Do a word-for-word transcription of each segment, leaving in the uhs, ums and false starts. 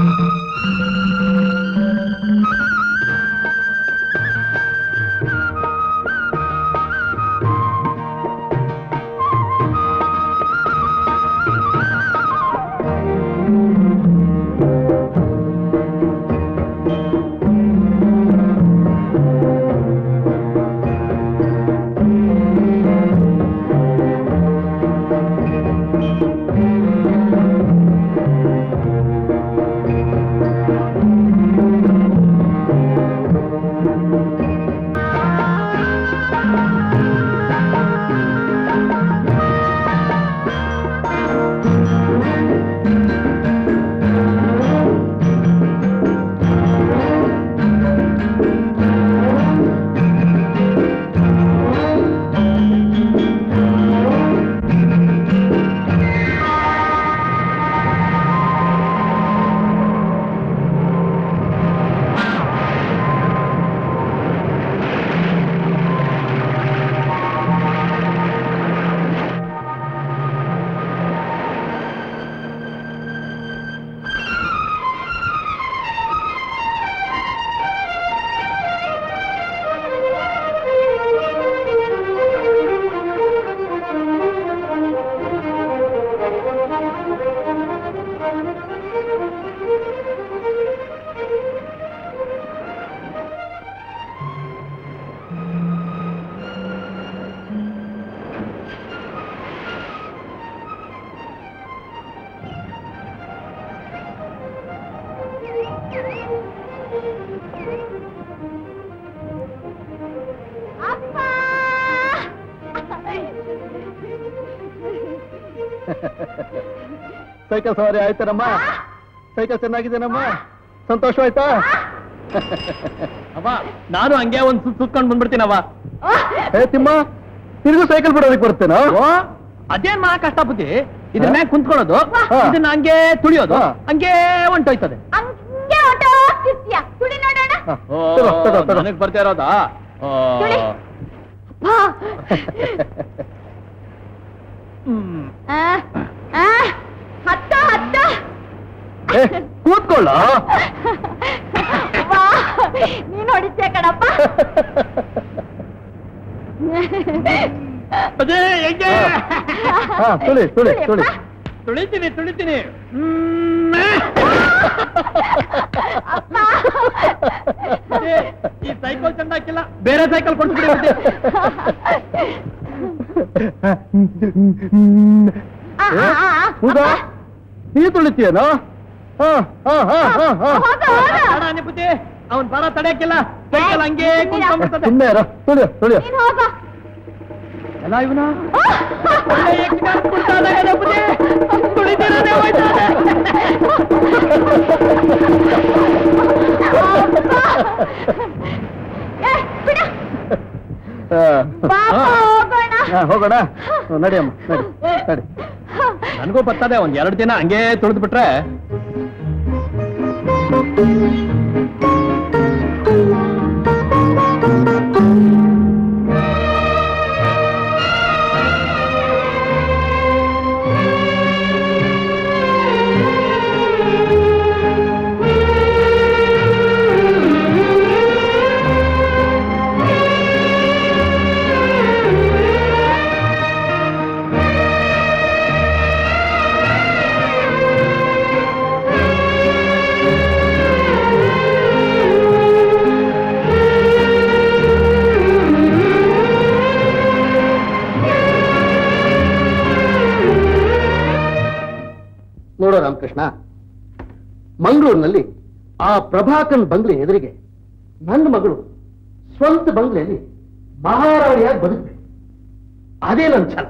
Cycle ಸವಾರಿ ಆಯ್ತಾರಮ್ಮ? Cycle ಚೆನ್ನಾಗಿದ್ದೇನಮ್ಮ? ಸಂತೋಷವಾಯ್ತಾ? ಅವ ನಾನು ಹಂಗೆ ಒಂದ್ ಸುತ್ತ ಸುತ್ಕೊಂಡ್ ಬಂದ್ಬಿಡ್ತೀನವ. ಹೇ ತಿಮ್ಮ, ತಿರುಗು ಸೈಕಲ್ ಬಿಡೋದಕ್ಕೆ ಬರ್ತೇನೋ? ಅದೇನ್ ಮಹಾ ಕಷ್ಟ ಬುದ್ಧಿ. ಇದ್ರ ಮ್ಯಾಗ ಕುಂತ್ಕೊಳ್ಳೋದು, ಇದನ್ನ ಹಂಗೆ ತುಳಿಯೋದು, ಹಂಗೆ ಹೊಂಟೋಯ್ತದೆ. ನನಗ್ ಬರ್ತಾ ಇರೋದಾ? ಕೂತ್ಕೊಳ್ಳ. ನೀನ್ ಹೊಡಿತೀಯ ಕಣಪ್ಪ. ಅದೇ ಹೆಂಗೆ? ತುಳಿ ತುಳಿ ತುಳಿ ತುಳಿತೀನಿ ತುಳಿತೀನಿ. ಈ ಸೈಕಲ್ ಚಂದ ಹಾಕಿಲ್ಲ, ಬೇರೆ ಸೈಕಲ್ ಕೊಟ್ಟು ಹೌದಾ? ನೀ ತುಳಿತೀಯನೋ? ಬುದ್ಧಿ ಅವನ್ ಬರ ತಡೆಯಕ್ಕಿಲ್ಲ, ಸೈಕಲ್ ಹಂಗೆ ಕುಂತ್ಕೊಂಡ್ಬಿಡ್ತದೆ. ಸುಮ್ಮನೆ ಇರೋ, ತುಳಿಯೋ ತುಳಿಯೋ. ಎಲ್ಲ ಇವನ ಬುದ್ಧಿ ತುಳಿತೀರೇ ಹೋಯ್ತಾನೆ. ಹೋಗೋಣ, ನಡಿಯಮ್ಮ ನಡಿ ನಡಿ. ನನಗೂ ಬರ್ತದೆ, ಒಂದ್ ಎರಡು ದಿನ ಹಂಗೆ ತುಳಿದು ಬಿಟ್ರೆ. ನೋಡೋ ರಾಮಕೃಷ್ಣ, ಮಂಗಳೂರಿನಲ್ಲಿ ಆ ಪ್ರಭಾಕರ್ ಬಂಗ್ಲೆ ಎದುರಿಗೆ ನನ್ನ ಮಗಳು ಸ್ವಂತ ಬಂಗ್ಲೆಯಲ್ಲಿ ಮಹಾರಾಣಿಯಾಗಿ ಬದುಕಬೇಕು, ಅದೇ ನನ್ನ ಛಲ.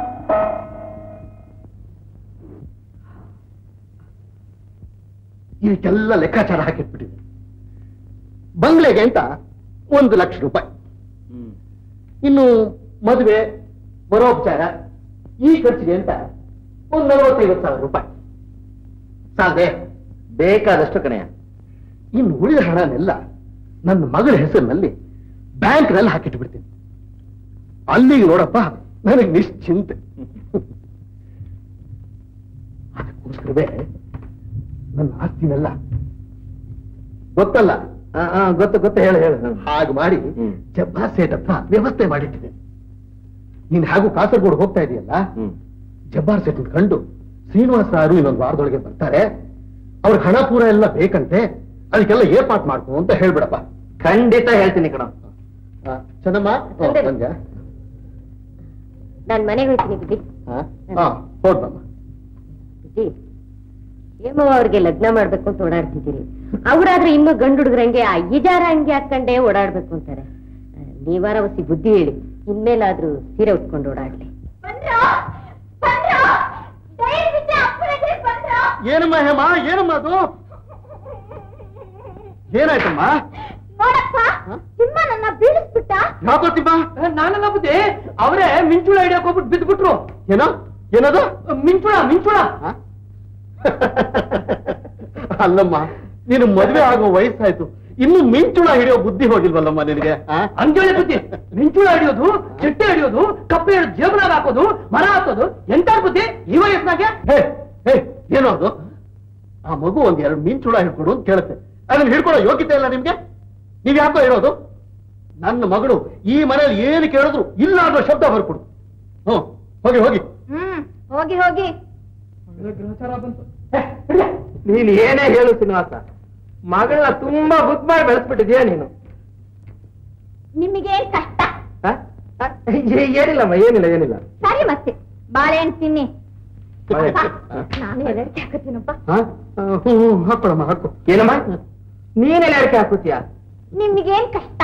ಇದಕ್ಕೆಲ್ಲ ಲೆಕ್ಕಾಚಾರ ಹಾಕಿಟ್ಬಿಟ್ಟಿದೆ. ಬಂಗ್ಲೆಗೆ ಅಂತ ಒಂದು ಲಕ್ಷ ರೂಪಾಯಿ, ಇನ್ನು ಮದುವೆ ಬರೋಪಚಾರ ಈ ಖರ್ಚಿಗೆ ಅಂತ ಒಂದು ನಲವತ್ತೈವತ್ತು ಸಾವಿರ ರೂಪಾಯಿ ಸಾಲದೆ? ಬೇಕಾದಷ್ಟು ಕಣೆಯ. ಇನ್ನು ಉಳಿದ ಹಣನೆಲ್ಲ ನನ್ನ ಮಗಳ ಹೆಸರಿನಲ್ಲಿ ಬ್ಯಾಂಕ್ನಲ್ಲಿ ಹಾಕಿಟ್ಟು ಬಿಡ್ತೀನಿ. ಅಲ್ಲಿಗೆ ನೋಡಪ್ಪ ನನಗೆ ನಿಶ್ಚಿಂತೆ. ಅದಕ್ಕೋಸ್ಕರವೇ ನನ್ನ ಆಸ್ತಿನೆಲ್ಲ ಗೊತ್ತಲ್ಲ ಗೊತ್ತು ಗೊತ್ತು ಹೇಳು ಹೇಳು ಹಾಗೆ ಮಾಡಿ ಜಬ್ಬಾರ್ ಸೇಟ್ ಹತ್ರ ವ್ಯವಸ್ಥೆ ಮಾಡಿಟ್ಟಿದೆ. ನೀನ್ ಹಾಗೂ ಕಾಸರಗೋಡು ಹೋಗ್ತಾ ಇದೆಯಲ್ಲ, ಜಬ್ಬಾರ್ ಸೇಟ್ ಕಂಡು ಶ್ರೀನಿವಾಸ ರಾಯರು ಇನ್ನೊಂದು ವಾರದೊಳಗೆ ಬರ್ತಾರೆ, ಅವ್ರಿಗೆ ಹಣ ಪೂರ ಎಲ್ಲ ಬೇಕಂತೆ, ಅದಕ್ಕೆಲ್ಲ ಏರ್ಪಾಟ್ ಮಾಡ್ಕೊ ಅಂತ ಹೇಳ್ಬಿಡಪ್ಪ. ಖಂಡಿತ ಹೇಳ್ತೀನಿ ಕಣ. ಚೆನ್ನಮ್ಮ ಬಂದ್ಯಾ? ನಾನ್ ಮನೆಗೆ ಹೋಗ್ತೀನಿ ಬುದ್ಧಿ. ಹೋಗ್ಬಮ್ಮ. ಬುದ್ಧಿ, ಹೇಮೋ ಅವ್ರಿಗೆ ಲಗ್ನ ಮಾಡ್ಬೇಕು ಅಂತ ಓಡಾಡ್ತಿದ್ದೀರಿ. ಅವ್ರಾದ್ರೆ ಇನ್ನು ಗಂಡು ಹುಡುಗರಂಗೆ ಆ ಇಜಾರ ಹಂಗೆ ಹಾಕೊಂಡೇ ಓಡಾಡ್ಬೇಕು ಅಂತಾರೆ. ನೀವಾರ ಹೊಸಿ ಬುದ್ಧಿ ಹೇಳಿ, ಇನ್ಮೇಲಾದ್ರೂ ಸೀರೆ ಉಟ್ಕೊಂಡು ಓಡಾಡ್ಲಿ. ಏನಮ್ಮ ಹೇಮ, ಏನಮ್ಮ ಅದು? ಏನಾಯ್ತಮ್ಮ? ನೋಡಪ್ಪ, ತಿಮ್ಮ ನನ್ನ ಬೀಳಿಸ್ಬಿಟ್ಟ. ಯಾಕೋ ತಿಮ್ಮ? ನಾನಲ್ಲ ಬುದ್ಧಿ, ಅವರೇ ಮಿಂಚುಳ ಹಿಡಿಯಕ್ ಹೋಗ್ಬಿಟ್ಟು ಬಿದ್ದುಬಿಟ್ರು. ಏನೋ ಏನದು? ಮಿಂಚುಳ ಮಿಂಚುಳ. ಅಲ್ಲಮ್ಮ, ನೀನು ಮದುವೆ ಆಗೋ ವಯಸ್ಸಾಯ್ತು, ಇನ್ನು ಮಿಂಚುಳ ಹಿಡಿಯೋ ಬುದ್ಧಿ ಹೋಗಿಲ್ವಲ್ಲಮ್ಮ ನಿನಗೆ? ಹಂಗೇಳಿ ಬುದ್ಧಿ, ಮಿಂಚುಳ ಹಿಡಿಯೋದು, ಚಿಟ್ಟೆ ಹಿಡಿಯೋದು, ಕಪ್ಪೆ ಹಿಡಿದು ಜೇಬನಾಗ ಹಾಕೋದು, ಮರ ಹಾಕೋದು ಎಂತ ಬುದ್ಧಿ ಈ ವಯಸ್ಸಿನಾಗೆ? ಹೇ ಹೇ ಏನೋ ಅದು? ಆ ಮಗು ಒಂದ್ ಎರಡು ಮಿಂಚುಳ ಹಿಡ್ಕೊಡು ಅಂತ ಕೇಳುತ್ತೆ, ಅದನ್ನ ಹಿಡ್ಕೊಳ್ಳೋ ಯೋಗ್ಯತೆ ಇಲ್ಲ ನಿಮ್ಗೆ? ನೀವ್ ಯಾಕೋ ಇರೋದು? ನನ್ನ ಮಗಳು ಈ ಮನೇಲಿ ಏನು ಕೇಳಿದ್ರು ಇಲ್ಲ ಅನ್ನೋ ಶಬ್ದ ಹೊರಕೊಡು. ಹ್ಮ್, ಹೋಗಿ ಹೋಗಿ. ಹ್ಮ್, ಹೋಗಿ ಹೋಗಿ. ಗ್ರಹಚಾರ ಬಂತು. ನೀನ್ ಏನೇ ಹೇಳು ಶ್ರೀನಿವಾಸ, ಮಗಳನ್ನ ತುಂಬಾ ಬುದ್ಧಿ ಮಾಡಿ ಬೆಳೆಸ್ಬಿಟ್ಟಿದ್ಯಾ ನೀನು. ನಿಮಗೇನ್ ಕಷ್ಟ? ಏನಿಲ್ಲಮ್ಮ, ಏನಿಲ್ಲ ಏನಿಲ್ಲ. ಸರಿ ಮತ್ತೆ ಬಾಳೆಹಣ್ಣು ತಿನ್ನಿ. ಬಾಳೆ. ನಾನು ಎಲ್ಲರಿಗೂ ಹಾಕತ್ತೀನಪ್ಪ. ಹಾಕೊಳಮ್ಮ, ಹಾಕು. ಏನಮ್ಮ ನೀನೆಲ್ಲ ಅಡಿಕೆ ಹಾಕುತ್ತೀಯಾ? ನಿಮಗೇನ್ ಕಷ್ಟ?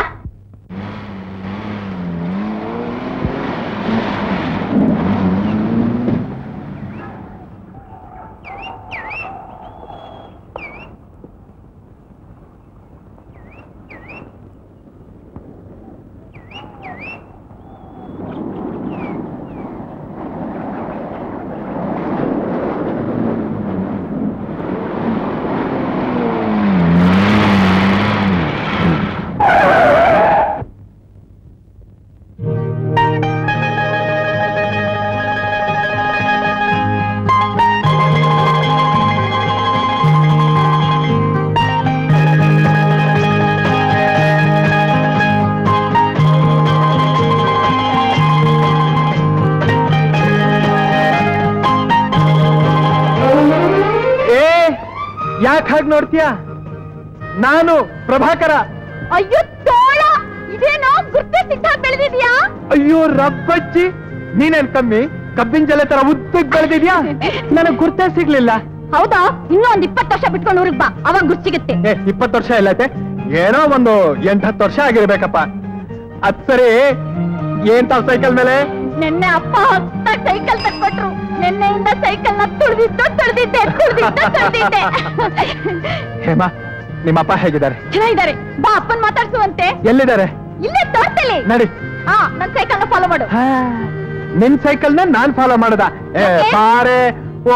ಯಾಕೆ ಹಾಗೆ ನೋಡ್ತೀಯಾ? ನಾನು ಪ್ರಭಾಕರ. ಅಯ್ಯೋ ತೋಳ, ಇದೇನೋ ಗುರ್ತೆ ಸಿಕ್ಕಾಗಿ ಬೆಳೆದಿದ್ಯಾ? ಅಯ್ಯೋ ರಬ್ಬಚ್ಚಿ, ನೀನೇನ್ ಕಮ್ಮಿ ಕಬ್ಬಿನ ಜಲೆ ತರ ಉದ್ದಕ್ಕೆ ಬೆಳೆದಿದ್ಯಾ? ನನಗ್ ಗುರ್ತೇ ಸಿಗ್ಲಿಲ್ಲ. ಹೌದಾ? ಇನ್ನೂ ಒಂದ್ ಇಪ್ಪತ್ತು ವರ್ಷ ಬಿಟ್ಕೊಂಡು ಊರಿಗೆ ಬಾ, ಅವಾಗ ಗುರ್ತು ಸಿಗುತ್ತೆ. ಏ ಇಪ್ಪತ್ತು ವರ್ಷ ಇಲ್ಲತೆ, ಏನೋ ಒಂದು ಎಂಟು ಹತ್ತು ವರ್ಷ ಆಗಿರ್ಬೇಕಪ್ಪ. ಅದ್ ಸರಿ, ಏನ್ ತಾವ್ ಸೈಕಲ್ ಮೇಲೆ? ನಿನ್ನೆ ಅಪ್ಪ ಹೊಸ್ದಾಗಿ ಸೈಕಲ್ ತಕ್ಕೊಟ್ರು. ನಿನ್ನೆಯಿಂದ ಸೈಕಲ್ ನ ತುಳಿದಿದ್ದು ತುಳಿದಿದ್ದೆ ತುಳಿದಿದ್ದು ತುಳಿದಿದ್ದೆ. ಹೇಮಾ, ನಿಮ್ಮಪ್ಪ ಹೇಗಿದ್ದಾರೆ? ಚೆನ್ನಾಗಿದ್ದಾರೆ. ಬಾ, ಅಪ್ಪನ್ ಮಾತಾಡ್ಸುವಂತೆ. ಎಲ್ಲಿದ್ದಾರೆ? ಇಲ್ಲೇ ತೋರ್ಸಲಿ. ನಡಿ. ಹಾ, ನನ್ ಸೈಕಲ್ ನ ಫಾಲೋ ಮಾಡು. ನಿನ್ ಸೈಕಲ್ ನ ನಾನ್ ಫಾಲೋ ಮಾಡದ? ಏ ಬಾರೆ. ಓ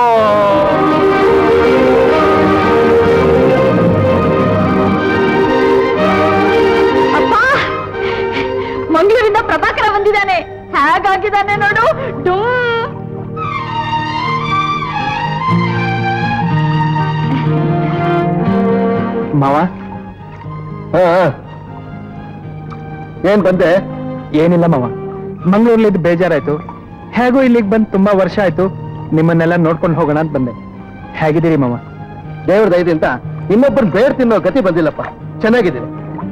ಅಪ್ಪ, ಮಂಗಳೂರಿಂದ ಪ್ರಭಾಕರ ಬಂದಿದ್ದಾನೆ. ಹೇಗಾಗಿದ್ದಾನೆ ನೋಡು. ಡುಮ್. ಮಾವ, ಏನ್ ಬಂದೆ? ಏನಿಲ್ಲ ಮಾವ, ಮಂಗಳೂರ್ಲಿದ್ದು ಬೇಜಾರಾಯ್ತು. ಹೇಗೂ ಇಲ್ಲಿಗೆ ಬಂದು ತುಂಬಾ ವರ್ಷ ಆಯ್ತು, ನಿಮ್ಮನ್ನೆಲ್ಲ ನೋಡ್ಕೊಂಡು ಹೋಗೋಣ ಅಂತ ಬಂದೆ. ಹೇಗಿದ್ದೀರಿ ಮಾವ? ದೇವ್ರ ದಯದಿ ಅಂತ ಇನ್ನೊಬ್ಬರು ಬೇರ್ ತಿನ್ನೋ ಗತಿ ಬಂದಿಲ್ಲಪ್ಪ, ಚೆನ್ನಾಗಿದ್ದೀನಿ.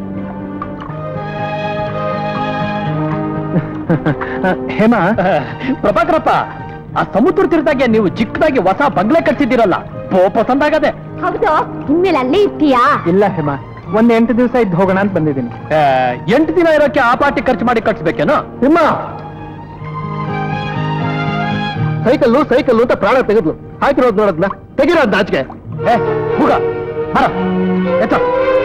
ಹೇಮಾ, ಪ್ರಭಾಕರಪ್ಪ, ಆ ಸಮುದ್ರ ತೀರದಾಗೆ ನೀವು ಚಿಕ್ಕದಾಗಿ ಹೊಸ ಬಂಗ್ಲೆ ಕಟ್ಸಿದ್ದೀರಲ್ಲ, ಪಸಂದಾಗದೆ. ಹೌದು, ಇನ್ಮೇಲೆ ಅಲ್ಲೇ ಇರ್ತೀಯಾ? ಇಲ್ಲ ಹೇಮಾ, ಒಂದ್ ಎಂಟು ದಿವಸ ಇದ್ದು ಹೋಗೋಣ ಅಂತ ಬಂದಿದ್ದೀನಿ. ಎಂಟು ದಿನ ಇರೋಕೆ ಆ ಪಾರ್ಟಿ ಖರ್ಚು ಮಾಡಿ ಕಟ್ಸ್ಬೇಕೇನೋ? ನಿಮ್ಮ ಸೈಕಲ್ಲು ಸೈಕಲ್ಲು ಅಂತ ಪ್ರಾಣ ತೆಗೆದ್ಲು, ಹಾಕಿರೋದು ನೋಡದ್ನ, ತೆಗಿರೋದ್ ನಾಚಿಕೆ. ಏ ಹುಗ ಬರ ಎತ್ತ.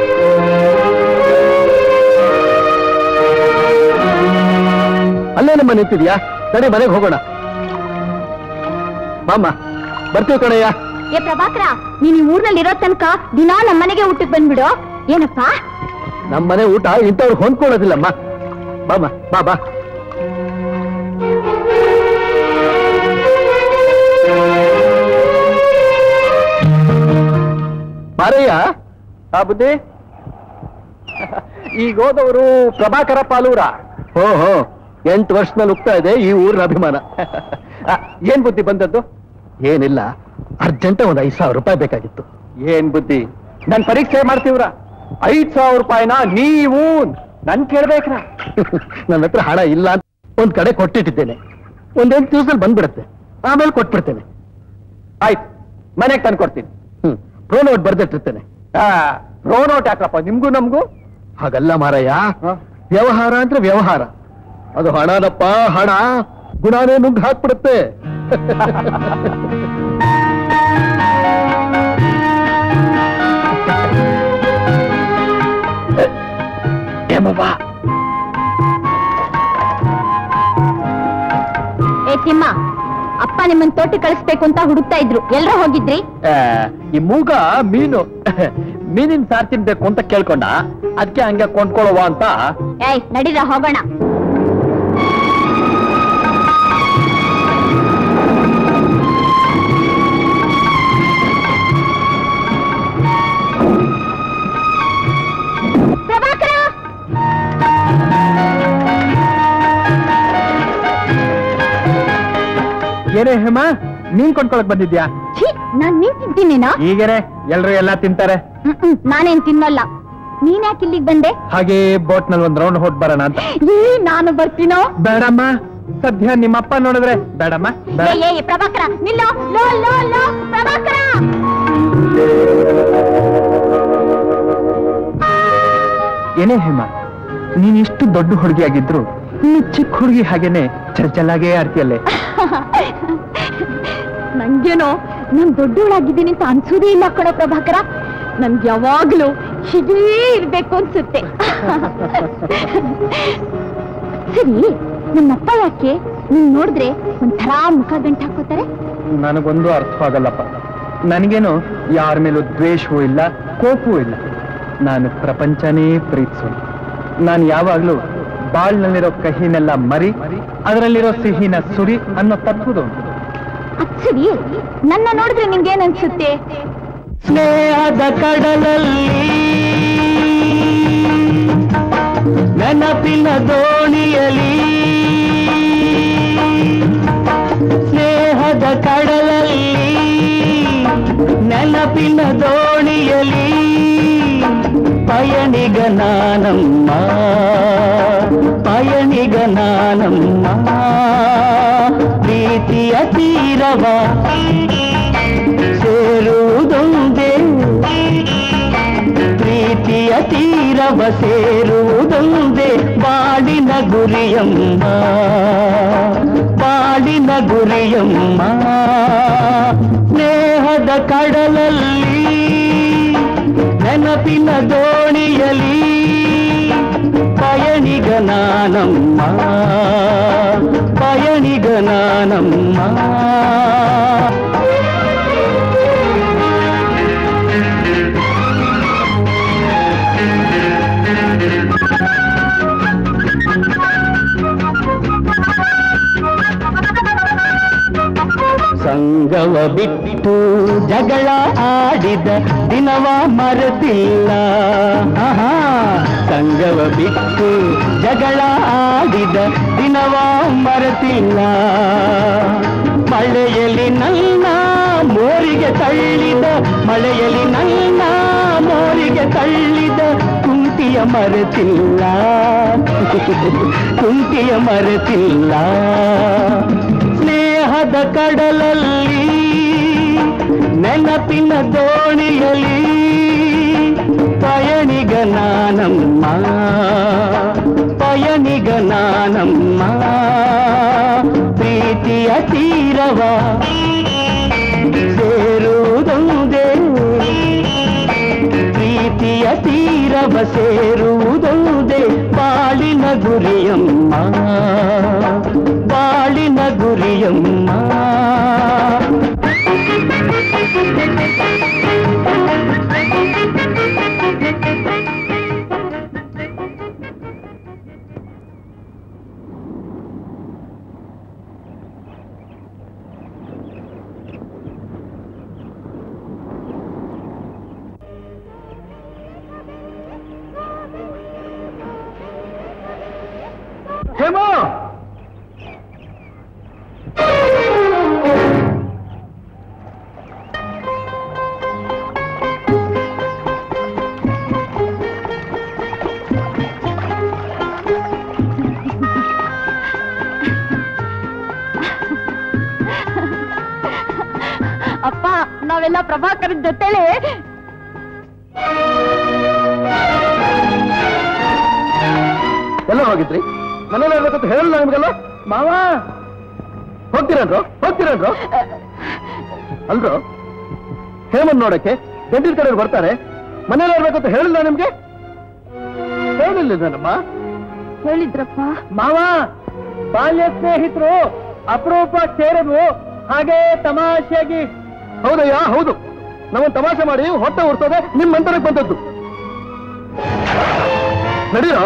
ಅಲ್ಲೇ ನಮ್ಮ ನಿಂತಿದ್ಯಾ? ನಡಿ ಮನೆಗೆ ಹೋಗೋಣ. ಮಾಮ ಬರ್ತೀವಿ ಕಣಯ್ಯ. ಏ ಪ್ರಭಾಕರ, ನೀನ್ ಈ ಊರ್ನಲ್ಲಿ ಇರೋ ತನಕ ದಿನಾ ನಮ್ಮನೆಗೆ ಊಟಕ್ಕೆ ಬಂದ್ಬಿಡು. ಏನಪ್ಪಾ? ನಮ್ಮನೆ ಊಟ ಇಂಥವ್ರಿಗೆ ಹೊಂದ್ಕೊಳ್ಳೋದಿಲ್ಲಮ್ಮ. ಬಾಮ ಬಾ ಬಾ. ಬಾರಯ್ಯ. ಆ ಬುದ್ಧಿ ಈಗ ಹೋದವರು ಪ್ರಭಾಕರ ಪಾಲೂರ. ಹೋ ಹೋ ಎಂಟು ವರ್ಷದಲ್ಲಿ ಉಗ್ತಾ ಇದೆ ಈ ಊರಿನ ಅಭಿಮಾನ. ಆ, ಏನ್ ಬುದ್ಧಿ ಬಂದದ್ದು? ಏನಿಲ್ಲ, ಅರ್ಜೆಂಟ್ ಒಂದು ಐದು ಸಾವಿರ ರೂಪಾಯಿ ಬೇಕಾಗಿತ್ತು. ಏನ್ ಬುದ್ಧಿ, ನನ್ ಪರೀಕ್ಷೆ ಮಾಡ್ತೀವ್ರ? ಐದ್ ಸಾವಿರ ರೂಪಾಯಿನ ನೀವು ನನ್ ಕೇಳ್ಬೇಕ್ರ? ನನ್ನ ಹತ್ರ ಹಣ ಇಲ್ಲ ಅಂತ ಒಂದ್ ಕಡೆ ಕೊಟ್ಟಿಟ್ಟಿದ್ದೇನೆ. ಒಂದೆಂಟು ದಿವಸದಲ್ಲಿ ಬಂದ್ಬಿಡುತ್ತೆ, ಆಮೇಲೆ ಕೊಟ್ಬಿಡ್ತೇನೆ. ಆಯ್ತು, ಮನೆಗೆ ತಂದು ಕೊಡ್ತೀನಿ. ಹ್ಮ್ ಪ್ರೋ ನೋಟ್ ಬರ್ದಿಟ್ಟಿರ್ತೇನೆ. ಆ ರೋ ನೋಟ್ ಯಾಕಪ್ಪ ನಿಮ್ಗೂ ನಮ್ಗೂ? ಹಾಗಲ್ಲ ಮಾರಯ್ಯ, ಹ? ವ್ಯವಹಾರ ಅಂದ್ರೆ ವ್ಯವಹಾರ. ಅದು ಹಣದಪ್ಪ, ಹಣ ಗುಣಾನೇ ನುಗ್ಗಿ ಹಾಕ್ಬಿಡುತ್ತೆ. ಏ ತಿಮ್ಮ, ಅಪ್ಪ ನಿಮ್ಮನ್ ತೋಟ ಕಳಿಸ್ಬೇಕು ಅಂತ ಹುಡುಕ್ತಾ ಇದ್ರು, ಎಲ್ರ ಹೋಗಿದ್ರಿ? ಆ, ಈ ಮೂಗ ಮೀನು ಮೀನಿನ ಸಾರ್ ತಿನ್ಬೇಕು ಅಂತ ಕೇಳ್ಕೊಂಡ, ಅದಕ್ಕೆ ಹಂಗೆ ಕೊಂಡ್ಕೊಳ್ಳುವ ಅಂತ. ಏಯ್ ನಡೀರ ಹೋಗೋಣ. ಪ್ರಭಾಕರ, ಏನೇ ಹೇಮ, ನೀನ್ ಕೊಂಡ್ಕೊಳಕ್ ಬಂದಿದ್ಯಾ? ಛೀ, ನಾನ್ ನೀನ್ ತಿಂತೀನೇನಾ? ಈಗೇನೆ ಎಲ್ರು ಎಲ್ಲಾ ತಿಂತಾರೆ. ಹ್ಮ್ ಹ್ಮ್, ನಾನೇನ್ ತಿನ್ನಲ್ಲ. ನೀನ್ ಯಾಕೆ ಇಲ್ಲಿಗೆ ಬಂದೆ? ಹಾಗೆ ಬೋಟ್ ನಲ್ಲಿ ಒಂದ್ ರೌಂಡ್ ಹೊಟ್ ಬರೋಣ ಅಂತ. ಏ ನಾನು ಬರ್ತೀನೋ? ಬೇಡಮ್ಮ, ಸದ್ಯ ನಿಮ್ಮಪ್ಪ ನೋಡಿದ್ರೆ ಬೇಡಮ್ಮ. ಬೇಡ. ಏ ಏ ಪ್ರಭಾಕರ ನಿಲ್ಲೋ, ಲೋ ಲೋ ಲೋ ಪ್ರಭಾಕರ. ಏನೇ ಹೇಮ, ನೀನ್ ಇಷ್ಟು ದೊಡ್ಡ ಹುಡುಗಿಯಾಗಿದ್ರು ಇನ್ನು ಚಿಕ್ಕ ಹುಡುಗಿ ಹಾಗೇನೆ ಚರ್ಚಲಾಗೇ ಆಡ್ತಿಯಲ್ಲೇ. ನಂಗೇನೋ ನಾನ್ ದೊಡ್ಡವಳಾಗಿದ್ದೀನಿ ಅಂತ ಅನ್ಸೋದೇ ಇಲ್ಲ ಕಣೋ ಪ್ರಭಾಕರ. ನನ್ಗೆ ಯಾವಾಗ್ಲೂ ಹೀಗೇ ಇರ್ಬೇಕು ಅನ್ಸುತ್ತೆ. ಸರಿ, ನಮ್ಮಪ್ಪ ಯಾಕೆ ನೀನ್ ನೋಡಿದ್ರೆ ಒಂಥರ ಮುಖ ಗಂಟು ಹಾಕೋತಾರೆ? ನನಗೊಂದು ಅರ್ಥವಾಗಲ್ಲಪ್ಪ. ನನಗೇನು ಯಾರ ಮೇಲೂ ದ್ವೇಷವೂ ಇಲ್ಲ, ಕೋಪವೂ ಇಲ್ಲ. ನಾನು ಪ್ರಪಂಚನೇ ಪ್ರೀತಿಸು. ನಾನು ಯಾವಾಗ್ಲೂ ಬಾಳ್ನಲ್ಲಿರೋ ಕಹಿನೆಲ್ಲ ಮರಿ, ಅದರಲ್ಲಿರೋ ಸಿಹಿನ ಸುರಿ ಅನ್ನೋ ತತ್ವದವನು. ಅದ್ ಸರಿ, ನನ್ನ ನೋಡಿದ್ರೆ ನಿಮ್ಗೇನ್ ಅನ್ಸುತ್ತೆ? ಸ್ನೇಹದ ಕಡಲಲ್ಲಿ ನೆನಪಿನ ದೋಣಿಯಲಿ, ಸ್ನೇಹದ ಕಡಲಲ್ಲಿ ನೆನಪಿನ ದೋಣಿಯಲಿ ಪಯಣಿಗ ನಾನಮ್ಮ, ಪಯಣಿಗ ನಾನಮ್ಮ. ಪ್ರೀತಿಯ ತೀರವ ಸೇರುವುದೊಂದೇ, ಪ್ರೀತಿಯ ತೀರವ ಸೇರುವುದೊಂದೇ ಬಾಳಿನ ಗುರಿಯಮ್ಮ, ಬಾಳಿನ ಗುರಿಯಮ್ಮ. ಸ್ನೇಹದ ಕಡಲಲ್ಲಿ ನೆನಪಿನ ದೋಣಿಯಲಿ ಪಯಣಿಗ ನಾನಮ್ಮ, ಪಯಣಿಗ ನಾನಮ್ಮ. ಸಂಗವ ಬಿಟ್ಟು ಜಗಳ ಆಡಿದ ದಿನವ ಮರೆತಿಲ್ಲ. ಆಹಾ, ಸಂಗವ ಬಿಟ್ಟು ಜಗಳ ಆಡಿದ ದಿನವ ಮರೆತಿಲ್ಲ. ಮಳೆಯಲ್ಲಿ ನನ್ನ ಮೋರಿಗೆ ತಳ್ಳಿದ, ಮಳೆಯಲ್ಲಿ ನನ್ನ ಮೋರಿಗೆ ತಳ್ಳಿದ ಕುಂತಿಯ ಮರೆತಿಲ್ಲ, ಕುಂತಿಯ ಮರೆತಿಲ್ಲ. ಸ್ನೇಹದ ಕಡಲಲ್ಲಿ ನೆನಪಿನ ದೋಣಿಯಲಿ ಪಯಣಿಗ ನಾನಮ್ಮ, ಪಯಣಿಗ ನಾನಮ್ಮ. ಪ್ರೀತಿಯ ತೀರವ ಸೇರುವುದೊಂದೇ, ಪ್ರೀತಿಯ ತೀರವ ಸೇರುವುದೊಂದೇ ಬಾಳಿನ ಗುರಿಯಮ್ಮ, ಬಾಳಿನ ಗುರಿಯಮ್ಮ. ನಾವೆಲ್ಲ ಪ್ರಭಾಕರನ್ ಜೊತೆಲಿ ಎಲ್ಲ ಹೋಗಿದ್ರಿ ಮನೇಲಿ ಇರ್ಬೇಕಂತ ಹೇಳಿಲ್ಲ ನಿಮ್ಗೆಲ್ಲ ಮಾವ ಹೋಗ್ತೀರನ್ರು ಹೋಗ್ತೀರನ್ರು ಅಲ್ರು ಹೇಮನ್ ನೋಡಕ್ಕೆ ಗಂಟಿನ ಕಡೆ ಬರ್ತಾರೆ ಮನೇಲಿ ಇರ್ಬೇಕಂತ ಹೇಳಿಲ್ಲ ನಿಮ್ಗೆ ಹೇಳಿಲ್ಲಮ್ಮ ಹೇಳಿದ್ರಪ್ಪ ಮಾವ ಬಾಲ್ಯ ಸ್ನೇಹಿತರು ಅಪರೂಪ ಸೇರದು ಹಾಗೆ ತಮಾಷೆಯಾಗಿ. ಹೌದಯ್ಯ ಹೌದು ನಮ್ಮನ್ನು ತಮಾಷೆ ಮಾಡಿ ಹೊಟ್ಟೆ ಉರ್ತದೆ ನಿಮ್ ಮಂತರಕ್ಕೆ ಬಂದದ್ದು. ನಡೀರೋ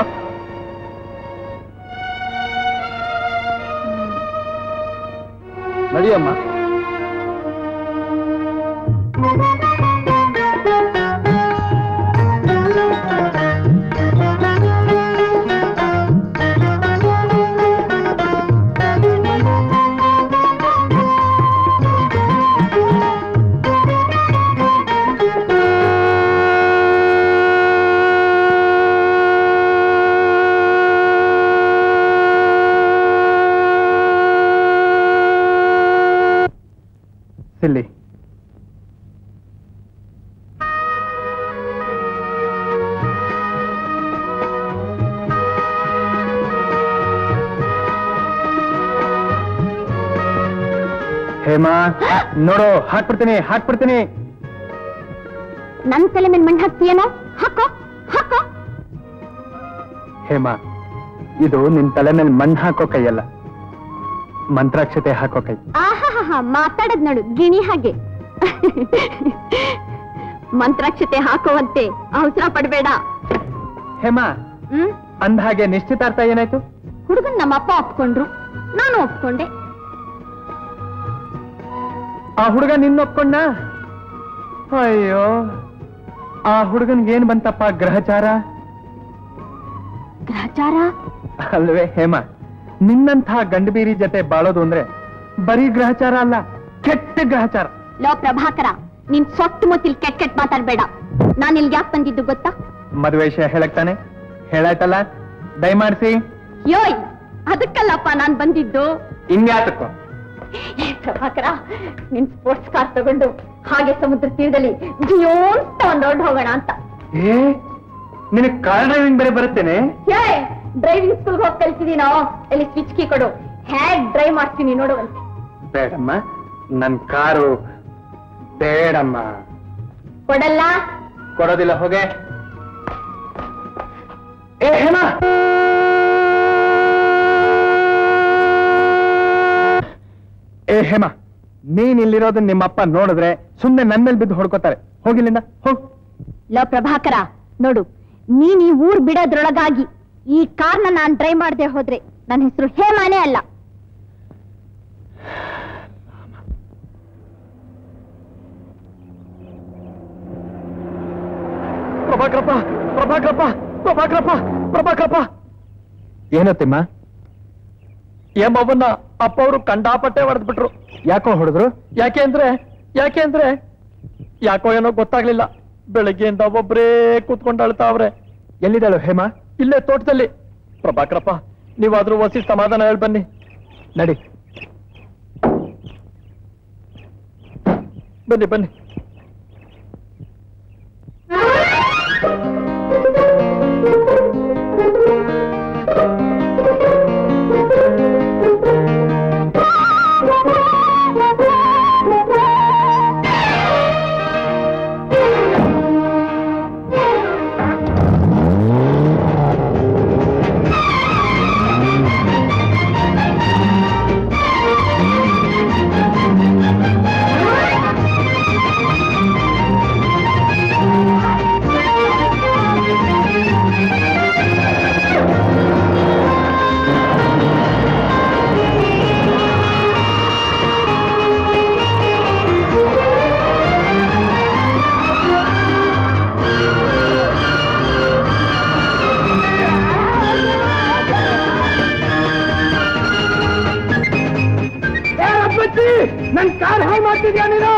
ನಡಿಯಮ್ಮ. ಸಿಲ್ಲಿ ಹೇಮಾ ನೋಡು ಹಾಕ್ಬಿಡ್ತೀನಿ ಹಾಕ್ಬಿಡ್ತೀನಿ. ನನ್ ತಲೆ ಮೇಲೆ ಮಣ್ಣು ಹಾಕ್ತೀಯನೋ? ಹಾಕೋ ಹಾಕೋ. ಹೇಮಾ ಇದು ನಿನ್ ತಲೆ ಮೇಲೆ ಮಣ್ಣು ಹಾಕೋ ಕೈಯಲ್ಲ, ಮಂತ್ರಾಕ್ಷತೆ ಹಾಕೋ ಕೈ. ಆಹಾ ಮಾತಾಡದ್ ನೋಡು ಗಿಣಿ ಹಾಗೆ. ಮಂತ್ರಾಕ್ಷತೆ ಹಾಕೋವಂತೆ ಅವಸರ ಪಡ್ಬೇಡ. ಹೇಮಾ ಹ್ಮ್ ಅಂದ ಹಾಗೆ ನಿಶ್ಚಿತಾರ್ಥ ಏನಾಯ್ತು? ಹುಡುಗನ್ ನಮ್ಮಪ್ಪ ಒಪ್ಕೊಂಡ್ರು, ನಾನು ಒಪ್ಕೊಂಡೆ. ಆ ಹುಡುಗ ನಿನ್ನ ಒಪ್ಕೊಂಡ? ಅಯ್ಯೋ ಆ ಹುಡುಗನ್ಗೇನ್ ಬಂತಪ್ಪ ಗ್ರಹಚಾರ? ಗ್ರಹಚಾರ ಅಲ್ವೇ ಹೇಮಾ, ನಿನ್ನಂಥ ಗಂಡಬೀರಿ ಜೊತೆ ಬಾಳೋದು ಅಂದ್ರೆ ಬರೀ ಗ್ರಹಚಾರ ಅಲ್ಲ, ಕೆಟ್ಟ ಗ್ರಹಚಾರ. ಲೋ ಪ್ರಭಾಕರ, ನಿನ್ ಸೊಟ್ಟು ಮುತ್ತಿಲ್ ಕೆಟ್ ಕೆಟ್ ಮಾತಾಡ್ಬೇಡ. ನಾನು ಇಲ್ಲಿ ಯಾಕೆ ಬಂದಿದ್ದು ಗೊತ್ತಾ? ಮದುವೆ ವಿಷಯ ಹೇಳಕ್ತಾನೆ, ಹೇಳಾಯ್ತಲ್ಲ, ದಯಮಾಡಿಸಿ. ಯೋಯ್ ಅದಕ್ಕಲ್ಲಪ್ಪ ನಾನ್ ಬಂದಿದ್ದು. ಇನ್ಯಾತಕ್ಕೋ? ಪ್ರಭಾಕರ, ನಿನ್ ಸ್ಪೋರ್ಟ್ಸ್ ಕಾರ್ ತಗೊಂಡು ಹಾಗೆ ಸಮುದ್ರ ತೀರದಲ್ಲಿ ಜಿಯೋಂತ ಒಂದ್ ಹೊರಡು ಹೋಗೋಣ ಅಂತ. ಏ ನಿನಗ್ ಕಾರ್ ಡ್ರೈವಿಂಗ್ ಬೇರೆ ಬರುತ್ತೇನೆ? ಏ ಡ್ರೈವಿಂಗ್ ಸ್ಕೂಲ್ ಹೋಗಿ ಕಲ್ತಿದೀನೋ? ಎಲ್ಲಿ ಸ್ವಿಚ್ ಕೀ ಕೊಡು, ಹೇಗ್ ಡ್ರೈವ್ ಮಾಡ್ತೀನಿ ನೋಡುವಂತೆ. ಬೇಡಮ್ಮ, ನನ್ ಕಾರು ಬೇಡಮ್ಮ. ಕೊಡಲ್ಲ? ಕೊಡೋದಿಲ್ಲ, ಹೋಗೆ. ಏ ಹೇಮಾ, ಏ ಹೇಮಾ, ನೀನ್ ಇಲ್ಲಿರೋದು ನಿಮ್ಮಪ್ಪ ನೋಡಿದ್ರೆ ಸುಮ್ನೆ ನನ್ ಮೇಲೆ ಬಿದ್ದು ಹೊಡ್ಕೋತಾರೆ. ಹೋಗಿಲ್ಲಿಂದ ಹೋಗ್. ಲೋ ಪ್ರಭಾಕರ ನೋಡು, ನೀನ್ ಈ ಊರ್ ಬಿಡೋದ್ರೊಳಗಾಗಿ ಈ ಕಾರ್ನ ನಾನ್ ಡ್ರೈವ್ ಮಾಡದೆ ಹೋದ್ರೆ ನನ್ನ ಹೆಸರು ಹೇಮಾನೇ ಅಲ್ಲ. ಪ್ರಭಾಕರಪ್ಪ ಪ್ರಭಾಕರಪ್ಪ ಪ್ರಭಾಕರಪ್ಪ ಪ್ರಭಾಕರಪ್ಪ. ಏನತ್ತಿಮ್ಮ? ಏಮವ್ವನ್ನ ಅಪ್ಪ ಅವರು ಕಂಡಾಪಟ್ಟೆ ಹೊಡೆದ್ಬಿಟ್ರು. ಯಾಕೋ ಹೊಡೆದ್ರು? ಯಾಕೆ ಅಂದ್ರೆ ಯಾಕೆ ಅಂದ್ರೆ ಯಾಕೋ ಏನೋ ಗೊತ್ತಾಗ್ಲಿಲ್ಲ. ಬೆಳಗ್ಗೆಯಿಂದ ಒಬ್ಬರೇ ಕೂತ್ಕೊಂಡು ಅಳ್ತಾವ್ರೆ. ಎಲ್ಲಿದ್ದಾಳು ಹೇಮಾ? ಇಲ್ಲೇ ತೋಟದಲ್ಲಿ. ಪ್ರಭಾಕರಪ್ಪ, ನೀವಾದ್ರೂ ವಸಿ ಸಮಾಧಾನ ಹೇಳಿ ಬನ್ನಿ. ನಡಿ ಬನ್ನಿ ಬನ್ನಿ. ನನ್ ಕಾರ್ ಹಾಳು ಮಾಡ್ತಿದ್ಯಾ ನೀನು?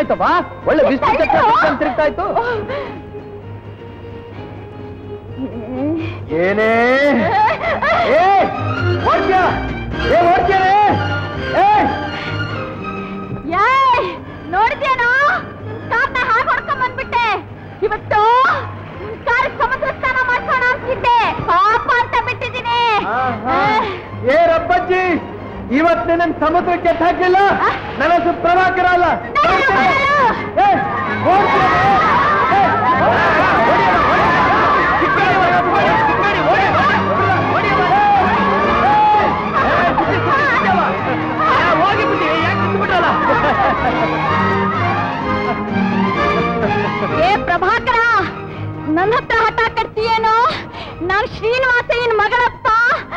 ಏನಾಯ್ತಪ್ಪ? ಒಳ್ಳೆ ಬಿಸ್ಲು ತಿರುಗ್ತಾ ಇತ್ತು. ಏನೇ ನೋಡಿದ್ಯಾನೋ ಕಾರ್ನ ಹಾಗೆ ಹೊಡ್ಕೊಂಡ್ ಬಂದ್ಬಿಟ್ಟೆ. ಇವತ್ತು ಕಾರ್ ಸಮುದ್ರ ಸ್ನಾನ ಮಾಡ್ಸೋಣ ಅಂತಿದ್ದೆ, ಪಾಪ ಅಂತ ಬಿಟ್ಟಿದ್ದೀನಿ. ಏ ರಬ್ಬಜ್ಜಿ, ಇವತ್ತು ನನ್ನ ಸಮುದ್ರಕ್ಕೆ ಹಾಕಿಲ್ಲ. ನನ್ನ ಹೆಸರು ಪ್ರಭಾಕರ ಅಲ್ಲ. ಏ ಪ್ರಭಾಕರ, ನನ್ನ ಹತ್ರ ಹಠ ಕಟ್ತೀಯೇನೋ? ನಾನ್ ಶ್ರೀನಿವಾಸಯ್ಯನ ಮಗಳಪ್ಪ.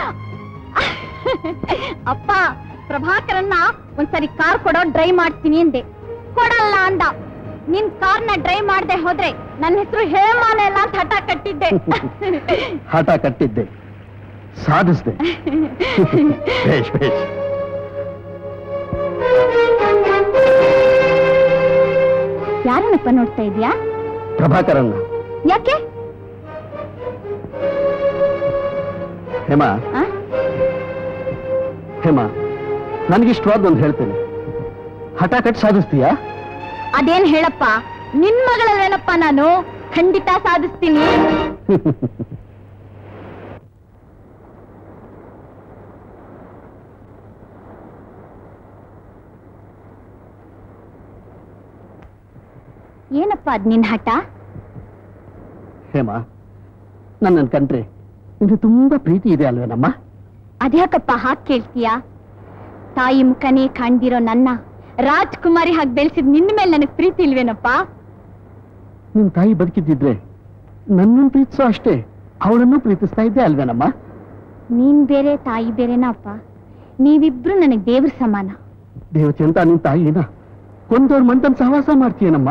ಅಪ್ಪ, ಪ್ರಭಾಕರನ್ನ ಒಂದ್ಸರಿ ಕಾರ್ ಕೊಡೋ, ಡ್ರೈವ್ ಮಾಡ್ತೀನಿ ಅಂದೆ. ಕೊಡಲ್ಲ ಅಂದ. ನಿನ್ ಕಾರ್ನ ಡ್ರೈವ್ ಮಾಡದೆ ಹೋದ್ರೆ ನನ್ನ ಹೆಸರು ಹೇಮಾನ ಇಲ್ಲ ಅಂತ ಹಠ ಕಟ್ಟಿದ್ದೆ. ಹಠ ಕಟ್ಟಿದ್ದೆ, ಸಾಧಿಸ್ದೆ. ಬೇಷ್ ಬೇಷ್. ಯಾರನ್ನಪ್ಪ ನೋಡ್ತಾ ಇದ್ಯಾ? ಪ್ರಭಾಕರನ್ನ. ಯಾಕೆ? ಹೇಮಾ, ಹೇಮಾ, ನನಗಿಷ್ಟವಾದ ಒಂದು ಹೇಳ್ತೇನೆ. ಹಠ ಕಟ್ಟು ಸಾಧಿಸ್ತೀಯಾ? ಅದೇನ್ ಹೇಳಪ್ಪ, ನಿನ್ ಮಗಳಲ್ವೇನಪ್ಪ ನಾನು. ಖಂಡಿತ ಸಾಧಿಸ್ತೀನಿ. ಏನಪ್ಪ ಅದ್ ನಿನ್ ಹಠ? ಹೇಮಾ, ನನ್ನನ್ನು ಕಂಡ್ರೆ ನಿಮಗೆ ತುಂಬಾ ಪ್ರೀತಿ ಇದೆ ಅಲ್ವೇನಮ್ಮ? ಅದ್ಯಾಕಪ್ಪ ಹಾಗೆ ಕೇಳ್ತೀಯಾ? ತಾಯಿ ಮುಖನೇ ಕಾಣ್ದಿರೋ ನನ್ನ ರಾಜ್ಕುಮಾರಿ ಹಾಗೆ ಬೆಳೆಸಿದ್ ನಿನ್ನ ಮೇಲೆ ನನಗೆ ಪ್ರೀತಿ ಇಲ್ವೇನಪ್ಪ? ನಿನ್ ತಾಯಿ ಬದುಕಿದ್ದಿದ್ರೆ ನನ್ನನ್ನು ಪ್ರೀತಿಸೋ ಅಷ್ಟೇ ಅವಳನ್ನು ಪ್ರೀತಿಸ್ತಾ ಇದ್ದೆ ಅಲ್ವೇನಮ್ಮ? ನೀನ್ ಬೇರೆ ತಾಯಿ ಬೇರೆನಾ ಅಪ್ಪ? ನೀವಿಬ್ರು ನನಗೆ ದೇವ್ರ ಸಮಾನ. ದೇವತೆ ಅಂತ ನಿನ್ ತಾಯಿನ ಕೊಂದವ್ರ ಮಂತನ್ ಸಹವಾಸ ಮಾಡ್ತೀಯನಮ್ಮ.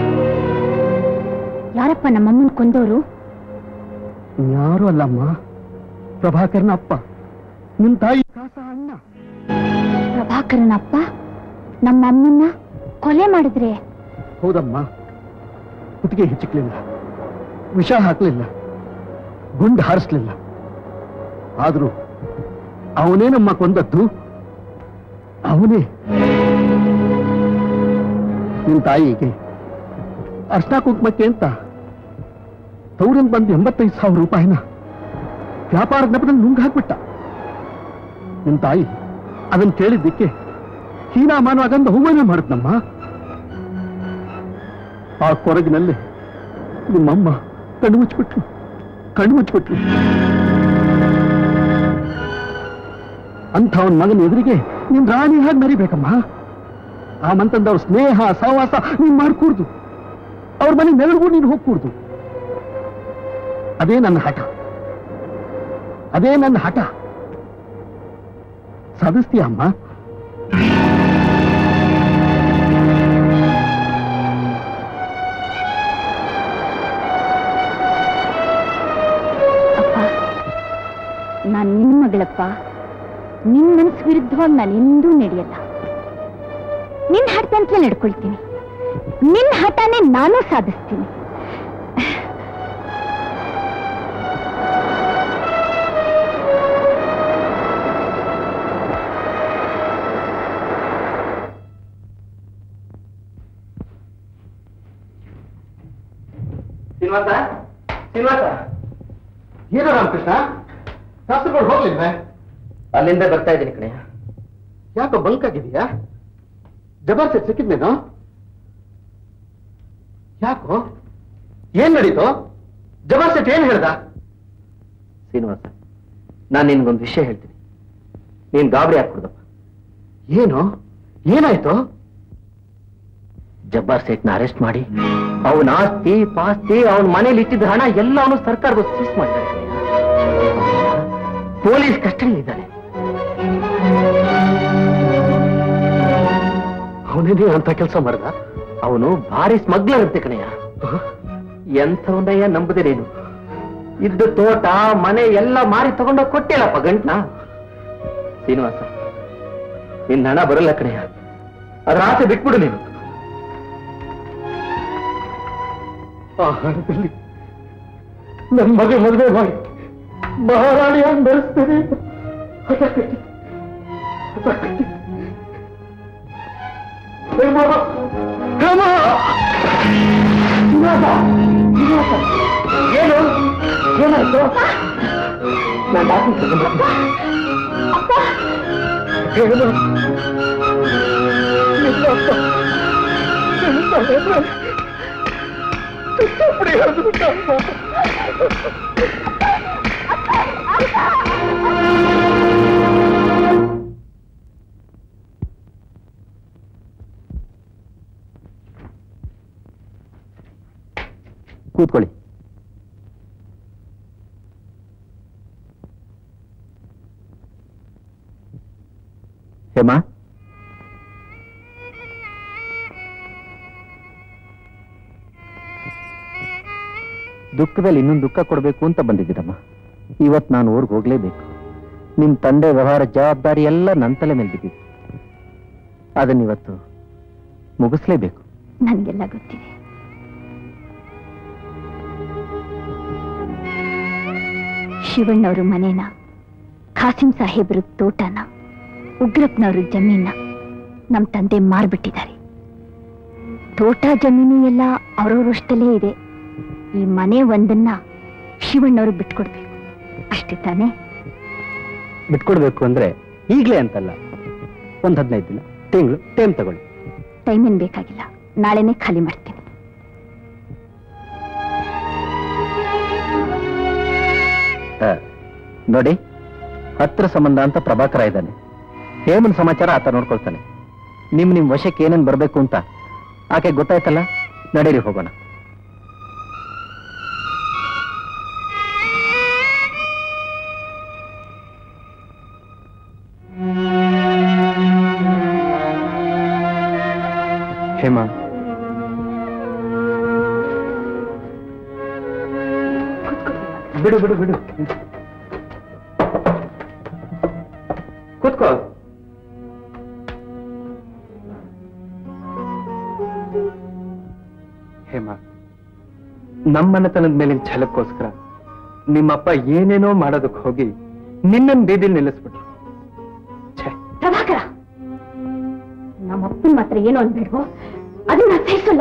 ಯಾರಪ್ಪ ನಮ್ಮಮ್ಮನ್ ಕೊಂದವರು? ಯಾರು ಅಲ್ಲಮ್ಮ, ಪ್ರಭಾಕರನ ಅಪ್ಪ, ನಿನ್ ತಾಯಿ ಕಾಸ ಅಣ್ಣ. ಪ್ರಭಾಕರನ ಅಪ್ಪ ನಮ್ಮಮ್ಮನ್ನ ಕೊಲೆ ಮಾಡಿದ್ರೆ? ಹೌದಮ್ಮ. ಕುತ್ತಿಗೆ ಹೆಚ್ಚಿಕ್ಲಿಲ್ಲ, ವಿಷ ಹಾಕ್ಲಿಲ್ಲ, ಗುಂಡು ಹಾರಿಸ್ಲಿಲ್ಲ. ಆದ್ರೂ ಅವನೇ ನಮ್ಮ ಕೊಂದದ್ದು, ಅವನೇ. ನಿನ್ ತಾಯಿಗೆ ಅರ್ಶನ ಕುಂಕುಮಕ್ಕೆ ಅಂತ ತೌರಿಂದ ಬಂದು ಎಂಬತ್ತೈದು ಸಾವಿರ ರೂಪಾಯಿನ ವ್ಯಾಪಾರದ ನೆಪದಲ್ಲಿ ನುಂಗ್ ಹಾಕ್ಬಿಟ್ಟ. ನಿನ್ ತಾಯಿ ಅದನ್ನ ಕೇಳಿದ್ದಕ್ಕೆ ಹೀನಾಮಾನವಾಗಂದು ಅವಮಾನ ಮಾಡಿದ್ನಮ್ಮ. ಆ ಕೊರಗಿನಲ್ಲಿ ನಿಮ್ಮಮ್ಮ ಕಣ್ಣು ಮುಚ್ಚಿಬಿಟ್ಲು, ಕಣ್ಣು ಮುಚ್ಚಿಬಿಟ್ಲು. ಅಂಥವನ್ ಮಗನ ಎದುರಿಗೆ ನೀನ್ ರಾಣಿ ಹಾಗೆ ಮರಿಬೇಕಮ್ಮ. ಆ ಮಂತಂದವ್ರ ಸ್ನೇಹ ಸಹವಾಸ ನೀನ್ ಮಾಡ್ಕೂಡ್ದು, ಅವ್ರ ಮನೆಗೆ ನೆರಳಿಗೂ ನೀನು ಹೋಗ್ಕೂಡ್ದು. ಅದೇ ನನ್ನ ಹಠ, ಅದೇ ನನ್ನ ಹಠ. ಸಾಧಿಸ್ತೀಯ ಅಮ್ಮ? ಅಪ್ಪ, ನಾನ್ ನಿನ್ ಮಗಳಪ್ಪ. ನಿನ್ ಮನಸ್ಸು ವಿರುದ್ಧವಾಗಿ ನಾನು ಎಂದೂ ನಡೆಯಲ್ಲ. ನಿನ್ ಹಠದಂತಲೇ ನಡ್ಕೊಳ್ತೀನಿ. ನಿನ್ ಹಠನೇ ನಾನು ಸಾಧಿಸ್ತೀನಿ. ಶ್ರೀನಿವಾಸ, ಶ್ರೀನಿವಾಸ, ಏನೋ ರಾಮಕೃಷ್ಣ, ಶಾಸ್ತ್ರಗಳು ಹೋಗ್ಲಿಲ್ವೇ? ಅಲ್ಲಿಂದ ಬರ್ತಾ ಇದ್ದೀನಿ ಕಣಯ್ಯ. ಯಾಕೋ ಬಂಕಾಗಿದೆಯಾ? Jaber set ಸಿಕ್ಕಿದ್ನೇನೋ? ಯಾಕೋ, ಏನ್ ನಡೀತು? ಜಬರ್ ಸೆಟ್ ಏನ್ ಹೇಳ್ದ? ಶ್ರೀನಿವಾಸ, ನಾನು ನಿನ್ಗೊಂದು ವಿಷಯ ಹೇಳ್ತೀನಿ, ನೀನ್ ಗಾಬರಿ ಹಾಕ್ಬಿಡ್ದಪ್ಪ. ಏನು, ಏನಾಯ್ತು? ಜಬ್ಬಾರ್ ಸೇಟ್ನ ಅರೆಸ್ಟ್ ಮಾಡಿ ಅವನ ಆಸ್ತಿ ಪಾಸ್ತಿ ಅವನ ಮನೇಲಿ ಇಟ್ಟಿದ್ದ ಹಣ ಎಲ್ಲ ಅವನು ಸರ್ಕಾರಕ್ಕೆ ಸೀಸ್ ಮಾಡಿದ್ದಾರೆ. ಪೊಲೀಸ್ ಕಸ್ಟಡಿ ಇದ್ದಾನೆ. ಅವನೇನೇ ಅಂತ ಕೆಲಸ ಮಾಡ್ದ? ಅವನು ಭಾರಿ ಸ್ಮಗ್ಲರ್ ಅಂತೆ ಕಣಯ್ಯ. ಎಂಥವನ್ನಯ್ಯ ನಂಬುದೇ ನೀನು? ಇದ್ದ ತೋಟ ಮನೆ ಎಲ್ಲ ಮಾರಿ ತಗೊಂಡೋಗಿ ಕೊಟ್ಟಿಲ್ಲಪ್ಪ ಗಂಟ್ನ. ಶ್ರೀನಿವಾಸ, ನಿನ್ನ ಹಣ ಬರಲ್ಲ ಕಣಯ್ಯ, ಅದ್ರ ಆಸೆ ಬಿಟ್ಬಿಡು ನೀನು. ಆ ಹಣದಲ್ಲಿ ನನ್ನ ಮಗ ಮದುವೆ ಮಾಡಿ ಮಹಾರಾಣಿಯಾಗಿ ಬೆಳೆಸ್ತೇನೆ ಹಠ ಕಟ್ಟಿ ಹಠ ಕಟ್ಟಿ ಹೇಮ ಹೇಮ ಏನು ಏನಾಯ್ತು? ನಾನು ಡಾಕ್ಟರ್ ತಗೊಂಡ್ಬರ್ತೀನಿ. ಹೇಮ ಕೂತ್ಕೊಳ್ಳಿ. ಹೇಮಾ, ದುಃಖದಲ್ಲಿ ಇನ್ನೊಂದು ದುಃಖ ಕೊಡಬೇಕು ಅಂತ ಬಂದಿದ್ದೀರಮ್ಮ. ಇವತ್ತು ನಾನು ಊರಿಗೆ ಹೋಗ್ಲೇಬೇಕು. ನಿಮ್ ತಂದೆ ವ್ಯವಹಾರ ಜವಾಬ್ದಾರಿ ಎಲ್ಲ ನನ್ನ ತಲೆ ಮೇಲೆ ಬಿದ್ದಿದೆ. ಅದನ್ನಿವತ್ತು ಮುಗಿಸ್ಲೇಬೇಕು. ನನ್ಗೆಲ್ಲ ಗೊತ್ತಿದೆ. ಶಿವಣ್ಣವ್ರ ಮನೇನ, ಖಾಸಿಂ ಸಾಹೇಬ್ರ ತೋಟನ, ಉಗ್ರಪ್ಪನವ್ರ ಜಮೀನ ನಮ್ ತಂದೆ ಮಾರ್ಬಿಟ್ಟಿದ್ದಾರೆ. ತೋಟ ಜಮೀನು ಎಲ್ಲ ಅವ್ರವ್ರಷ್ಟಲ್ಲೇ ಇದೆ. ಈ ಮನೆ ಒಂದನ್ನ ಶಿವಣ್ಣವ್ರು ಬಿಟ್ಕೊಡ್ಬೇಕು, ಅಷ್ಟೇ ತಾನೇ? ಬಿಟ್ಕೊಡ್ಬೇಕು ಅಂದ್ರೆ ಈಗ್ಲೇ ಅಂತಲ್ಲ, ಒಂದ್ ಹದಿನೈದು ದಿನ, ತಿಂಗಳು ಟೈಮ್ ತಗೊಳ್ಳಿ. ಟೈಮ್ ಏನ್ ಬೇಕಾಗಿಲ್ಲ, ನಾಳೆನೆ ಖಾಲಿ ಮಾಡ್ತೀನಿ. ನೋಡಿ, ಹತ್ರ ಸಂಬಂಧ ಅಂತ ಪ್ರಭಾಕರ ಇದ್ದಾನೆ. ಹೇಮನ್ ಸಮಾಚಾರ ಆತ ನೋಡ್ಕೊಳ್ತಾನೆ. ನಿಮ್ ನಿಮ್ ವಶಕ್ಕೆ ಏನೇನ್ ಬರ್ಬೇಕು ಅಂತ ಆಕೆ ಗೊತ್ತಾಯ್ತಲ್ಲ. ನಡೀರಿ, ಹೋಗೋಣ. ಹೇಮಾ, ಬಿಡು ಬಿಡು ಬಿಡು, ಕೂತ್ಕೋ. ಹೇಮಾ, ನಮ್ಮನೆತನದ ಮೇಲಿನ ಛಲಕ್ಕೋಸ್ಕರ ನಿಮ್ಮಪ್ಪ ಏನೇನೋ ಮಾಡೋದಕ್ಕೆ ಹೋಗಿ ನಿನ್ನನ್ ಬೀದಿಲ್ ನಿಲ್ಲಿಸ್ಬಿಟ್ರು. ಪ್ರಭಾಕರ, ನಮ್ಮಪ್ಪನ ಮಾತ್ರ ಏನೋ ಅನ್ಬೇಡ್ವೋ, ಅದನ್ನ ಸಹಿಸಲ್ಲ.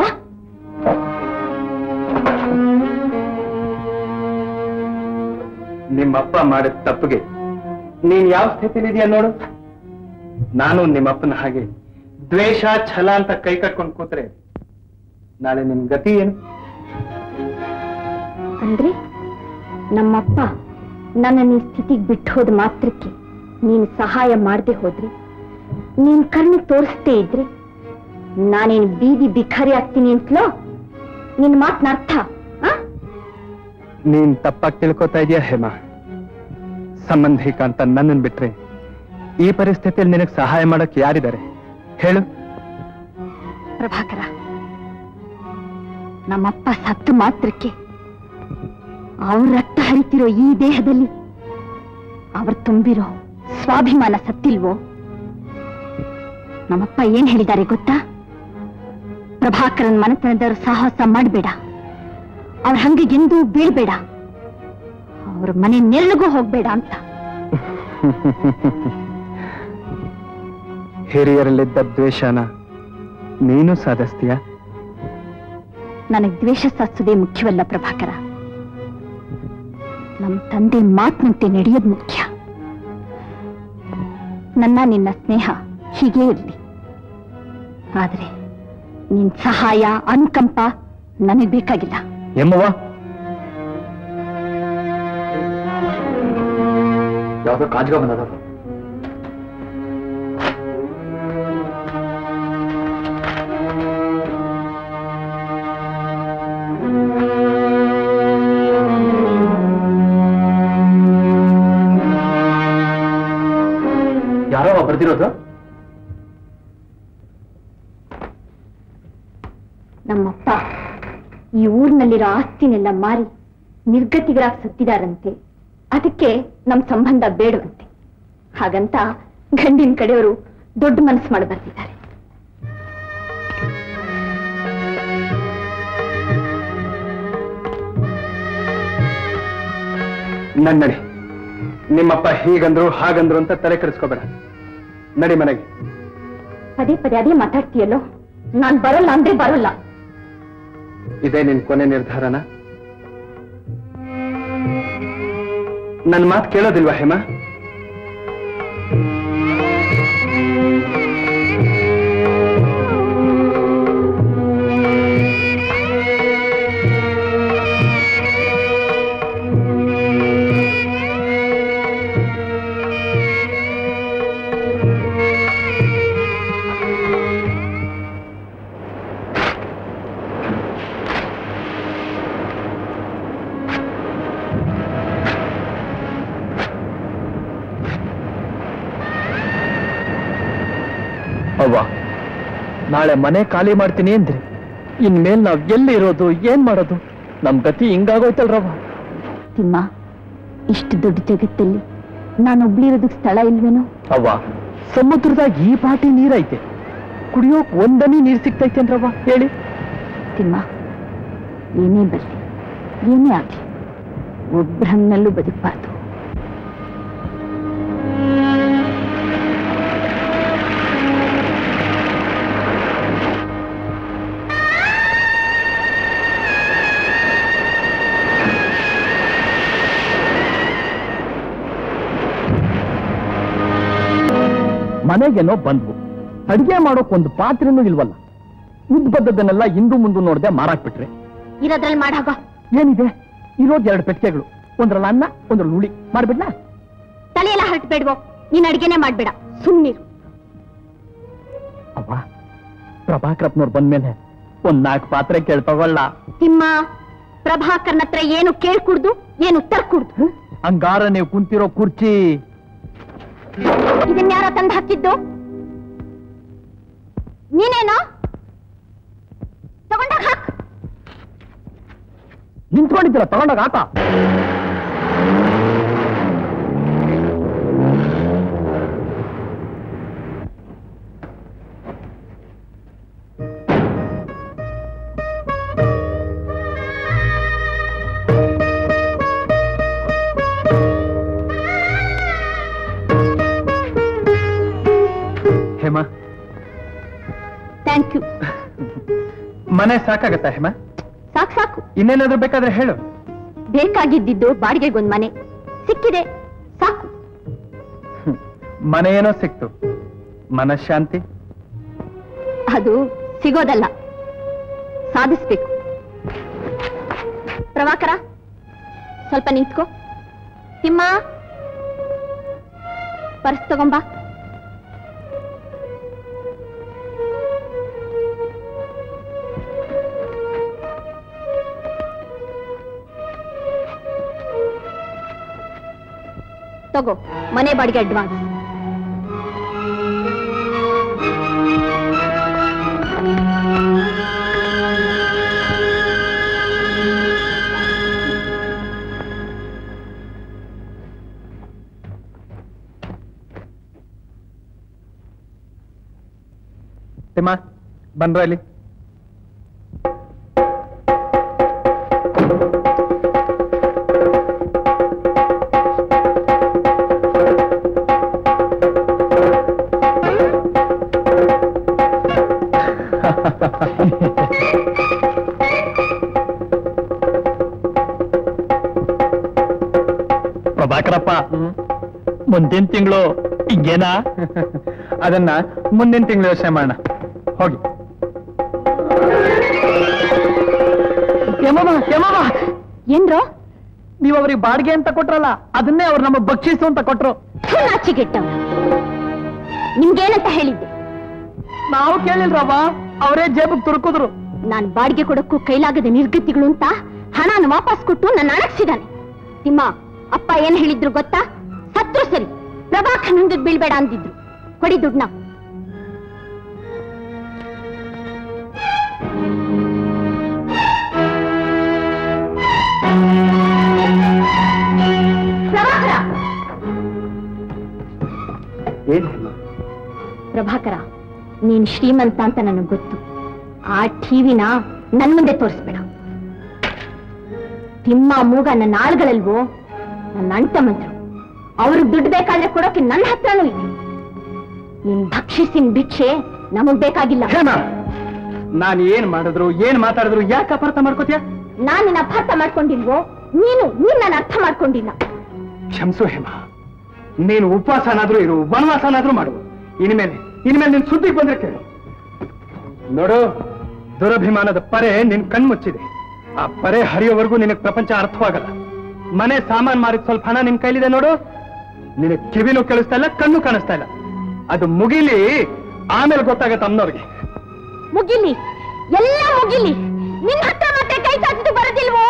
ನಿಮ್ಮಪ್ಪ ಮಾಡಿದ ತಪ್ಪಿಗೆ ನೀನ್ ಯಾವ ಸ್ಥಿತಿಲಿದೆಯಾ ನೋಡು. ನಾನು ನಿಮ್ಮಪ್ಪನ ಹಾಗೆ ದ್ವೇಷ ಛಲ ಅಂತ ಕೈ ಕಟ್ಕೊಂಡು ಕೂತ್ರೆ ನಾಳೆ ನಿನ್ ಗತಿ ಏನು? ಅಂದ್ರೆ ನಮ್ಮಪ್ಪ ನನ್ನ ಈ ಸ್ಥಿತಿಗೆ ಬಿಟ್ಟು ಹೋದ ಮಾತ್ರಕ್ಕೆ ನೀನು ಸಹಾಯ ಮಾಡದೆ ಹೋದ್ರೆ, ನೀನ್ ಕಣ್ಣು ತೋರಿಸ್ತೇ ಇದ್ರೆ ನಾನೇನು ಬೀದಿ ಬಿಖಾರಿ ಆಗ್ತೀನಿ ಅಂತಲೋ ನಿನ್ ಮಾತನ್ನ ಅರ್ಥ? ನೀನ್ ತಪ್ಪಾಗಿ ತಿಳ್ಕೊತಾ ಇದೀಯ ಹೇಮಾ. ಸಂಬಂಧಿಕ ಅಂತ ನನ್ನನ್ ಬಿಟ್ರೆ ಈ ಪರಿಸ್ಥಿತಿಯಲ್ಲಿ ನಿನಗೆ ಸಹಾಯ ಮಾಡಕ್ ಯಾರಿದ್ದಾರೆ ಹೇಳು? ಪ್ರಭಾಕರ, ನಮ್ಮಪ್ಪ ಸತ್ತು ಮಾತ್ರಕ್ಕೆ ಅವ್ರ ರಕ್ತ ಹರಿತಿರೋ ಈ ದೇಹದಲ್ಲಿ ಅವ್ರು ತುಂಬಿರೋ ಸ್ವಾಭಿಮಾನ ಸತ್ತಿಲ್ವೋ? ನಮ್ಮಪ್ಪ ಏನ್ ಹೇಳಿದ್ದಾರೆ ಗೊತ್ತಾ? ಪ್ರಭಾಕರನ್ ಮನೆತನದವರು ಸಾಹಸ ಮಾಡಬೇಡ, ಅವ್ರ ಹಂಗೆ ಎಂದೂ ಬೀಳ್ಬೇಡ, ಅವ್ರ ಮನೆ ನೆರಳಿಗೂ ಹೋಗ್ಬೇಡ ಅಂತ. ಹಿರಿಯರಲ್ಲಿದ್ದ ದ್ವೇಷನ ನೀನು ಸಾಧಿಸ್ತೀಯ? ನನಗೆ ದ್ವೇಷ ಸಾಧಿಸೋದೇ ಮುಖ್ಯವಲ್ಲ ಪ್ರಭಾಕರ. ನಮ್ಮ ತಂದೆ ಮಾತಿನಂತೆ ನಡೆಯೋದು ಮುಖ್ಯ. ನನ್ನ ನಿನ್ನ ಸ್ನೇಹ ಹೀಗೇ ಇರಲಿ, ಆದ್ರೆ ನಿನ್ ಸಹಾಯ ಅನುಕಂಪ ನನಗೆ ಬೇಕಾಗಿಲ್ಲ. ಎಮ್ಮವ್ವ, ಯಾವ್ದೋ ಕಾಜ್ಗ ಬಂದದ. ಯಾರೋ ಬರ್ದಿರೋದು? ನಮ್ಮಪ್ಪ ಈ ಊರಿನಲ್ಲಿರೋ ಆಸ್ತಿನೆಲ್ಲ ಮಾರಿ ನಿರ್ಗತಿಗರಾಗಿ ಸತ್ತಿದಾರಂತೆ. ಅದಕ್ಕೆ ನಮ್ ಸಂಬಂಧ ಬೇಡವಂತೆ. ಹಾಗಂತ ಗಂಡಿನ ಕಡೆಯವರು ದೊಡ್ಡ ಮನಸ್ಸು ಮಾಡಿ ಬರ್ತಿದ್ದಾರೆ. ನನ್ ನಡಿ. ನಿಮ್ಮಪ್ಪ ಹೀಗಂದ್ರು ಹಾಗಂದ್ರು ಅಂತ ತಲೆ ಕೆಡಿಸ್ಕೋಬೇಡ. ನಡಿ ಮನೆಗೆ. ಪದೇ ಪದೇ ಅದೇ ಮಾತಾಡ್ತೀಯಲ್ಲೋ. ನಾನ್ ಬರಲ್ಲ ಅಂದ್ರೆ ಬರಲ್ಲ. ಇದೇ ನಿನ್ ಕೊನೆ ನಿರ್ಧಾರನ? ನನ್ನ ಮಾತು ಕೇಳೋದಿಲ್ವಾ ಹೇಮಾ? ಅವ್ವ, ನಾಳೆ ಮನೆ ಖಾಲಿ ಮಾಡ್ತೀನಿ ಅಂದ್ರೆ ಇನ್ಮೇಲೆ ನಾವ್ ಎಲ್ಲಿ ಇರೋದು, ಏನ್ ಮಾಡೋದು? ನಮ್ ಗತಿ ಹಿಂಗಾಗೋಯ್ತಲ್ರವ್ವ. ತಿಮ್ಮ, ಇಷ್ಟು ದೊಡ್ಡ ಜಗತ್ತಲ್ಲಿ ನಾನೊಬ್ಳಿರೋದಕ್ಕೆ ಸ್ಥಳ ಇಲ್ವೇನೋ? ಅವ್ವ, ಸಮುದ್ರದಾಗ ಈ ಪಾಟಿ ನೀರೈತೆ, ಕುಡಿಯೋಕ್ ಒಂದನಿ ನೀರ್ ಸಿಗ್ತೈತೇನ್ರವ್ವ ಹೇಳಿ? ತಿಮ್ಮ, ಏನೇ ಬರ್ಲಿ, ಏನೇ ಆಗ್ಲಿ, ಒಬ್ರನ್ನಲ್ಲೂ ಬದುಕಬಾರ್ದು. ಮನೆಗೇನೋ ಬಂದ್ವು, ಅಡಿಗೆ ಮಾಡೋಕ್ ಒಂದು ಪಾತ್ರೆನೂ ಇಲ್ವಲ್ಲ. ಉದ್ ಬದ್ದದನ್ನೆಲ್ಲ ಹಿಂದು ಮುಂದೆ ನೋಡದೆ ಮಾರಾಕ್ಬಿಟ್ರೆ ಇರೋದ್ರಲ್ಲಿ ಮಾಡಾಗ ಏನಿದೆ? ಇರೋದ್ ಎರಡು ಪೆಟ್ಟಿಗೆಗಳು, ಒಂದ್ರಲ್ಲಿ ಅನ್ನ ಒಂದ್ರಲ್ಲಿ ಹುಳಿ ಮಾಡ್ಬಿಡ್ಲಾ? ತಲೆಯೆಲ್ಲ ಹರಟ್ಬೇಡ್ವೋ, ನೀನ್ ಅಡಿಗೆನೆ ಮಾಡ್ಬೇಡ, ಸುಮ್ಮನಿರು. ಅವ್ವ, ಪ್ರಭಾಕರಪ್ಪನವ್ರು ಬಂದ್ಮೇಲೆ ಒಂದ್ ನಾಲ್ಕು ಪಾತ್ರೆ ಕೇಳ್ತವಲ್ಲ. ತಿಮ್ಮ, ಪ್ರಭಾಕರ್ನ ಹತ್ರ ಏನು ಕೇಳ್ಕುಡ್ದು, ಏನು ತರ್ಕುಡ್ದು. ಹಂಗಾರ ನೀವು ಕುಂತಿರೋ ಕುರ್ಚಿ ಇದನ್ಯಾರ ತಂದು ಹಾಕಿದ್ದು? ನೀನೇನೋ ತಗೊಂಡಾಗ ಹಾಕ್. ನಿಂತ್ಕೊಂಡಿದ್ದೀರ ತಗೊಂಡಾಗ ಆಟ. Hema, thank you. ಮನೆ ಸಾಕಾಗತ್ತಾ ಹೇಮಾ? ಸಾಕು ಸಾಕು. ಇನ್ನೇನಾದ್ರೂ ಬೇಕಾದ್ರೆ ಹೇಳು. ಬೇಕಾಗಿದ್ದಿದ್ದು ಬಾಡಿಗೆಗೊಂದ್ ಮನೆ ಸಿಕ್ಕಿದೆ, ಸಾಕು. ಮನೆ ಏನೋ ಸಿಕ್ತು, ಮನಃಶಾಂತಿ ಅದು ಸಿಗೋದಲ್ಲ, ಸಾಧಿಸ್ಬೇಕು. ಪ್ರಭಾಕರ, ಸ್ವಲ್ಪ ನಿಂತ್ಕೋ. ತಿಮ್ಮ, ಪರ್ಸ್ ತಗೊಂಬಾ. ತಗೋ, ಮನೆ ಬಾಡಿಗೆ ಅಡ್ವಾನ್ಸ್. ತಿಮ್ಮ, ಬಂದ್ರ ಇಲ್ಲಿ. ಪ್ರಭಾಕರಪ್ಪ, ಮುಂದಿನ ತಿಂಗಳು ಹಿಂಗೇನಾ? ಅದನ್ನ ಮುಂದಿನ ತಿಂಗಳು ಯೋಚನೆ ಮಾಡೋಣ. ಹೋಗಿ. ಏನ್ರೋ? ನೀವ್ ಅವ್ರಿಗೆ ಬಾಡಿಗೆ ಅಂತ ಕೊಟ್ರಲ್ಲ, ಅದನ್ನೇ ಅವ್ರು ನಮಗ್ ಬಕ್ಷಿಸು ಅಂತ ಕೊಟ್ರು. ನಾಚಿಗೆಟ್ಟವ್ರ, ನಿಮ್ಗೇನಂತ ಹೇಳಿದ್ದೆ? ನಾವು ಕೇಳಿಲ್ರವ್ವ, ಅವರೇ ಜೇಬುಗ್ ತುರುಕುದ್ರು. ನಾನ್ ಬಾಡಿಗೆ ಕೊಡಕ್ಕೂ ಕೈಲಾಗದ ನಿರ್ಗತಿಗಳು ಅಂತ ಹಣನ ವಾಪಸ್ ಕೊಟ್ಟು ನನ್ನ ಅಣಕ್ಸಿದಾನೆ. ತಿಮ್ಮ, ಅಪ್ಪ ಏನ್ ಹೇಳಿದ್ರು ಗೊತ್ತಾ? ಸತ್ರು ಸರಿ, ಪ್ರಭಾಕರ್ ಹಂಗಕ್ ಬೀಳ್ಬೇಡ ಅಂದಿದ್ರು. ಕೊಡಿ ದುಡ್ನ. ಪ್ರಭಾಕರ, ನೀನ್ ಶ್ರೀಮಂತ ಅಂತ ನನಗೆ ಗೊತ್ತು. ಆ ಟಿವಿನ ನನ್ ಮುಂದೆ ತೋರಿಸ್ಬೇಡ. ತಿಮ್ಮ ಮೂಗ ನನ್ನ ಆಳ್ಗಳಲ್ವೋ, ನನ್ನ ಅಣ್ತಮ್ಮಂದ್ರು. ಅವ್ರಿಗೆ ದುಡ್ಡು ಬೇಕಾದ್ರೆ ಕೊಡೋಕೆ ನನ್ನ ಹತ್ರನೂ ಇದೆ. ನಿನ್ ಭಕ್ಷಿಸಿನ ಭಿಕ್ಷೆ ನಮಗ್ ಬೇಕಾಗಿಲ್ಲ. ನಾನು ಏನ್ ಮಾಡಿದ್ರು ಏನ್ ಮಾತಾಡಿದ್ರು ಯಾಕೆ ಅಪಾರ್ಥ ಮಾಡ್ಕೋತೀಯ? ನಾನ್ ನಿನ್ನ ಅಪಾರ್ಥ ಮಾಡ್ಕೊಂಡಿಲ್ವೋ? ನೀನು ನೀನ್ ನನ್ನ ಅರ್ಥ ಮಾಡ್ಕೊಂಡಿಲ್ಲ. ಕ್ಷಮಿಸು ಹೇಮ, ನೀನು ಉಪವಾಸನಾದ್ರೂ ಇರು, ವನವಾಸನಾದ್ರೂ ಮಾಡು. ಇನ್ಮೇಲೆ ಇನ್ಮೇಲೆ ನಿನ್ ಸುದ್ದಿಗೆ ಬಂದ್ರೆ ಕೇಳು. ನೋಡು, ದುರಭಿಮಾನದ ಪರೆ ನಿನ್ ಕಣ್ಮುಚ್ಚಿದೆ. ಆ ಪರೆ ಹರಿಯೋವರೆಗೂ ನಿನಗೆ ಪ್ರಪಂಚ ಅರ್ಥವಾಗಲ್ಲ. ಮನೆ ಸಾಮಾನ್ ಮಾರಿದ ಸ್ವಲ್ಪ ಹಣ ನಿನ್ ಕೈಲಿದೆ ನೋಡು, ನಿನಗೆ ಕಿವಿನೂ ಕೇಳಿಸ್ತಾ ಇಲ್ಲ, ಕಣ್ಣು ಕಾಣಿಸ್ತಾ ಇಲ್ಲ. ಅದು ಮುಗಿಲಿ, ಆಮೇಲೆ ಗೊತ್ತಾಗತ್ತೆ ಅಮ್ಮನವ್ರಿಗೆ. ಮುಗಿಲಿ, ಎಲ್ಲ ಮುಗಿಲಿ. ನಿನ್ನ ಹತ್ರ ಮತ್ತೆ ಕೈ ಚಾಚಿದು ಬರೋದಿಲ್ವೋ?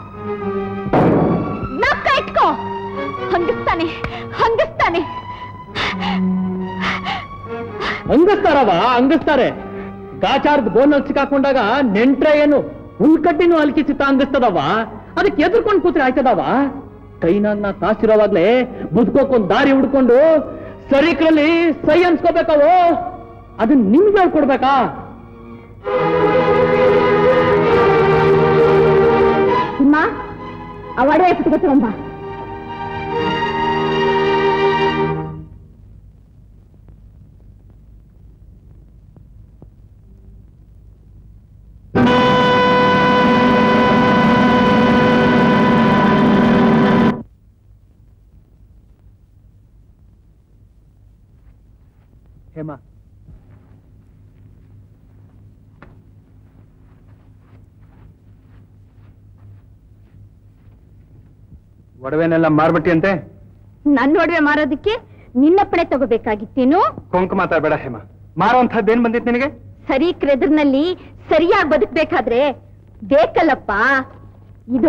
ನಾಪ್ಕ ಇಟ್ಕೋ. ಹಂಗಿಸ್ತಾನೆ ಹಂಗಿಸ್ತಾನೆ ಹಂಗಿಸ್ತಾರವ ಹಂಗಿಸ್ತಾರೆ. ಗಾಚಾರದ ಬೋನಲ್ಲಿ ಸಿಕ್ಕಾಕೊಂಡಾಗ ನೆಂಟ್ರೆ ಏನು ಹುಲ್ಕಟ್ಟಿನೂ ಅಲ್ಕಿಸಿತ ಹಂಗಿಸ್ತದವ. ಅದಕ್ಕೆ ಎದುರ್ಕೊಂಡು ಕೂತ್ರೆ ಆಯ್ತದವ. ಕೈನಾಗ ನಾ ಕಾಸಿರೋವಾಗ್ಲೇ ಬದುಕೋಕೊಂದ್ ದಾರಿ ಹುಡ್ಕೊಂಡು ಸರಿಕ್ರಲ್ಲಿ ಸೈ ಅನ್ಸ್ಕೋಬೇಕವು. ಅದನ್ನ ನಿಮ್ಗೆ ಹೇಳ್ಕೊಡ್ಬೇಕಾ? ಅಮ್ಮ, ಆ ಒಡವೆ ಪುಟ್ಕೊತ್ಕೊಂಬ. ಹೇಮ, ಒಡವೆನೆಲ್ಲ ಮಾರ್ಬಿಟ್ಟಿ ಅಂತೆ? ನನ್ನ ಒಡವೆ ಮಾರೋದಕ್ಕೆ ನಿನ್ನಪ್ಪಣೆ ತಗೋಬೇಕಾಗಿತ್ತೇನು? ಕೊಂಕು ಮಾತಾಡ್ಬೇಡ ಹೇಮ. ಮಾರುವಂತಹದ್ದೇನ್ ಬಂದಿತ್ತು ನಿನಗೆ? ಸರಿ ಕ್ರೆದ್ರನಲ್ಲಿ ಸರಿಯಾಗಿ ಬದುಕಬೇಕಾದ್ರೆ ಬೇಕಲ್ಲಪ್ಪ. ಇದು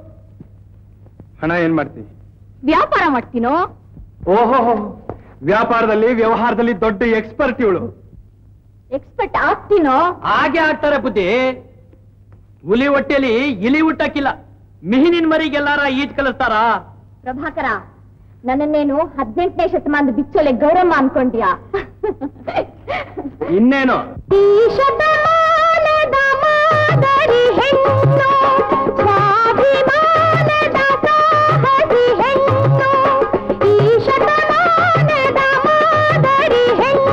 ಹಣ ಏನ್ ಮಾಡ್ತೀನಿ? ವ್ಯಾಪಾರ ಮಾಡ್ತೀನೋ? ಓಹೋ, ವ್ಯಾಪಾರದಲ್ಲಿ ವ್ಯವಹಾರದಲ್ಲಿ ದೊಡ್ಡ ಎಕ್ಸ್ಪರ್ಟ್ ಇವಳು. ಎಕ್ಸ್ಪರ್ಟ್ ಆಗ್ತೀನೋ? ಹಾಗೆ ಆಗ್ತಾರೆ ಬುದ್ಧಿ. ಹುಲಿ ಹೊಟ್ಟೆಲಿ ಇಲಿ ಹುಟ್ಟಕ್ಕಿಲ್ಲ. ಮಿಹಿನಿನ ಮರಿಗೆಲ್ಲಾರ ಈಜ್ ಕಲಿಸ್ತಾರ? ಪ್ರಭಾಕರ, ನನ್ನನ್ನೇನು ಹದಿನೆಂಟನೇ ಶತಮಾನದ ಬಿಚ್ಚೋಲೆ ಗೌರಮ್ಮ ಅನ್ಕೊಂಡ್ಯಾ? ಇನ್ನೇನು? ಈ ಶತಮಾನದ ಮಾದರಿ ಹೆಣ್ಣು, ಸ್ವಾಭಿಮಾನದ ಸಾಹಸಿ ಹೆಣ್ಣು. ಈ ಶತಮಾನದ ಮಾದರಿ ಹೆಣ್ಣು,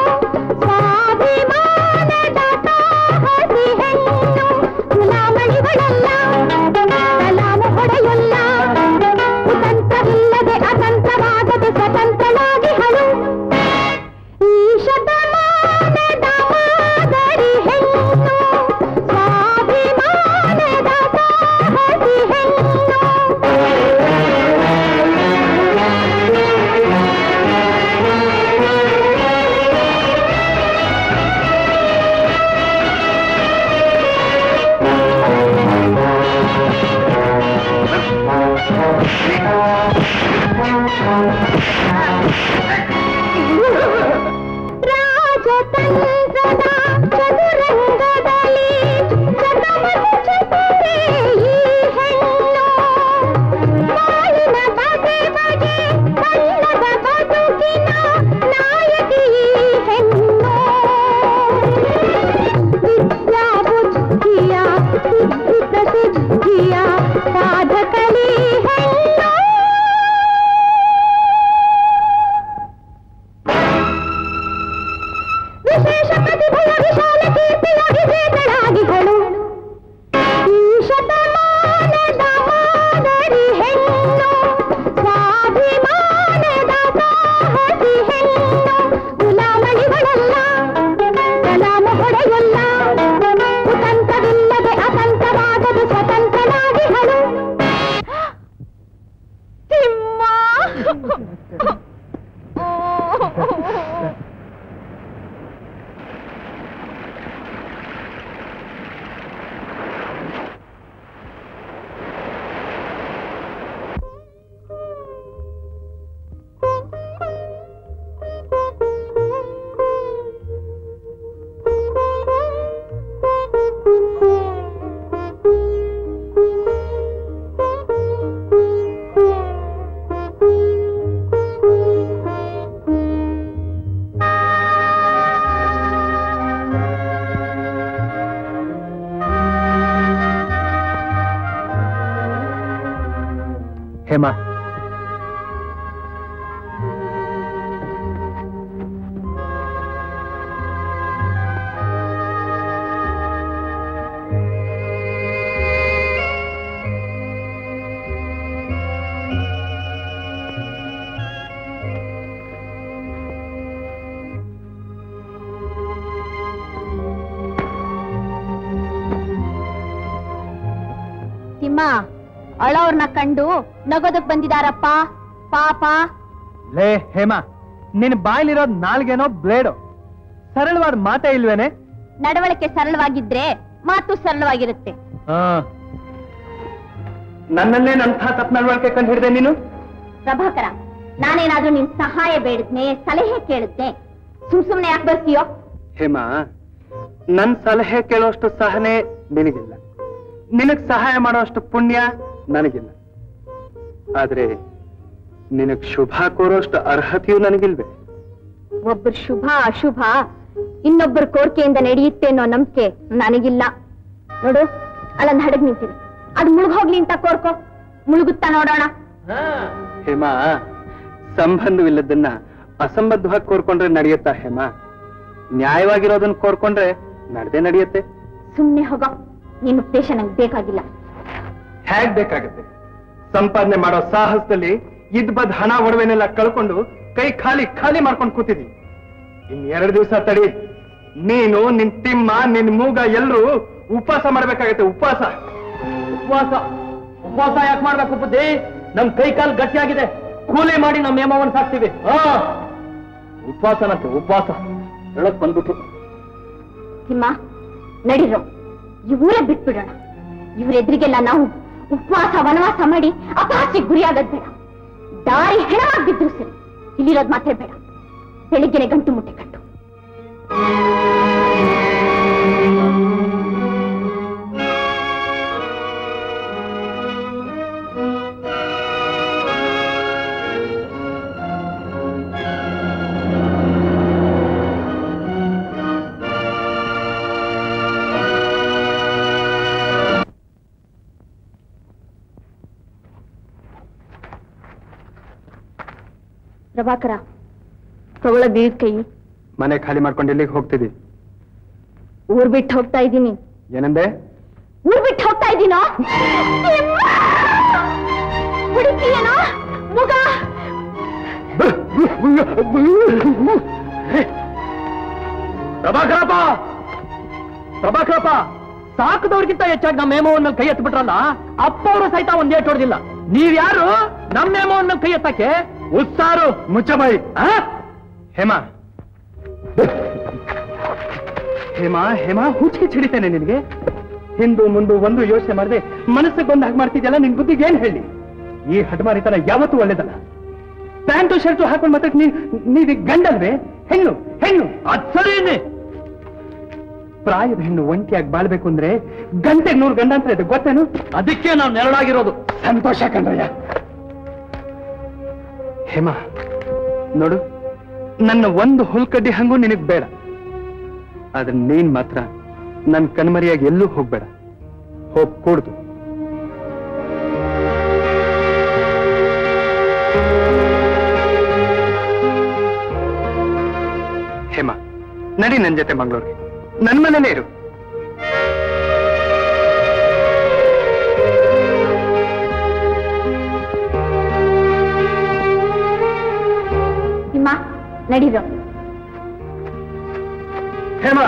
ಸ್ವಾಭಿಮಾನದ ಸಾಹಸಿ ಹೆಣ್ಣು. ಗುಲಾಮಣಿಗಳಲ್ಲ, ಸಲಾಮ ಹೊಡೆಯಲ್ಲ, ಕುತಂತ್ರವಿಲ್ಲದೆ ಅತಂತ್ರವಾಗದೆ ಸ್ವತಂತ್ರನಾಗಿ ಹಳು. ಈ ಶತಮಾನದ ಮಾದರಿ ಹೆಣ್ಣು, ಸ್ವಾಭಿಮಾನದ ಸಾಹಸಿ ಹೆಣ್ಣು. ರಾಜತಂತ್ರದ ಚದುರಂಗದಲ್ಲಿ ಶತಮತಿ ಚತುರೆ ಈ ಹೆಣ್ಣು. ಬಾಳಿನ ಬಗೆ ಬಗೆ ಬಣ್ಣದ ಬದುಕಿನ ನಾಯಕಿ ಈ ಹೆಣ್ಣು. ವಿದ್ಯಾ ಬುದ್ಧಿಯ ಸಿದ್ಧಿ ಪ್ರಸಿದ್ಧಿಯ ಸಾಧಕಳಿ ಹೆಣ್ಣು. ವಿಶೇಷ ಪ್ರತಿಭೆಯ ವಿಶಾಲ ಕೀರ್ತಿಯ ವಿಜೇತಳಾಗಿಹಳು. ಈ ಶತಮಾನದ ಮಾದರಿ ಹೆಣ್ಣು, ಸ್ವಾಭಿಮಾನದ ಸಾಹಸಿ ಹೆಣ್ಣು. ಗುಲಾಮಣಿಗಳಲ್ಲ, ಸಲಾಮ ಹೊಡೆಯಲ್ಲ, ಕುತಂತ್ರವಿಲ್ಲದೆ ಅತಂತ್ರವಾಗದು ಸ್ವತಂತ್ರನಾಗಿಹಳು. ತಿಮ್ಮ ಹೇಮಾ ಅಳವ್ರನ್ನ ಕಂಡು ನಗೋದಕ್ ಬಂದಿದಾರಪ್ಪ ಪಾಪ. ಲೇ ಹೇಮಾ, ನಿನ್ ಬಾಯ್ಲಿರೋದ್ ನಾಲ್ಗೇನೋ ಬ್ಲೇಡು, ಸರಳವಾದ ಮಾತೇ ಇಲ್ವೇನೆ? ನಡವಳಿಕೆ ಸರಳವಾಗಿದ್ರೆ ಮಾತು ಸರಳವಾಗಿರುತ್ತೆ. ನನ್ನನ್ನೇ ನಂಥ ತಪ್ಪು ನಡವಳಿಕೆ ಕಂಡು ಹಿಡಿದೆ ನೀನು? ಪ್ರಭಾಕರ, ನಾನೇನಾದ್ರೂ ನಿನ್ ಸಹಾಯ ಬೇಡಿದ್ನೆ, ಸಲಹೆ ಕೇಳಿದ್ನೆ, ಸುಮ್ ಸುಮ್ನೆ ಯಾಕೆ ಬರ್ತೀಯೋ? ಹೇಮಾ, ನನ್ ಸಲಹೆ ಕೇಳೋಷ್ಟು ಸಹನೆ ನಿನಗಿಲ್ಲ, ನಿನಗ್ ಸಹಾಯ ಮಾಡೋಷ್ಟು ಪುಣ್ಯ ನನಗಿಲ್ಲ. ಆದ್ರೆ ನಿನಗ್ ಶುಭ ಕೋರೋಷ್ಟು ಅರ್ಹತೆಯೂ ನನಗಿಲ್ವೇ? ಒಬ್ಬರ ಶುಭ ಅಶುಭ ಇನ್ನೊಬ್ಬರ ಕೋರಿಕೆಯಿಂದ ನಡೆಯುತ್ತೆ ಅನ್ನೋ ನಂಬಿಕೆ ನನಗಿಲ್ಲ. ನೋಡು, ಅಲ್ಲೊಂದು ಹಡಗ್ ನಿಂತಿದೆ, ಅದು ಮುಳುಗೋಗ್ಲಿ ಅಂತ ಕೋರ್ಕೋ, ಮುಳುಗುತ್ತಾ ನೋಡೋಣ. ಹೇಮಾ, ಸಂಬಂಧವಿಲ್ಲದನ್ನ ಅಸಂಬದ್ಧವಾಗಿ ಕೋರ್ಕೊಂಡ್ರೆ ನಡೆಯುತ್ತಾ ಹೇಮಾ? ನ್ಯಾಯವಾಗಿರೋದನ್ನ ಕೋರ್ಕೊಂಡ್ರೆ ನಡೆದೇ ನಡೆಯುತ್ತೆ. ಸುಮ್ನೆ ಹೋಗೋ, ನಿನ್ ಉದ್ದೇಶ ನಂಗೆ ಬೇಕಾಗಿಲ್ಲ. ಹೇಗ್ ಬೇಕಾಗುತ್ತೆ? ಸಂಪಾದನೆ ಮಾಡೋ ಸಾಹಸದಲ್ಲಿ ಇದ್ ಬದ್ ಹಣ ಒಡವೆನೆಲ್ಲ ಕಳ್ಕೊಂಡು ಕೈ ಖಾಲಿ ಖಾಲಿ ಮಾಡ್ಕೊಂಡು ಕೂತಿದ್ವಿ. ಇನ್ ಎರಡು ದಿವಸ ತಡಿ, ನೀನು ನಿನ್ ತಿಮ್ಮ ನಿನ್ ಮೂಗ ಎಲ್ರೂ ಉಪವಾಸ ಮಾಡ್ಬೇಕಾಗತ್ತೆ. ಉಪವಾಸ ಉಪವಾಸ ಉಪವಾಸ ಯಾಕೆ ಮಾಡ್ಬೇಕು ಬುದ್ಧಿ? ನಮ್ ಕೈ ಕಾಲು ಗಟ್ಟಿಯಾಗಿದೆ, ಕೂಲಿ ಮಾಡಿ ನಮ್ಮ ಹೇಮವನ್ನು ಸಾಕ್ತಿವಿ. ಹಾ, ಉಪವಾಸನಂತೆ ಉಪವಾಸ ಹೇಳಕ್ ಬಂದ್ಬಿಟ್ಟು. ತಿಮ್ಮ, ನಡಿರೋ, ಇವರೇ ಬಿಟ್ಬಿಡೋಣ. ಇವರೆದ್ರಿಗೆಲ್ಲ ನಾವು ಉಪವಾಸ ವನವಾಸ ಮಾಡಿ ಅಪಹಾಸ್ಯಕ್ಕೆ ಗುರಿಯಾಗದ್ ಬೇಡ. ದಾರಿ ಹೆಣವಾಗಿದ್ರು ಸರಿ, ಇಲ್ಲಿರೋದ್ ಮಾತ್ರ ಬೇಡ. ಬೆಳಿಗ್ಗೆನೆ ಗಂಟು ಮುಟ್ಟೆ ಕಟ್ಟು. ಪ್ರಭಾಕರ, ತಗೊಳ್ಳ ಬೀಳ್ ಕೈ. ಮನೆ ಖಾಲಿ ಮಾಡ್ಕೊಂಡು ಎಲ್ಲಿಗೆ ಹೋಗ್ತಿದ್ದಿ? ಊರ್ ಬಿಟ್ಟು ಹೋಗ್ತಾ ಇದ್ದೀನಿ. ಏನಂದೆ? ಊರ್ ಬಿಟ್ಟು ಹೋಗ್ತಾ ಇದ್ದೀನೋ? ಹುಡುಕಿಯೇನೋ ಮುಗ? ಪ್ರಭಾಕರಪ್ಪ, ಪ್ರಭಾಕರಪ್ಪ, ಸಾಕದವ್ರಿಗಿಂತ ಹೆಚ್ಚಾಗಿ ನಮ್ಮ ಹೇಮವನ್ ಮೇಲೆ ಕೈ ಎತ್ಬಿಟ್ರಲ್ಲ, ಅಪ್ಪ ಅವರು ಸಹಿತ ಒಂದ್ ಏಟ್ ಹೊಡೆದಿಲ್ಲ. ನೀವ್ಯಾರು ನಮ್ಮ ಹೇಮವನ್ ಮೇಲೆ ಕೈ ಎತ್ತಕ್ಕೆ? ಉತ್ಸಾರು ಮುಚ್ಚಬಾಯಿ. ಹೇಮಾ, ಹೇಮಾ, ಹೇಮಾ, ಹುಚ್ಚಿ ಚಿಡಿತೇನೆ ನಿನಗೆ? ಹಿಂದು ಮುಂದು ಒಂದು ಯೋಚನೆ ಮಾಡದೆ ಮನಸ್ಸಿಗೆ ಬಂದು ಹಾಗೆ ಮಾಡ್ತಿದ್ಯಲ್ಲ, ನಿನ್ ಬುದ್ಧಿಗೆ ಏನ್ ಹೇಳಿ? ಈ ಹಠಮಾರಿತನ ಯಾವತ್ತೂ ಒಳ್ಳೇದಲ್ಲ. ಪ್ಯಾಂಟು ಶರ್ಟು ಹಾಕೊಂಡು ಮಾತ್ರ ನೀವಿ ಗಂಡಲ್ವೇ? ಹೆಣ್ಣು ಹೆಣ್ಣು ಅದ್ ಸರಿ. ಪ್ರಾಯದ ಹೆಣ್ಣು ಒಂಟಿಯಾಗಿ ಬಾಳ್ಬೇಕು ಅಂದ್ರೆ ಗಂಟೆಗೆ ನೂರು ಗಂಡ ಅಂತ ಇದೆ, ಗೊತ್ತೇನು? ಅದಕ್ಕೆ ನಾವು ನೆರಳಾಗಿರೋದು. ಸಂತೋಷ ಕಣ್ರಯ್ಯ. ಹೇಮಾ ನೋಡು, ನನ್ನ ಒಂದು ಹುಲ್ಕಡ್ಡಿ ಹಂಗೂ ನಿನಗ್ ಬೇಡ. ಆದ್ರೆ ನೀನ್ ಮಾತ್ರ ನನ್ ಕಣ್ಮರಿಯಾಗಿ ಎಲ್ಲೂ ಹೋಗ್ಬೇಡ, ಹೋಗ್ ಕೂಡ್ದು. ಹೇಮಾ, ನಡಿ ನನ್ ಜೊತೆ ಮಂಗಳೂರಿಗೆ, ನನ್ ಮನೇಲೇ ಇರು. ನಡೀರೋ. ಹೇಮಾ,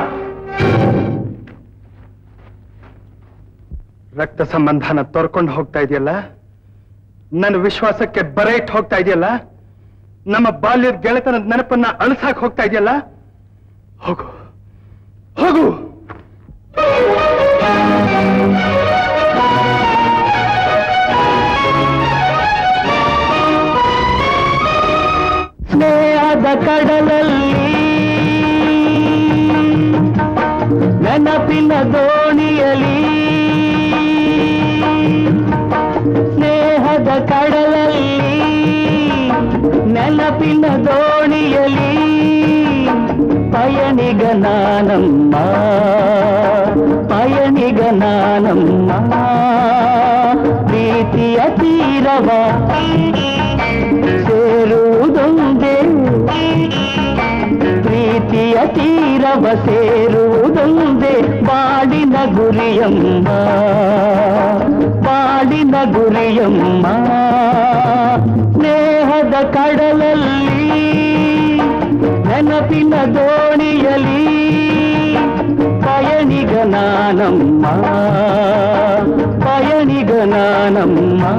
ರಕ್ತ ಸಂಬಂಧನ ತೋರ್ಕೊಂಡು ಹೋಗ್ತಾ ಇದೆಯಲ್ಲ, ನನ್ನ ವಿಶ್ವಾಸಕ್ಕೆ ಬರೆ ಇಟ್ಟು ಹೋಗ್ತಾ ಇದೆಯಲ್ಲ, ನಮ್ಮ ಬಾಲ್ಯದ ಗೆಳೆತನದ ನೆನಪನ್ನ ಅಳಿಸಾಕ್ ಹೋಗ್ತಾ ಇದೆಯಲ್ಲ, ಹೋಗು ಹೋಗು. ಸ್ನೇಹದ ಕಡಲಲ್ಲಿ ನೆನಪಿನ ದೋಣಿಯಲಿ, ಸ್ನೇಹದ ಕಡಲಲ್ಲಿ ನೆನಪಿನ ದೋಣಿಯಲಿ ಪಯಣಿಗ ನಾನಮ್ಮ, ಪಯಣಿಗ ನಾನಮ್ಮ. ಪ್ರೀತಿಯ ತೀರವ ಸೇರುವುದೊಂದೇ, ಪ್ರೀತಿಯ ತೀರವ ಸೇರುವುದೊಂದೇ ಬಾಳಿನ ಗುರಿಯಮ್ಮ, ಬಾಳಿನ ಗುರಿಯಮ್ಮ. ಸ್ನೇಹದ ಕಡಲಲ್ಲಿ ನೆನಪಿನ ದೋಣಿಯಲಿ ಪಯಣಿಗ ನಾನಮ್ಮ, ಪಯಣಿಗ ನಾನಮ್ಮ.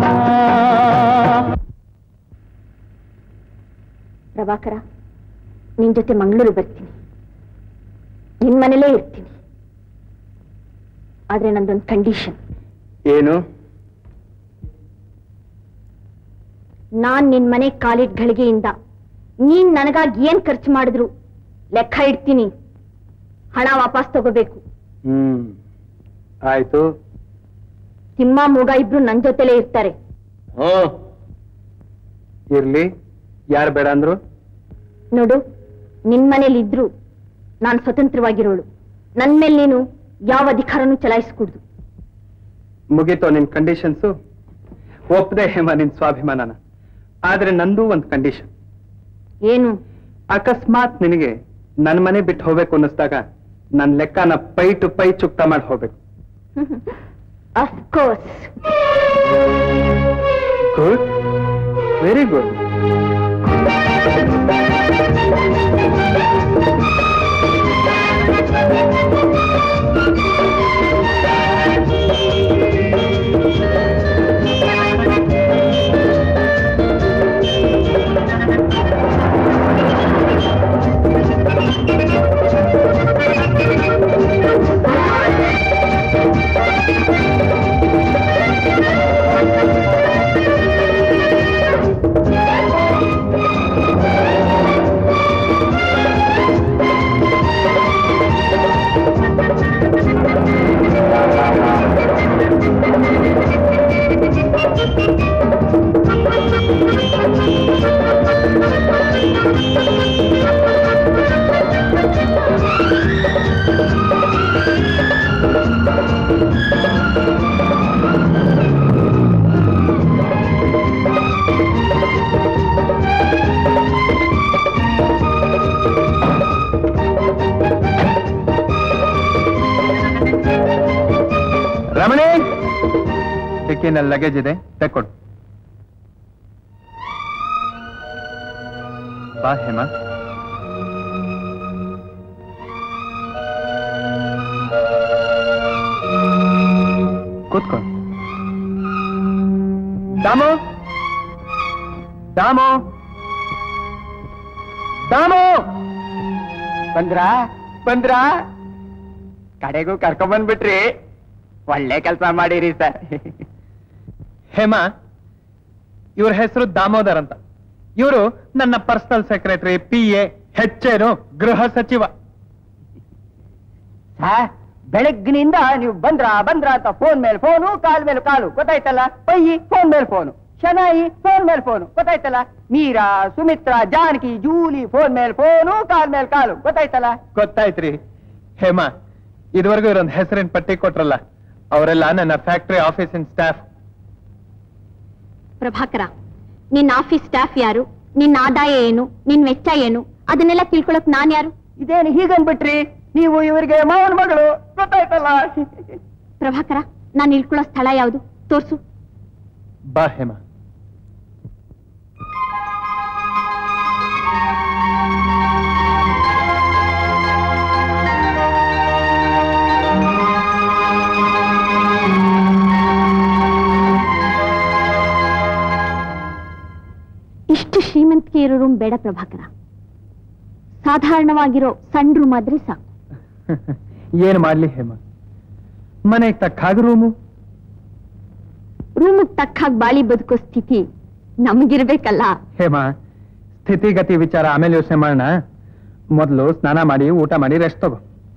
ಪ್ರಭಾಕರ, ನಿನ್ ಜೊತೆ ಮಂಗಳೂರು ಬರ್ತೀನಿ, ನಿನ್ ಮನೇಲೇ ಇರ್ತೀನಿ. ಆದ್ರೆ ನಂದೊಂದು ಕಂಡೀಷನ್. ಏನು? ನಾನ್ ನಿನ್ ಮನೆ ಕಾಲಿಟ್ ಗಳಿಗೆಯಿಂದ ನೀನ್ ನನಗಾಗಿ ಏನ್ ಖರ್ಚು ಮಾಡಿದ್ರು ಲೆಕ್ಕ ಇಡ್ತೀನಿ. ಹಣ ವಾಪಸ್ ತಗೋಬೇಕು. ಹ್ಮ್, ಆಯ್ತು. ತಿಮ್ಮ ಮೂಗ ಇಬ್ರು ನನ್ ಜೊತೆಲೇ ಇರ್ತಾರೆ. ಇರ್ಲಿ, ಯಾರು ಬೇಡ ಅಂದ್ರು? ನೋಡು, ನಿನ್ ಮನೇಲಿ ಇದ್ರು ನಾನ್ ಸ್ವತಂತ್ರವಾಗಿರೋಳು. ನನ್ ಮೇಲೆ ನೀನು ಯಾವ ಅಧಿಕಾರನೂ ಚಲಾಯಿಸ್ಕೂಡ್ದು. ಮುಗೀತೋ ನಿನ್ ಕಂಡೀಷನ್ಸು? ಒಪ್ಪದೆ ಹೇಮ ನಿನ್ ಸ್ವಾಭಿಮಾನನ. ಆದ್ರೆ ನಂದು ಒಂದು ಕಂಡೀಷನ್. ಏನು? ಅಕಸ್ಮಾತ್ ನಿನಗೆ ನನ್ ಮನೆ ಬಿಟ್ಟು ಹೋಗ್ಬೇಕು ಅನ್ನಿಸ್ದಾಗ ನನ್ ಲೆಕ್ಕನ ಪೈ ಟು ಪೈ ಚುಕ್ತ ಮಾಡಿ ಹೋಗ್ಬೇಕು. Of course. Good, very good. Ramani, ಟಿಕ್ಕಿನಲ್ಲಿ ಲಗೇಜ್ ಇದೆ, ತೆಕ್ಕೊಡು. ಬಾ ಹೇಮ. ಕೂತ್ಕೊ. ದಾಮು, ದಾಮು, ದಾಮು, ಬಂದ್ರ ಬಂದ್ರ ಕಡೆಗೂ ಕರ್ಕೊಂಡ್ಬಂದ್ಬಿಟ್ರಿ. ಒಳ್ಳೆ ಕೆಲಸ ಮಾಡಿರಿ ಸರ್. ಹೇಮಾ, ಇವ್ರ ಹೆಸರು ದಾಮೋದರ್ ಅಂತ. ಇವರು ನನ್ನ ಪರ್ಸನಲ್ ಸೆಕ್ರೆಟರಿ, ಪಿ ಎ, ಹೆಚ್ಚೇನು ಗೃಹ ಸಚಿವ. ಬೆಳಗ್ಗಿನಿಂದ ನೀವು ಬಂದ್ರ ಬಂದ್ರ ಅಂತ ಫೋನ್ ಮೇಲೆ ಫೋನು, ಕಾಲ್ ಮೇಲೆ ಕಾಲು, ಗೊತ್ತಾಯ್ತಲ್ಲ. ಪಯ್ಯಿ ಫೋನ್ ಮೇಲೆ ಫೋನು, ಶನಾಯಿ ಫೋನ್ ಮೇಲೆ ಫೋನು, ಗೊತ್ತಾಯ್ತಲ್ಲ. ಮೀರಾ, ಸುಮಿತ್ರಾ, ಜಾನಕಿ, ಜೂಲಿ ಫೋನ್ ಮೇಲೆ ಫೋನು, ಕಾಲ್ ಮೇಲೆ ಕಾಲು, ಗೊತ್ತಾಯ್ತಲ್ಲ. ಗೊತ್ತಾಯ್ತ್ರಿ. ಹೇಮಾ, ಇದುವರೆಗೂ ಇರೊಂದು ಹೆಸರಿನ ಪಟ್ಟಿ ಕೊಟ್ರಲ್ಲ, ಅವರೆಲ್ಲ ನನ್ನ ಫ್ಯಾಕ್ಟರಿ ಆಫೀಸಿನ ಸ್ಟಾಫ್. ಪ್ರಭಾಕರ, ನಿನ್ನ ಆಫೀಸ್ ಸ್ಟಾಫ್ ಯಾರು, ನಿನ್ನ ಆದಾಯ ಏನು, ನಿನ್ ವೆಚ್ಚ ಏನು, ಅದನ್ನೆಲ್ಲ ತಿಳ್ಕೊಳಕ್ ನಾನ್ ಯಾರು? ಇದೇನು ಹೀಗನ್ಬಿಟ್ರಿ? ನೀವು ಇವರಿಗೆ ಮಾವನ ಮಗಳು, ಗೊತ್ತಾಯ್ತಲ್ಲ. ಪ್ರಭಾಕರ, ನಾನು ಇಳ್ಕೊಳ್ಳೋ ಸ್ಥಳ ಯಾವುದು ತೋರ್ಸು. ಬಾ ಹೇಮಾ. ಇಷ್ಟು ಶ್ರೀಮಂತಿಕೆ ಇರೋ ರೂಮ್ ಬೇಡ ಪ್ರಭಾಕರ. ಸಾಧಾರಣವಾಗಿರೋ ಸಣ್ಣ ರೂಮ್ ಆದ್ರೆ ಸಾಕು. ಏನ್ ಮಾಡ್ಲಿ ಹೇಮ, ಮನೆಗೆ ತಕ್ಕ ಹಾಗೆ ರೂಮು. ರೂಮಿಗೆ ತಕ್ಕ ಹಾಗೆ ಬಾಳಿ ಬದುಕೋ ಸ್ಥಿತಿ ನಮಗಿರ್ಬೇಕಲ್ಲ. ಹೇಮ, ಸ್ಥಿತಿಗತಿ ವಿಚಾರ ಆಮೇಲೆ ಯೋಚನೆ ಮಾಡೋಣ. ಮೊದಲು ಸ್ನಾನ ಮಾಡಿ ಊಟ ಮಾಡಿ ರೆಸ್ಟ್ ತಗೋ.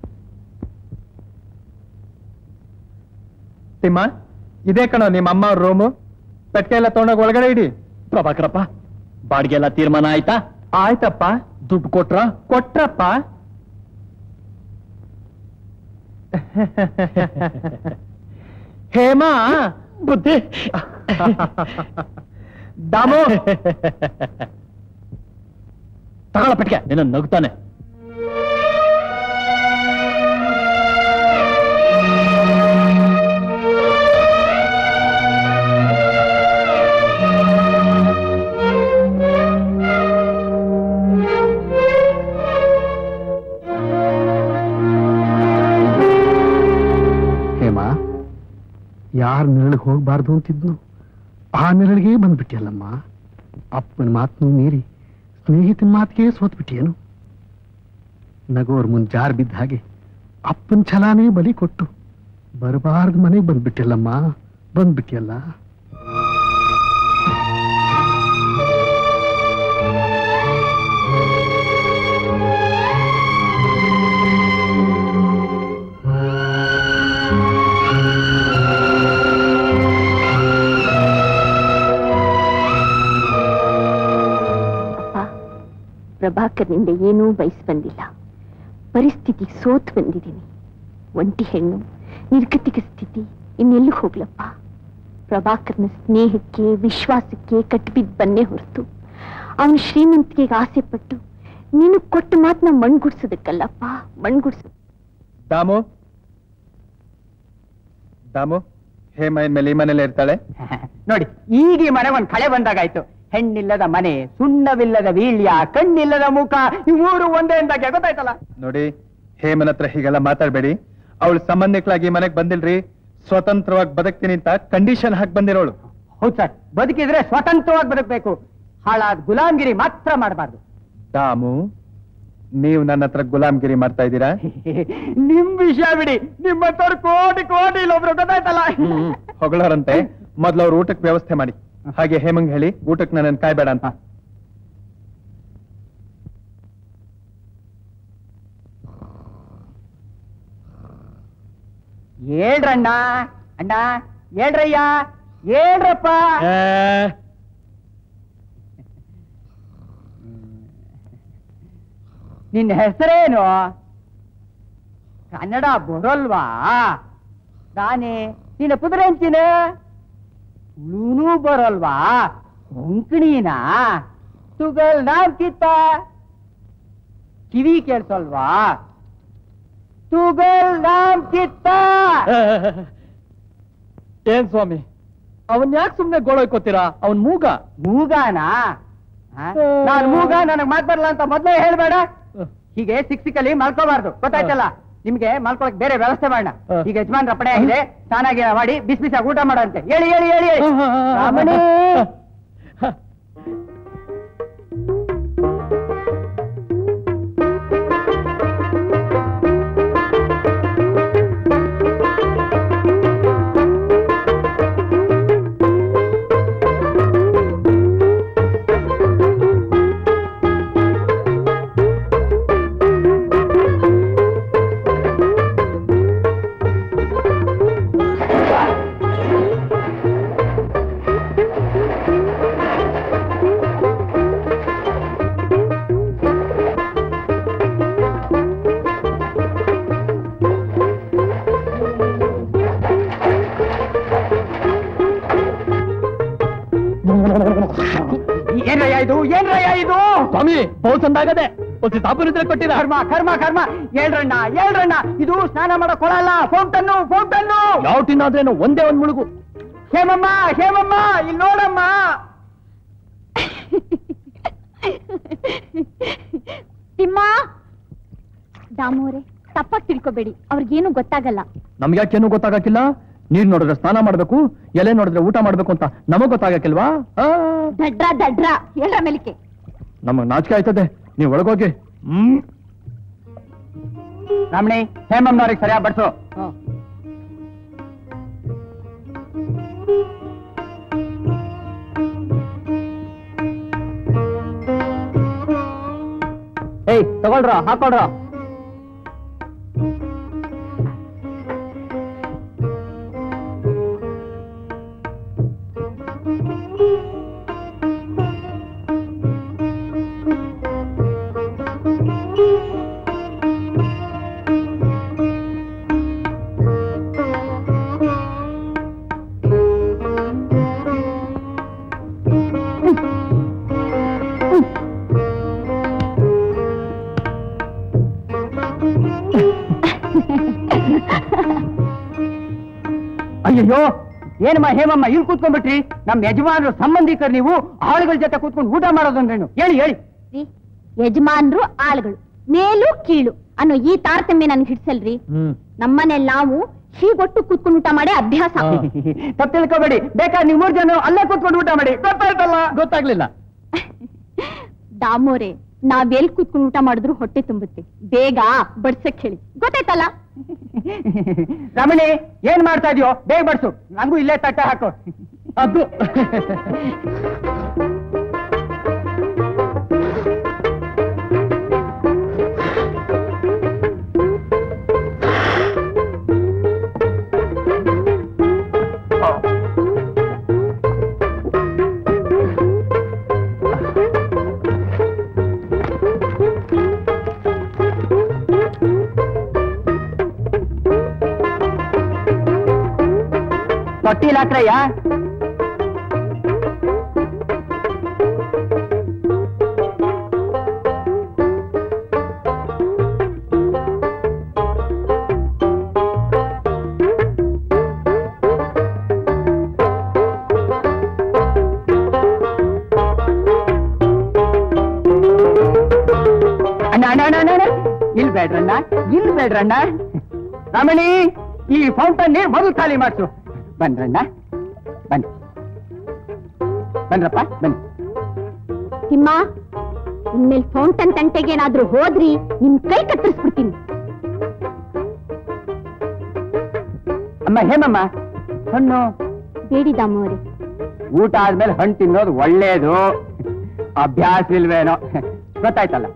ತಿಮ್ಮ, ಇದೇ ಕಣೋ ನಿಮ್ಮ ಅಮ್ಮ ಅವ್ರ ರೂಮು. ಪೆಟ್ಕೆ ಎಲ್ಲ ತಗೊಂಡೋಗಿ ಒಳಗಡೆ ಇಡಿ. ಪ್ರಭಾಕರಪ್ಪ, ಬಾಡಿಗೆ ಎಲ್ಲ ತೀರ್ಮಾನ ಆಯ್ತಾ? ಆಯ್ತಪ್ಪ. ದುಡ್ಡು ಕೊಟ್ರ? ಕೊಟ್ರಪ್ಪ. ಹೇಮಾ, ಬುದ್ಧಿ. ದಾಮು, ತಗೊಳ ಪೆಟ್ಕೆ. ನಿನ್ನ ನಗ್ತಾನೆ. ಯಾರ ಯಾರ ನೆರಳಿಗೆ ಹೋಗ್ಬಾರ್ದು ಅಂತಿದ್ನು ಆ ನೆರಳಿಗೆ ಬಂದ್ಬಿಟ್ಟಿಯಲ್ಲಮ್ಮ. ಅಪ್ಪನ ಮಾತನ್ನು ಮೀರಿ ಸ್ನೇಹಿತನ ಮಾತಿಗೆ ಸೋತ್ಬಿಟ್ಟಿಯೇನು? ನಗೋರ್ ಮುಂದೆ ಜಾರ್ ಬಿದ್ದ ಹಾಗೆ ಅಪ್ಪನ ಛಲಾನೇ ಬಲಿ ಕೊಟ್ಟು ಬರಬಾರ್ದು ಮನೆಗೆ ಬಂದ್ಬಿಟ್ಟಿಯಲ್ಲಮ್ಮ, ಬಂದ್ಬಿಟ್ಟಿಯಲ್ಲ. ಪ್ರಭಾಕರ್ನಿಂದ ಏನೂ ಬಯಸ್ ಬಂದಿಲ್ಲ. ಪರಿಸ್ಥಿತಿ ಸೋತ್ ಬಂದಿದ್ದೀನಿ. ಒಂಟಿ ಹೆಣ್ಣು, ನಿರ್ಗತಿಕ ಸ್ಥಿತಿ, ಇನ್ನೆಲ್ಲೂ ಹೋಗ್ಲಪ್ಪ. ಪ್ರಭಾಕರ್ನ ಸ್ನೇಹಕ್ಕೆ ವಿಶ್ವಾಸಕ್ಕೆ ಕಟ್ಟಿಬಿದ್ದು ಬನ್ನೇ ಹೊರತು ಅವನ ಶ್ರೀಮಂತಿಕೆಗೆ ಆಸೆ ಪಟ್ಟು ನೀನು ಕೊಟ್ಟ ಮಾತನ್ನ ಮಣ್ಗುಡ್ಸೋದಕ್ಕಲ್ಲಪ್ಪ, ಮಣ್ಗುಡ್ಸೋದು. ದಾಮು ದಾಮು ಹೇಮ ಇನ್ಮೇಲೆ ಈ ಮನೇಲಿ ಇರ್ತಾಳೆ ನೋಡಿ. ಈಗ ಈ ಮನೆ ಒಂದ್ ಕಳೆ ಬಂದಾಗಾಯ್ತು. ಹೆಣ್ಣಿಲ್ಲದ ಮನೆ, ಸುಣ್ಣವಿಲ್ಲದ ವೀಳ್ಯ, ಕಣ್ಣಿಲ್ಲದ ಮುಖ, ಈ ಮೂರು ಒಂದೇ ಅಂದಾಗೆ ಗೊತ್ತಾಯ್ತಲ್ಲ. ನೋಡಿ, ಹೇಮನ ಹತ್ರ ಹೀಗೆಲ್ಲ ಮಾತಾಡ್ಬೇಡಿ. ಅವಳು ಸಂಬಂಧಿಕಳಾಗಿ ಮನೆಗ್ ಬಂದಿಲ್ರಿ, ಸ್ವತಂತ್ರವಾಗಿ ಬದುಕ್ತೀನಿ ಅಂತ ಕಂಡೀಷನ್ ಹಾಕಿ ಬಂದಿರೋಳು. ಹೌದು ಸರ್, ಬದುಕಿದ್ರೆ ಸ್ವತಂತ್ರವಾಗಿ ಬದುಕಬೇಕು, ಹಾಳಾದ ಗುಲಾಮ್ಗಿರಿ ಮಾತ್ರ ಮಾಡಬಾರ್ದು. ದಾಮು, ನೀವು ನನ್ನ ಹತ್ರ ಗುಲಾಮ್ಗಿರಿ ಮಾಡ್ತಾ ಇದ್ದೀರಾ? ನಿಮ್ ವಿಷಯ ಬಿಡಿ, ನಿಮ್ಮ ಹತ್ರ ಕೋಟಿ ಕೋಟಿ ಇಲ್ಲೊಬ್ರು ಗೊತ್ತಾಯ್ತಲ್ಲ. ಹೊಗಳರಂತೆ ಮೊದ್ಲು ಅವ್ರ ಊಟಕ್ಕೆ ವ್ಯವಸ್ಥೆ ಮಾಡಿ. ಹಾಗೆ ಹೇಮಂಗ್ ಹೇಳಿ ಊಟಕ್ಕೆ ನನ್ನ ಕಾಯ್ಬೇಡ ಅಂತ. ಹೇಳ್ರಣ್ಣ, ಅಣ್ಣ ಹೇಳ್ರಯ್ಯ, ಹೇಳ್ರಪ್ಪ. ನಿನ್ನ ಹೆಸರೇನು? ಕನ್ನಡ ಬರೋಲ್ವಾ? ನಾನೇ ನಿನ್ನ ಪುದರೆಂಚಿನ ತುಳುನೂ ಬರೋಲ್ವಾ? ಕೊಂಕಣಿನ ತುಗಲ್ ನಾಮ್ ಕಿತ್ತ ಕಿವಿ ಕೇಳ್ಸಲ್ವಾ? ತುಗಲ್ ನಾಮ್ ಕಿತ್ತ. ಏನ್ ಸ್ವಾಮಿ, ಅವನ್ ಯಾಕೆ ಸುಮ್ನೆ ಗೋಳೋಯ್ಕೋತೀರಾ? ಅವನ್ ಮೂಗ. ಮೂಗಾನ? ನಾನ್ ಮೂಗ, ನನಗ್ ಮಾತ್ ಬರಲ್ಲ ಅಂತ ಮೊದ್ಲೇ ಹೇಳ್ಬೇಡ. ಹೀಗೆ ಸಿಕ್ ಸಿಕ್ಕಲ್ಲಿ ಮಲ್ಕೋಬಾರ್ದು, ಗೊತ್ತಾಯ್ತಲ್ಲ? ನಿಮ್ಗೆ ಮಲ್ಕೊಳಕ್ ಬೇರೆ ವ್ಯವಸ್ಥೆ ಮಾಡೋಣ. ಈಗ ಯಜಮಾನ್ ರಪಣೆ ಆಗಿದೆ, ಸ್ನಾನ ಮಾಡಿ ಬಿಸಿ ಬಿಸಿಯಾಗಿ ಊಟ ಮಾಡಂತೆ. ಹೇಳಿ ಹೇಳಿ ಹೇಳಿ ರಾಮಣಿ. ಏನ್ರಯ್ಯ ಇದು? ಏನ್ರಯ್ಯ ಇದು? ಸ್ವಾಮಿ, ಬಹು ಚಂದಾಗದೆ ಒಂದು ಸಾಬೂನಿದ್ರೆ ಕೊಟ್ಟಿರ. ಕರ್ಮ ಕರ್ಮ ಕರ್ಮ. ಹೇಳ್ರಣ್ಣ ಹೇಳ್ರಣ್ಣ, ಇದು ಸ್ನಾನ ಮಾಡೋ ಕೊಳಲ್ಲ, ಫೌಂಟನ್ನು ಫೌಂಟನ್ನು. ಯಾವ ಟಿನ್ನಾದ್ರೇನು ಒಂದೇ ಒಂದ್ ಮುಳುಗು. ಹೇಮಮ್ಮ ಹೇಮಮ್ಮ, ಇಲ್ಲಿ ನೋಡಮ್ಮ. ತಿಮ್ಮ, ದಾಮೋರೆ ತಪ್ಪಾಗಿ ತಿಳ್ಕೊಬೇಡಿ, ಅವ್ರಿಗೇನು ಗೊತ್ತಾಗಲ್ಲ. ನಮ್ಗ್ಯಾಕೇನು ಗೊತ್ತಾಗಕ್ಕಿಲ್ಲ? ನೀರ್ ನೋಡಿದ್ರೆ ಸ್ನಾನ ಮಾಡ್ಬೇಕು, ಎಲೆ ನೋಡಿದ್ರೆ ಊಟ ಮಾಡ್ಬೇಕು ಅಂತ ನಮಗ್ ಗೊತ್ತಾಗಕ್ಕಿಲ್ವಾ? ದಡ್ರ ದಡ್ರ ಹೇಳ್ರ ಮೇಲಿಕೆ. ನಮಗ್ ನಾಚಿಕೆ ಆಯ್ತದೆ, ನೀವ್ ಒಳಗೋಗಿ. ಹ್ಮ್ ರಮಣಿ, ಹೇಮಮ್ಮನವ್ರಿಗೆ ಸರಿಯಾಗಿ ಬಡ್ಸು. ಏಯ್ ತಗೊಳ್ರ, ಹಾಕೊಳ್ರ. ಅಯ್ಯೋ, ಏನಮ್ಮ ಹೇಮಮ್ಮ ಇಲ್ಲಿ ಕೂತ್ಕೊಂಡ್ಬಿಟ್ರಿ? ನಮ್ ಯಜಮಾನರು ಸಂಬಂಧಿಕರು, ನೀವು ಆಳುಗಳ ಜೊತೆ ಕೂತ್ಕೊಂಡು ಊಟ ಮಾಡೋದಂದ್ರೇನು? ಹೇಳಿ ಹೇಳಿ. ಯಜಮಾನ್ರು ಆಳುಗಳು, ಮೇಲು ಕೀಳು ಅನ್ನೋ ಈ ತಾರತಮ್ಯ ನನ್ಗೆ ಹಿಡ್ಸಲ್ರಿ. ನಮ್ಮನೇಲಿ ನಾವು ಹೀಗೊಟ್ಟು ಕೂತ್ಕೊಂಡು ಊಟ ಮಾಡಿ ಅಭ್ಯಾಸ. ತಪ್ಪು ತಿಳ್ಕೊಬೇಡಿ, ಬೇಕಾದ್ರೆ ನೀವು ಮೂರು ಜನ ಅಲ್ಲೇ ಕೂತ್ಕೊಂಡು ಊಟ ಮಾಡಿ. ಗೊತ್ತಾಯ್ತಲ್ಲ? ಗೊತ್ತಾಗ್ಲಿಲ್ಲ. ದಾಮೋರೆ, ನಾವೆಲ್ ಕೂತ್ಕೊಂಡು ಊಟ ಮಾಡಿದ್ರು ಹೊಟ್ಟೆ ತುಂಬುತ್ತೆ. ಬೇಗ ಬಡ್ಸಕ್ ಹೇಳಿ. ಗೊತ್ತಾಯ್ತಲ್ಲ? ರಮಣಿ, ಏನ್ ಮಾಡ್ತಾ ಇದೀಯೋ? ಬೇಗ ಬಡ್ಸು, ನಂಗೂ ಇಲ್ಲೇ ತಟ್ಟೆ ಹಾಕು. ಅದು ತೊಟ್ಟಿಲ್ ಹಾಕ್ರಯ್ಯ. ಅಣ್ಣ ಅಣ್ಣ ಅಣ್ಣ ಅಣ್ಣ ಇಲ್ ಬೇಡ್ರಣ್ಣ, ಇಲ್ ಬೇಡ್ರಣ್ಣ. ರಮಣಿ, ಈ ಫೌಂಟನ್ ನೀರ್ ಮೊದಲು ಖಾಲಿ ಮಾಡ್ಸು. ಬನ್ರಣ್ಣ, ಬನ್ನಿ ಬನ್ರಪ್ಪ, ಬನ್ನಿ. ತಿಮ್ಮ, ಇನ್ಮೇಲೆ ಫೌಂಟನ್ ತಂಟೆಗೆ ಏನಾದ್ರೂ ಹೋದ್ರಿ ನಿಮ್ ಕೈ ಕತ್ತರಿಸ್ಬಿಡ್ತೀನಿ. ಅಮ್ಮ ಹೇಮಮ್ಮ, ಹಣ್ಣು ಬೇಡಿ ದಾಮೋರೆ. ಊಟ ಆದ್ಮೇಲೆ ಹಣ್ಣು ತಿನ್ನೋದು ಒಳ್ಳೇದು. ಅಭ್ಯಾಸ ಇಲ್ವೇನೋ, ಗೊತ್ತಾಯ್ತಲ್ಲ?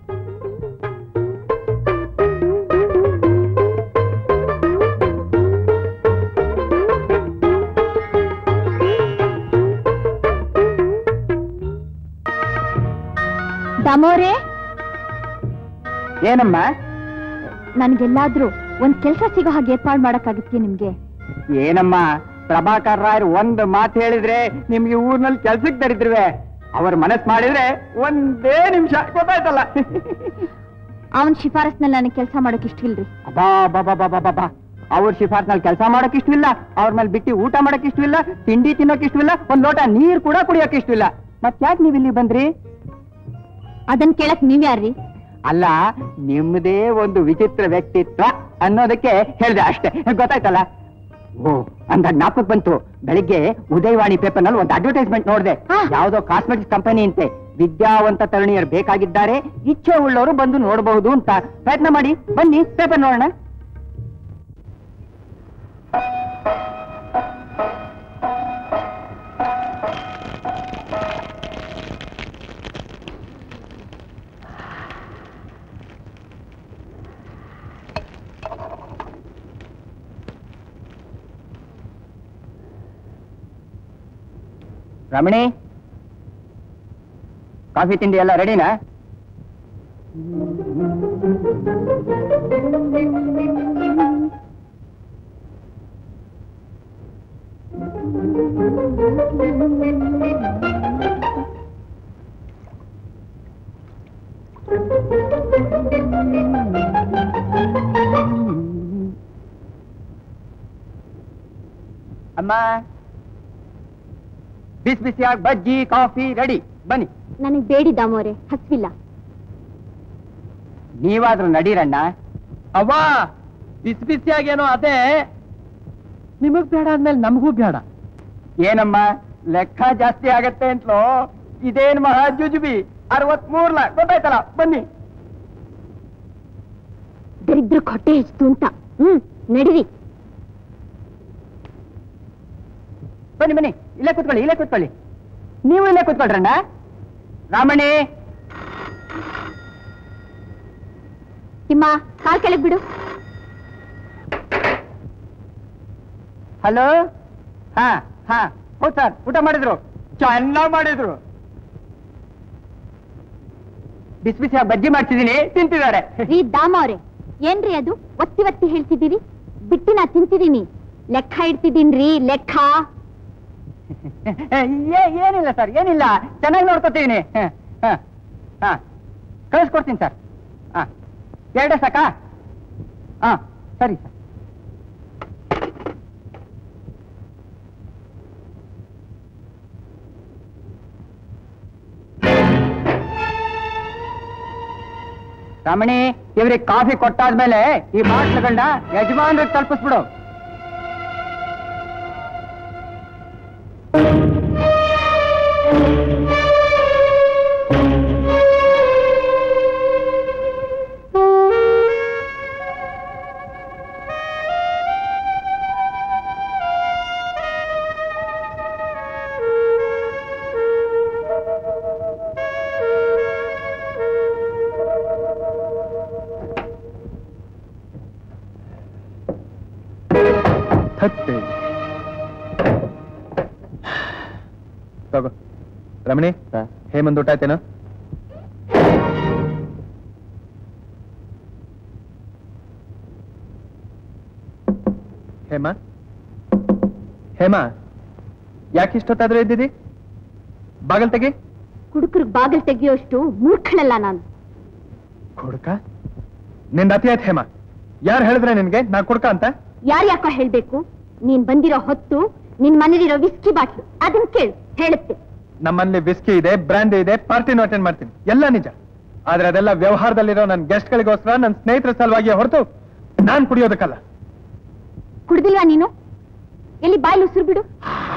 ದಾಮೋರೆ, ಏನಮ್ಮ? ನನ್ಗೆಲ್ಲಾದ್ರೂ ಒಂದ್ ಕೆಲ್ಸ ಸಿಗೋ ಹಾಗೆ ಏರ್ಪಾಡು ಮಾಡಕ್ಕಾಗತ್ತೆ ನಿಮ್ಗೆ? ಏನಮ್ಮ, ಪ್ರಭಾಕರ್ ರಾಯರು ಒಂದು ಮಾತು ಹೇಳಿದ್ರೆ ನಿಮ್ಗೆ ಊರ್ನಲ್ಲಿ ಕೆಲ್ಸಕ್ಕೆ ತರಿದ್ರುವೆ. ಅವ್ರ ಮನಸ್ ಮಾಡಿದ್ರೆ ಒಂದೇ ನಿಮಿಷ, ಗೊತ್ತಾಯ್ತಲ್ಲ? ಅವನ್ ಶಿಫಾರಸ್ನಲ್ಲಿ ನನಗೆ ಕೆಲಸ ಮಾಡಕ್ ಇಷ್ಟ ಇಲ್ರಿ. ಅಬಾ ಬಾಬಾ ಬಾಬಾ ಬಾಬಾ, ಅವ್ರ ಶಿಫಾರಸ್ನಲ್ಲಿ ಕೆಲಸ ಮಾಡಕ್ ಇಷ್ಟವಿಲ್ಲ, ಅವ್ರ ಮೇಲೆ ಬಿಟ್ಟು ಊಟ ಮಾಡಕ್ ಇಷ್ಟವಿಲ್ಲ, ತಿಂಡಿ ತಿನ್ನೋಕ್ ಇಷ್ಟವಿಲ್ಲ, ಒಂದ್ ಲೋಟ ನೀರ್ ಕೂಡ ಕುಡಿಯೋಕ್ ಇಷ್ಟವಿಲ್ಲ. ಮತ್ ಯಾಕೆ ನೀವ್ ಇಲ್ಲಿ ಬಂದ್ರಿ? ಅದನ್ ಕೇಳಕ್ ನೀವ್ಯಾರ್ರಿ? ಅಲ್ಲ, ನಿಮ್ಮದೇ ಒಂದು ವಿಚಿತ್ರ ವ್ಯಕ್ತಿತ್ವ ಅನ್ನೋದಕ್ಕೆ ಹೇಳಿದೆ ಅಷ್ಟೇ, ಗೊತ್ತಾಯ್ತಲ್ಲ? ಓ, ಅಂದ ಜ್ಞಾಪಕ ಬಂತು. ಬೆಳಿಗ್ಗೆ ಉದಯವಾಣಿ ಪೇಪರ್ ನಲ್ಲಿ ಒಂದು ಅಡ್ವರ್ಟೈಸ್ಮೆಂಟ್ ನೋಡಿದೆ. ಯಾವ್ದೋ ಕಾಸ್ಮೆಟಿಕ್ಸ್ ಕಂಪನಿ ಅಂತೆ. ವಿದ್ಯಾವಂತ ತರುಣಿಯರು ಬೇಕಾಗಿದ್ದಾರೆ, ಇಚ್ಛೆ ಉಳ್ಳವರು ಬಂದು ನೋಡಬಹುದು ಅಂತ. ಪ್ರಯತ್ನ ಮಾಡಿ, ಬನ್ನಿ ಪೇಪರ್ ನೋಡೋಣ. ರಮಣಿ, ಕಾಫಿ ತಿಂಡಿ ಎಲ್ಲ ರೆಡಿನಾ? ಅಮ್ಮ, ಬಿಸಿ ಬಿಸಿಯಾಗಿ ಬಜ್ಜಿ ಕಾಫಿ ರೆಡಿ, ಬನ್ನಿ. ನನಗ್ ಬೇಡಿ ದಾಮೋರೆ, ಹಸ್ವಿಲ್ಲ. ನೀವಾದ್ರೂ ನಡೀರಣ್ಣ. ಅವ್ವ, ಬಿಸಿ ಬಿಸಿಯಾಗೇನೋ ಅದೇ, ನಿಮಗ್ ಬೇಡ ಅಂದ್ಮೇಲೆ ನಮಗೂ ಬೇಡ. ಏನಮ್ಮ, ಲೆಕ್ಕ ಜಾಸ್ತಿ ಆಗತ್ತೆ ಅಂತಲೋ? ಇದೇನ್ ಮಹಾ ಜುಜುಬಿ, ಅರವತ್ಮೂರ್ಲ, ಗೊತ್ತಾಯ್ತಲ್ಲ? ಬನ್ನಿ. ದರಿದ್ರ ಹೊಟ್ಟೆ ಹೆಚ್ಚು ಅಂತ. ಹ್ಮ್, ನಡೀರಿ. ಬನ್ನಿ ಬನ್ನಿ, ಇಲ್ಲೇ ಕೂತ್ಕೊಳ್ಳಿ, ಇಲ್ಲೇ ಕೂತ್ಕೊಳ್ಳಿ. ನೀವು ಇಲ್ಲೇ ಕೂತ್ಕೊಳ್ರಣ್ಣ. ರಾಮಣಿ, ತಿಮ್ಮ, ಕಾಲ್ ಕೆಳಗ್ ಬಿಡು. ಹಲೋ. ಹಾ ಹಾ ಹೌದ್ ಸರ್, ಊಟ ಮಾಡಿದ್ರು, ಚೆನ್ನಾಗ್ ಮಾಡಿದ್ರು. ಬಿಸಿ ಬಿಸಿ ಬಜ್ಜಿ ಮಾಡ್ತಿದ್ದೀನಿ, ತಿಂತಿದ್ದಾರೆ. ರೀ ದಾಮವ್ರೆ, ಏನ್ರಿ ಅದು ಒತ್ತಿ ಒತ್ತಿ ಹೇಳ್ತಿದ್ದೀರಿ? ಬಿಟ್ಟಿ ನಾ ತಿಂತಿದ್ದೀನಿ, ಲೆಕ್ಕ ಇಡ್ತಿದ್ದೀನ್ರಿ, ಲೆಕ್ಕ. ಏನಿಲ್ಲ ಸರ್, ಏನಿಲ್ಲ, ಚೆನ್ನಾಗಿ ನೋಡ್ಕೊತೀನಿ. ಹಾ, ಕಳಿಸ್ಕೊಡ್ತೀನಿ ಸರ್. ಹಾ, ಎರಡೇ ಸಾಕಾ? ಹಾ, ಸರಿ ಸರ್. ರಾಮಣಿ, ಇವ್ರಿಗೆ ಕಾಫಿ ಕೊಟ್ಟಾದ್ಮೇಲೆ ಈ ಬಾಟ್ಲುಗಳನ್ನ ಯಜಮಾನ್ರಿಗೆ ತಲುಪಿಸ್ಬಿಡು. ಹತ್ತೆ ತಗೋ. ರಮಣಿ, ಹೇಮಂದ್ ಊಟ ಆಯ್ತೇನೋ? ಹೇಮ, ಹೇಮ, ಯಾಕಿಷ್ಟೊತ್ತಾದ್ರೂ ಇದ್ದಿದಿ? ಬಾಗಲ್ ತೆಗಿ. ಕುಡುಕರಿಗೆ ಬಾಗಿಲು ತೆಗೆಯೋಷ್ಟು ಮೂರ್ಖಳಲ್ಲ ನಾನು. ಕುಡ್ಕ? ನಿಂದ ಅತಿ ಆಯ್ತು ಹೇಮ. ಯಾರು ಹೇಳಿದ್ರೆ ನಿನ್ಗೆ ನಾ ಕುಡ್ಕ ಅಂತ? ಯಾರು ಯಾಕೋ ಹೇಳ್ಬೇಕು? ನೀನ್ ಬಂದಿರೋ ಹೊತ್ತು ನಿನ್ ಮನೇಲಿರೋ ವಿಸ್ಕಿ ಬಾಟ್ಲು ಅದನ್ನ ಕೇಳು, ಹೇಳುತ್ತೆ. ನಮ್ಮಲ್ಲಿ ವಿಸ್ಕಿ ಇದೆ, ಬ್ರ್ಯಾಂಡಿ ಇದೆ, ಪಾರ್ಟಿನೂ ಅಟೆಂಡ್ ಮಾಡ್ತೀನಿ, ಎಲ್ಲ ನಿಜ. ಆದ್ರೆ ಅದೆಲ್ಲ ವ್ಯವಹಾರದಲ್ಲಿರೋ ನನ್ನ ಗೆಸ್ಟ್ಗಳಿಗೋಸ್ಕರ, ನನ್ನ ಸ್ನೇಹಿತರ ಸಲುವಾಗಿ ಹೊರತು ನಾನ್ ಕುಡಿಯೋದಕ್ಕಲ್ಲ. ಕುಡ್ದಿಲ್ವಾ ನೀನು? ಎಲ್ಲಿ ಬಾಯ್ಲು ಉಸಿರು ಬಿಡು.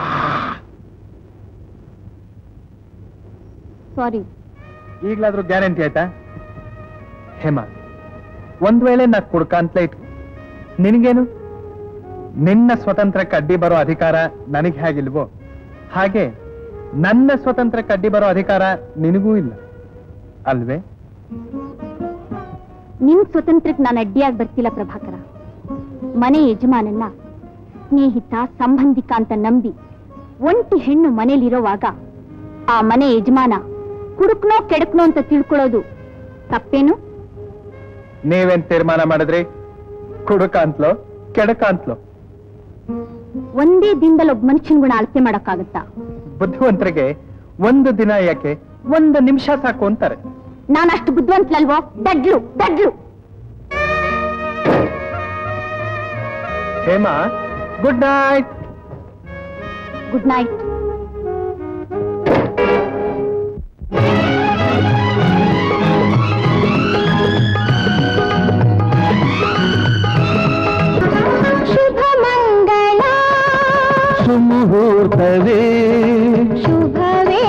ಸಾರಿ. ಈಗ್ಲಾದ್ರೂ ಗ್ಯಾರಂಟಿ ಆಯ್ತಾ? ಹೇಮ, ಒಂದ್ ವೇಳೆ ನಾ ಕುಡ್ಕ ಅಂತಲೇ ಇಟ್ಕೊ, ನಿನಗೇನು? ನಿನ್ನ ಸ್ವತಂತ್ರಕ್ಕೆ ಅಡ್ಡಿ ಬರೋ ಅಧಿಕಾರ ನನಗೆ ಹೇಗಿಲ್ವೋ ಹಾಗೆ ನನ್ನ ಸ್ವತಂತ್ರಕ್ಕೆ ಅಡ್ಡಿ ಬರೋ ಅಧಿಕಾರ ನಿನಗೂ ಇಲ್ಲ ಅಲ್ವೇ? ನಿನ್ ಸ್ವತಂತ್ರಕ್ಕೆ ನಾನು ಅಡ್ಡಿಯಾಗಿ ಬರ್ತಿಲ್ಲ ಪ್ರಭಾಕರ. ಮನೆ ಯಜಮಾನನ್ನ ಸ್ನೇಹಿತ ಸಂಬಂಧಿಕ ಅಂತ ನಂಬಿ ಒಂಟಿ ಹೆಣ್ಣು ಮನೇಲಿರೋವಾಗ ಆ ಮನೆ ಯಜಮಾನ ಕುಡುಕ್ನೋ ಕೆಡಕ್ನೋ ಅಂತ ತಿಳ್ಕೊಳ್ಳೋದು ತಪ್ಪೇನು? ನೀವೇನ್ ತೀರ್ಮಾನ ಮಾಡಿದ್ರಿ? ಕುಡುಕ ಅಂತಲೋ ಕೆಡಕ ಅಂತಲೋ? ಒಂದೇ ದಿನದಲ್ಲಿ ಒಬ್ಬ ಮನುಷ್ಯನ ಗುಣ ಅಳತೆ ಮಾಡಕ್ಕಾಗತ್ತಾ? ಬುದ್ಧಿವಂತರಿಗೆ ಒಂದು ದಿನ ಯಾಕೆ, ಒಂದು ನಿಮಿಷ ಸಾಕು ಅಂತಾರೆ. ನಾನಷ್ಟು ಬುದ್ಧಿವಂತಲಲ್ವೋ? ದಡ್ಲು ದಡ್ಲು. Hema, good night. Good night. ಶುಭ ಮಂಗಳ ಸುಮುಹೂರ್ತವೇ ಶುಭವೇ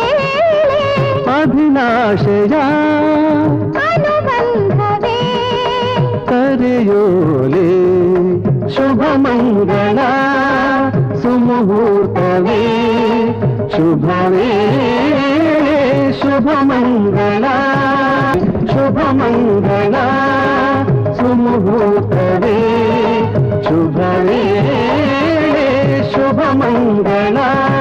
ಅಭಿಲಾಷಯ ಅನುಬಂಧವೇ ಕರೆಯೋಲೆ ಶುಭ ಮಂಗಳ ಸುಮುಹೂರ್ತವೇ ಶುಭವೇ ಶುಭ ಮಂಗಳ ಶುಭ ಮಂಗಳ ಸುಮುಹೂರ್ತವೇ ಶುಭವೇ ಶುಭ ಮಂಗಳ.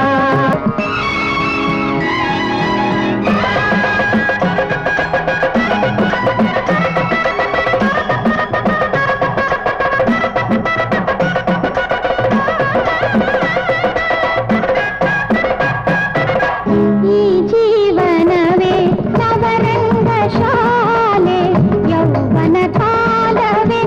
ಈ ಜೀವನವೇ ನವರಂಗ ಶಾಲೆ ಯೌವನ ಕಾಲವೇ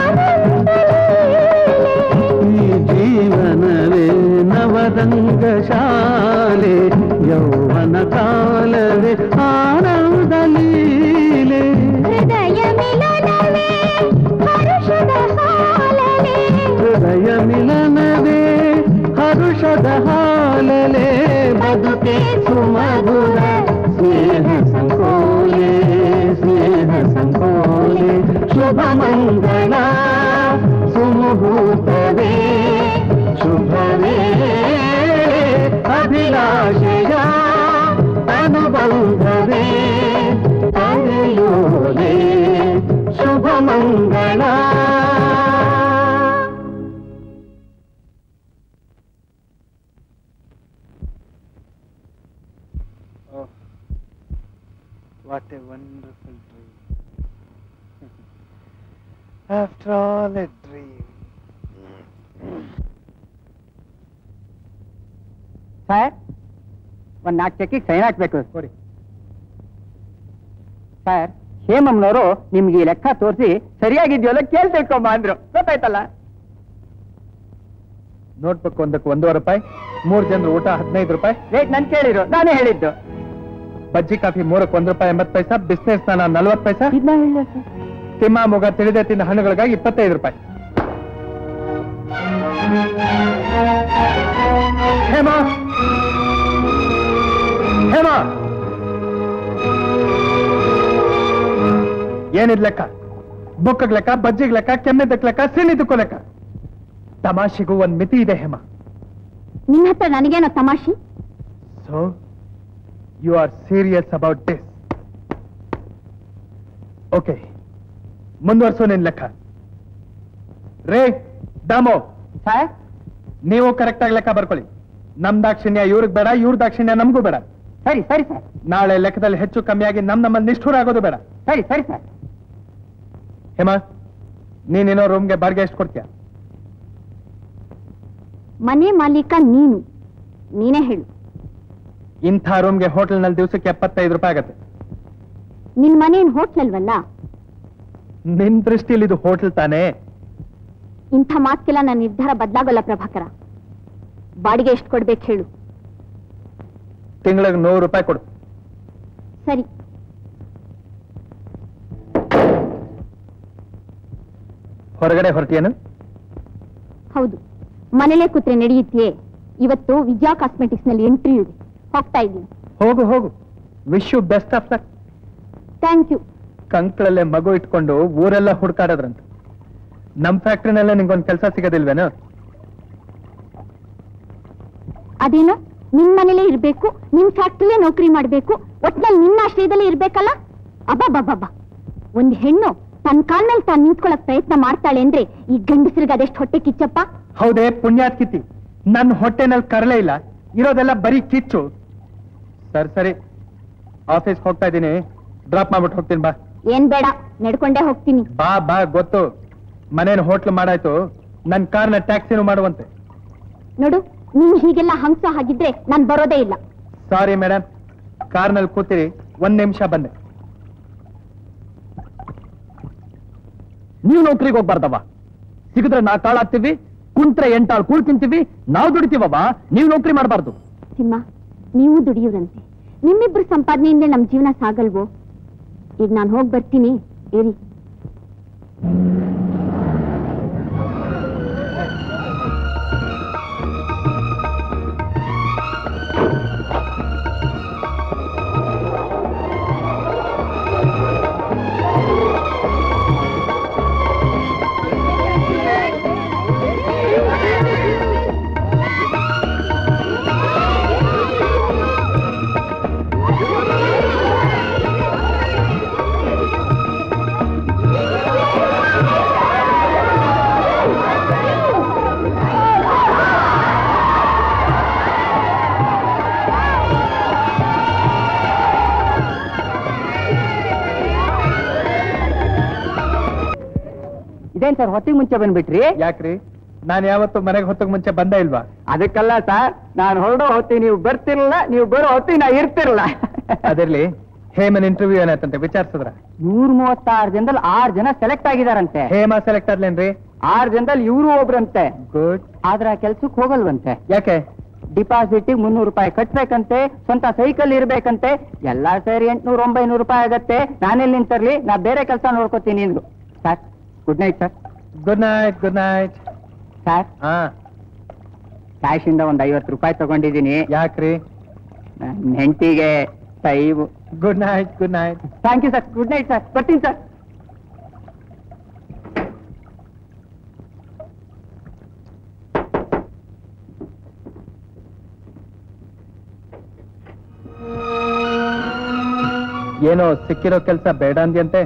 ಈ ಜೀವನವೇ ನವರಂಗ ಶಾಲೆ ಯೌವನ ಕಾಲವೇ ಆನಂದ ಲೀಲೆ ಹೃದಯ ಮಿಲನವೇ ಹರ್ಷದ ಹಾಲನೆ ಹೃದಯ ಮಿಲನವೇ ಹರುಷದ ಹಾಲಲೆ ಬದುಕೆ ಸುಮಧುರ ಸ್ನೇಹ ಸಂಕೋಲೆ ಸ್ನೇಹ ಸಂಕೋಲೆ ಶುಭ ಮಂಗಳ ಸುಮುಹೂರ್ತವೇ ಶುಭವೇ ಅಭಿಲಾಷೆಯ ಅನುಬಂಧವೇ ಕರೆಯೋಲೆ ಶುಭ ಮಂಗಳ. What a wonderful dream. After all, a dream. Sir, ಒಂದ್ ನಾಲ್ಕು ಚೆಕ್ಕಿಗೆ ಸೈನ್ ಹಾಕ್ಬೇಕು. ಕೊಡಿ. ಸರ್, ಹೇಮಮ್ಮನವರು ನಿಮ್ಗೆ ಈ ಲೆಕ್ಕ ತೋರಿಸಿ ಸರಿಯಾಗಿದ್ಯೋಲ್ಲ ಕೇಳಿ ತಿಳ್ಕೊಂಬ ಅಂದ್ರು. ಗೊತ್ತಾಯ್ತಲ್ಲ? ನೋಟ್ಬುಕ್ ಒಂದಕ್ಕೆ ಒಂದೂವರೆ ರೂಪಾಯಿ, ಮೂರು ಜನರು ಊಟ ಹದಿನೈದು ರೂಪಾಯಿ. ರೇಟ್ ನನ್ ಕೇಳಿರು, ನಾನೇ ಹೇಳಿದ್ದು. ಬಜ್ಜಿ ಕಾಫಿ ಮೂರಕ್ಕೆ ಒಂದು ರೂಪಾಯಿ ಎಂಬತ್ತು ಪೈಸಾ, ಬಿಸ್ನೆಸ್ ಸ್ನಾನ ನಲ್ವತ್ತು ಪೈಸಾ, ಇದನ್ನ ಹೇಳಿಲ್ಲ ಸರ್. ತಿಮ್ಮ ಮೊಗ ತಿಳಿದೇ ತಿಂದ ಹಣ್ಣುಗಳಿಗಾಗಿ ಇಪ್ಪತ್ತೈದು ರೂಪಾಯಿ. ಹೇಮಾ, ಹೇಮಾ, ಏನಿದ್ ಲೆಕ್ಕ? ಬುಕ್ಕಗ್ ಲೆಕ್ಕ, ಬಜ್ಜಿಗ್ ಲೆಕ್ಕ, ಕೆಮ್ಮಿದ್ದಕ್ ಲೆಕ್ಕ, ಸಿಣಿದಕ್ಕೂ ಲೆಕ್ಕ. ತಮಾಷೆಗೂ ಒಂದ್ ಮಿತಿ ಇದೆ ಹೇಮಾ. ನಿನ್ನ ಹತ್ರ ನನಗೇನೋ ತಮಾಷೆ? So you are serious about this? Okay, ಮುಂದುವರ್ಸೋ ನಿನ್ ಲೆಕ್ಕ. ರೇ ದಾಮೋ, ಸರ್ ನೀವು ಕರೆಕ್ಟ್ ಆಗಿ ಲೆಕ್ಕ ಬರ್ಕೊಳ್ಳಿ. ನಮ್ ದಾಕ್ಷಿಣ್ಯ ಇವ್ರಿಗೆ ಬೇಡ, ಇವ್ರ ದಾಕ್ಷಿಣ್ಯ ನಮಗೂ ಬೇಡ. ಸರಿ ಸರಿ ಸರ್. ನಾಳೆ ಲೆಕ್ಕದಲ್ಲಿ ಹೆಚ್ಚು ಕಮ್ಮಿ ಆಗಿ ನಮ್ ನಮ್ಮಲ್ಲಿ ನಿಷ್ಠೂರ ಆಗೋದು ಬೇಡ. ಸರಿ ಸರಿ ಸರ್. ಹೇಮಾ, ನೀನಿನ್ನೋ ರೂಮ್ಗೆ ಬಾಡಿಗೆ ಎಷ್ಟು ಕೊಡ್ತೀಯ? ಮನೆ ಮಾಲೀಕ ನೀನು, ನೀನೇ ಹೇಳು. ಇಂಥ ರೂಮ್ಗೆ ಹೋಟೆಲ್ನಲ್ಲಿ ದಿವಸಕ್ಕೆ ಎಪ್ಪತ್ತೈದು ರೂಪಾಯಿ ಆಗತ್ತೆ. ನಿನ್ ಮನೇನ್ ಹೋಟ್ಲಲ್ವಲ್ಲ? ನಿನ್ ದೃಷ್ಟಿಯಲ್ಲಿ ಇದು ಹೋಟೆಲ್ ತಾನೇ? ಇಂಥ ಮಾತ್ಕೆಲ್ಲ ನನ್ನ ನಿರ್ಧಾರ ಬದಲಾಗಲ್ಲ ಪ್ರಭಾಕರ. ಬಾಡಿಗೆ ಎಷ್ಟು ಕೊಡ್ಬೇಕು ಹೇಳು. ತಿಂಗಳಿಗೆ ನೂರು ರೂಪಾಯಿ ಕೊಡು. ಸರಿ. ಹೊರಗಡೆ ಹೊರಟಿಯೇನು? ಹೌದು, ಮನೇಲೆ ಕೂತ್ರೆ ನಡೆಯುತ್ತೆಯೇ? ಇವತ್ತು ವಿಜಯ ಕಾಸ್ಮೆಟಿಕ್ಸ್ ನಲ್ಲಿ ಇಂಟರ್ವ್ಯೂ ಇದೆ, ಹೋಗ್ತಾ ಇದ್ದೀನಿ. ಹೋಗು ಹೋಗು. Wish you best of luck. Thank you. ಕಂಕ್ಳಲ್ಲೇ ಮಗು ಇಟ್ಕೊಂಡು ಊರೆಲ್ಲ ಹುಡುಕಾಡೋದ್ರಂತ. ನಮ್ ಫ್ಯಾಕ್ಟ್ರಿನಲ್ಲೇ ನಿಂಗೊಂದು ಕೆಲಸ ಸಿಗೋದಿಲ್ವೇನು? ಅದೇನು, ನಿನ್ ಮನೇಲೆ ಇರ್ಬೇಕು, ನಿನ್ ಫ್ಯಾಕ್ಟ್ರಿಲೇ ನೌಕರಿ ಮಾಡ್ಬೇಕು, ಒಟ್ನಲ್ಲಿ ನಿನ್ನ ಆಶ್ರಯದಲ್ಲೇ ಇರ್ಬೇಕಲ್ಲ? ಅಬ್ಬಬ್ಬಬ್ಬ, ಒಂದ್ ಹೆಣ್ಣು ತನ್ನ ಕಾಲ ಮೇಲೆ ತಾನು ನಿಂತ್ಕೊಳ್ಳಕ್ ಪ್ರಯತ್ನ ಮಾಡ್ತಾಳೆ ಅಂದ್ರೆ ಈ ಗಂಡಸರಿಗೆ ಅದೆಷ್ಟು ಹೊಟ್ಟೆ ಕಿಚ್ಚಪ್ಪ. ಹೌದೇ ಪುಣ್ಯಾತ್ ಕಿತ್ತಿ, ನನ್ನ ಹೊಟ್ಟೆನಲ್ಲಿ ಕರಲೇ ಇಲ್ಲ, ಇರೋದೆಲ್ಲ ಬರೀ ಕಿಚ್ಚು. ಸರಿ ಸರಿ, ಆಫೀಸ್ ಹೋಗ್ತಾ ಇದ್ದೀನಿ, ಡ್ರಾಪ್ ಮಾಡ್ಬಿಟ್ಟು ಹೋಗ್ತೀನಿ. ಬಾ. ಏನ್ ಬೇಡ, ನಡ್ಕೊಂಡೇ ಹೋಗ್ತೀನಿ. ಬಾ ಬಾ, ಗೊತ್ತು ಮನೇನು ಹೋಟ್ಲು ಮಾಡಾಯ್ತು, ನನ್ ಕಾರ್ನ ಟ್ಯಾಕ್ಸಿನೂ ಮಾಡುವಂತೆ. ನೋಡು, ನೀನ್ ಹೀಗೆಲ್ಲ ಹಂಸ ಹಾಗಿದ್ರೆ ನಾನ್ ಬರೋದೇ ಇಲ್ಲ. ಸಾರಿ ಮೇಡಮ್, ಕಾರ್ನಲ್ಲಿ ಕೂತಿರಿ, ಒಂದ್ ನಿಮಿಷ ಬಂದೆ. ನೀವು ನೌಕರಿಗೆ ಹೋಗ್ಬಾರ್ದವ. ಸಿಗಿದ್ರೆ ನಾ ಕಾಳಾಗ್ತೀವಿ, ಕುಂತ್ರೆ ಎಂಟಾಳು ಕೂಳ್ ತಿಂತೀವಿ, ನಾವು ದುಡಿತೀವವ. ನೀವು ನೌಕರಿ ಮಾಡಬಾರ್ದು. ಸಿಂಹ, ನೀವು ದುಡಿಯುವ್ರಂತೆ, ನಿಮ್ಮಿಬ್ರು ಸಂಪಾದನೆಯಿಂದ ನಮ್ ಜೀವನ ಸಾಗಲ್ವೋ? ಈಗ ನಾನು ಹೋಗಿ ಬರ್ತೀನಿ, ಇರಿ. ಇದೇನ್ ಸರ್ ಹೊತ್ತಿಗೆ ಮುಂಚೆ ಬಂದ್ಬಿಟ್ರಿ? ಯಾಕ್ರಿ, ನಾನು ಯಾವತ್ತು ಮನೆಗೆ ಹೊತ್ತಿಗೆ ಮುಂಚೆ ಬಂದೇ ಇಲ್ವಾ? ಅದಕ್ಕಲ್ಲ ಸರ್, ನಾನು ಹೊರಡೋ ಹೊತ್ತಿಗೆ ನೀವು ಬರ್ತಿರಲ್ಲ, ನೀವು ಬರೋ ಹೊತ್ತಿಗೆ ನಾ ಇರ್ತಿರಲ್ಲ. ಅದಿರ್ಲಿ, ಹೇಮನ್ ಇಂಟರ್ವ್ಯೂ ಏನಾಯ್ತಂತೆ ವಿಚಾರಿಸಿದ್ರ? ನೂರ ಮೂವತ್ತಾರು ಜನದಲ್ಲಿ ಆರು ಜನ ಸೆಲೆಕ್ಟ್ ಆಗಿದಾರಂತೆ. ಹೇಮ ಸೆಲೆಕ್ಟ್ ಆದ್ಲೇನ್ರಿ? ಆರು ಜನದಲ್ಲಿ ಇವರು ಒಬ್ರಂತೆ. ಗುಡ್. ಆದ್ರೆ ಆ ಕೆಲ್ಸಕ್ಕೆ ಹೋಗಲ್ವಂತೆ. ಯಾಕೆ? ಡಿಪಾಸಿಟ್ ಮುನ್ನೂರು ರೂಪಾಯಿ ಕಟ್ಬೇಕಂತೆ, ಸ್ವಂತ ಸೈಕಲ್ ಇರ್ಬೇಕಂತೆ, ಎಲ್ಲಾ ಸೇರಿ ಎಂಟ್ನೂರ ಒಂಬೈನೂರು ರೂಪಾಯಿ ಆಗತ್ತೆ. ನಾನೆಲ್ಲಿ ನಿಂತರ್ಲಿ, ನಾ ಬೇರೆ ಕೆಲಸ ನೋಡ್ಕೋತೀನಿ ಅಂದ್ರು. Sir, good night sir. Good night. Good night sir. ಹಾ, ಕ್ಯಾಶ್ ಇಂದ ಒಂದ್ ಐವತ್ತು ರೂಪಾಯಿ ತಗೊಂಡಿದ್ದೀನಿ. ಯಾಕ್ರಿ? ನನ್ನ ಹೆಂಡತಿಗೆ time. Good night. Good night. Thank you sir. Good night sir. ಬರ್ತೀನಿ ಸರ್. ಏನೋ ಸಿಕ್ಕಿರೋ ಕೆಲಸ ಬೇಡ ಅಂದ್ಯಂತೆ.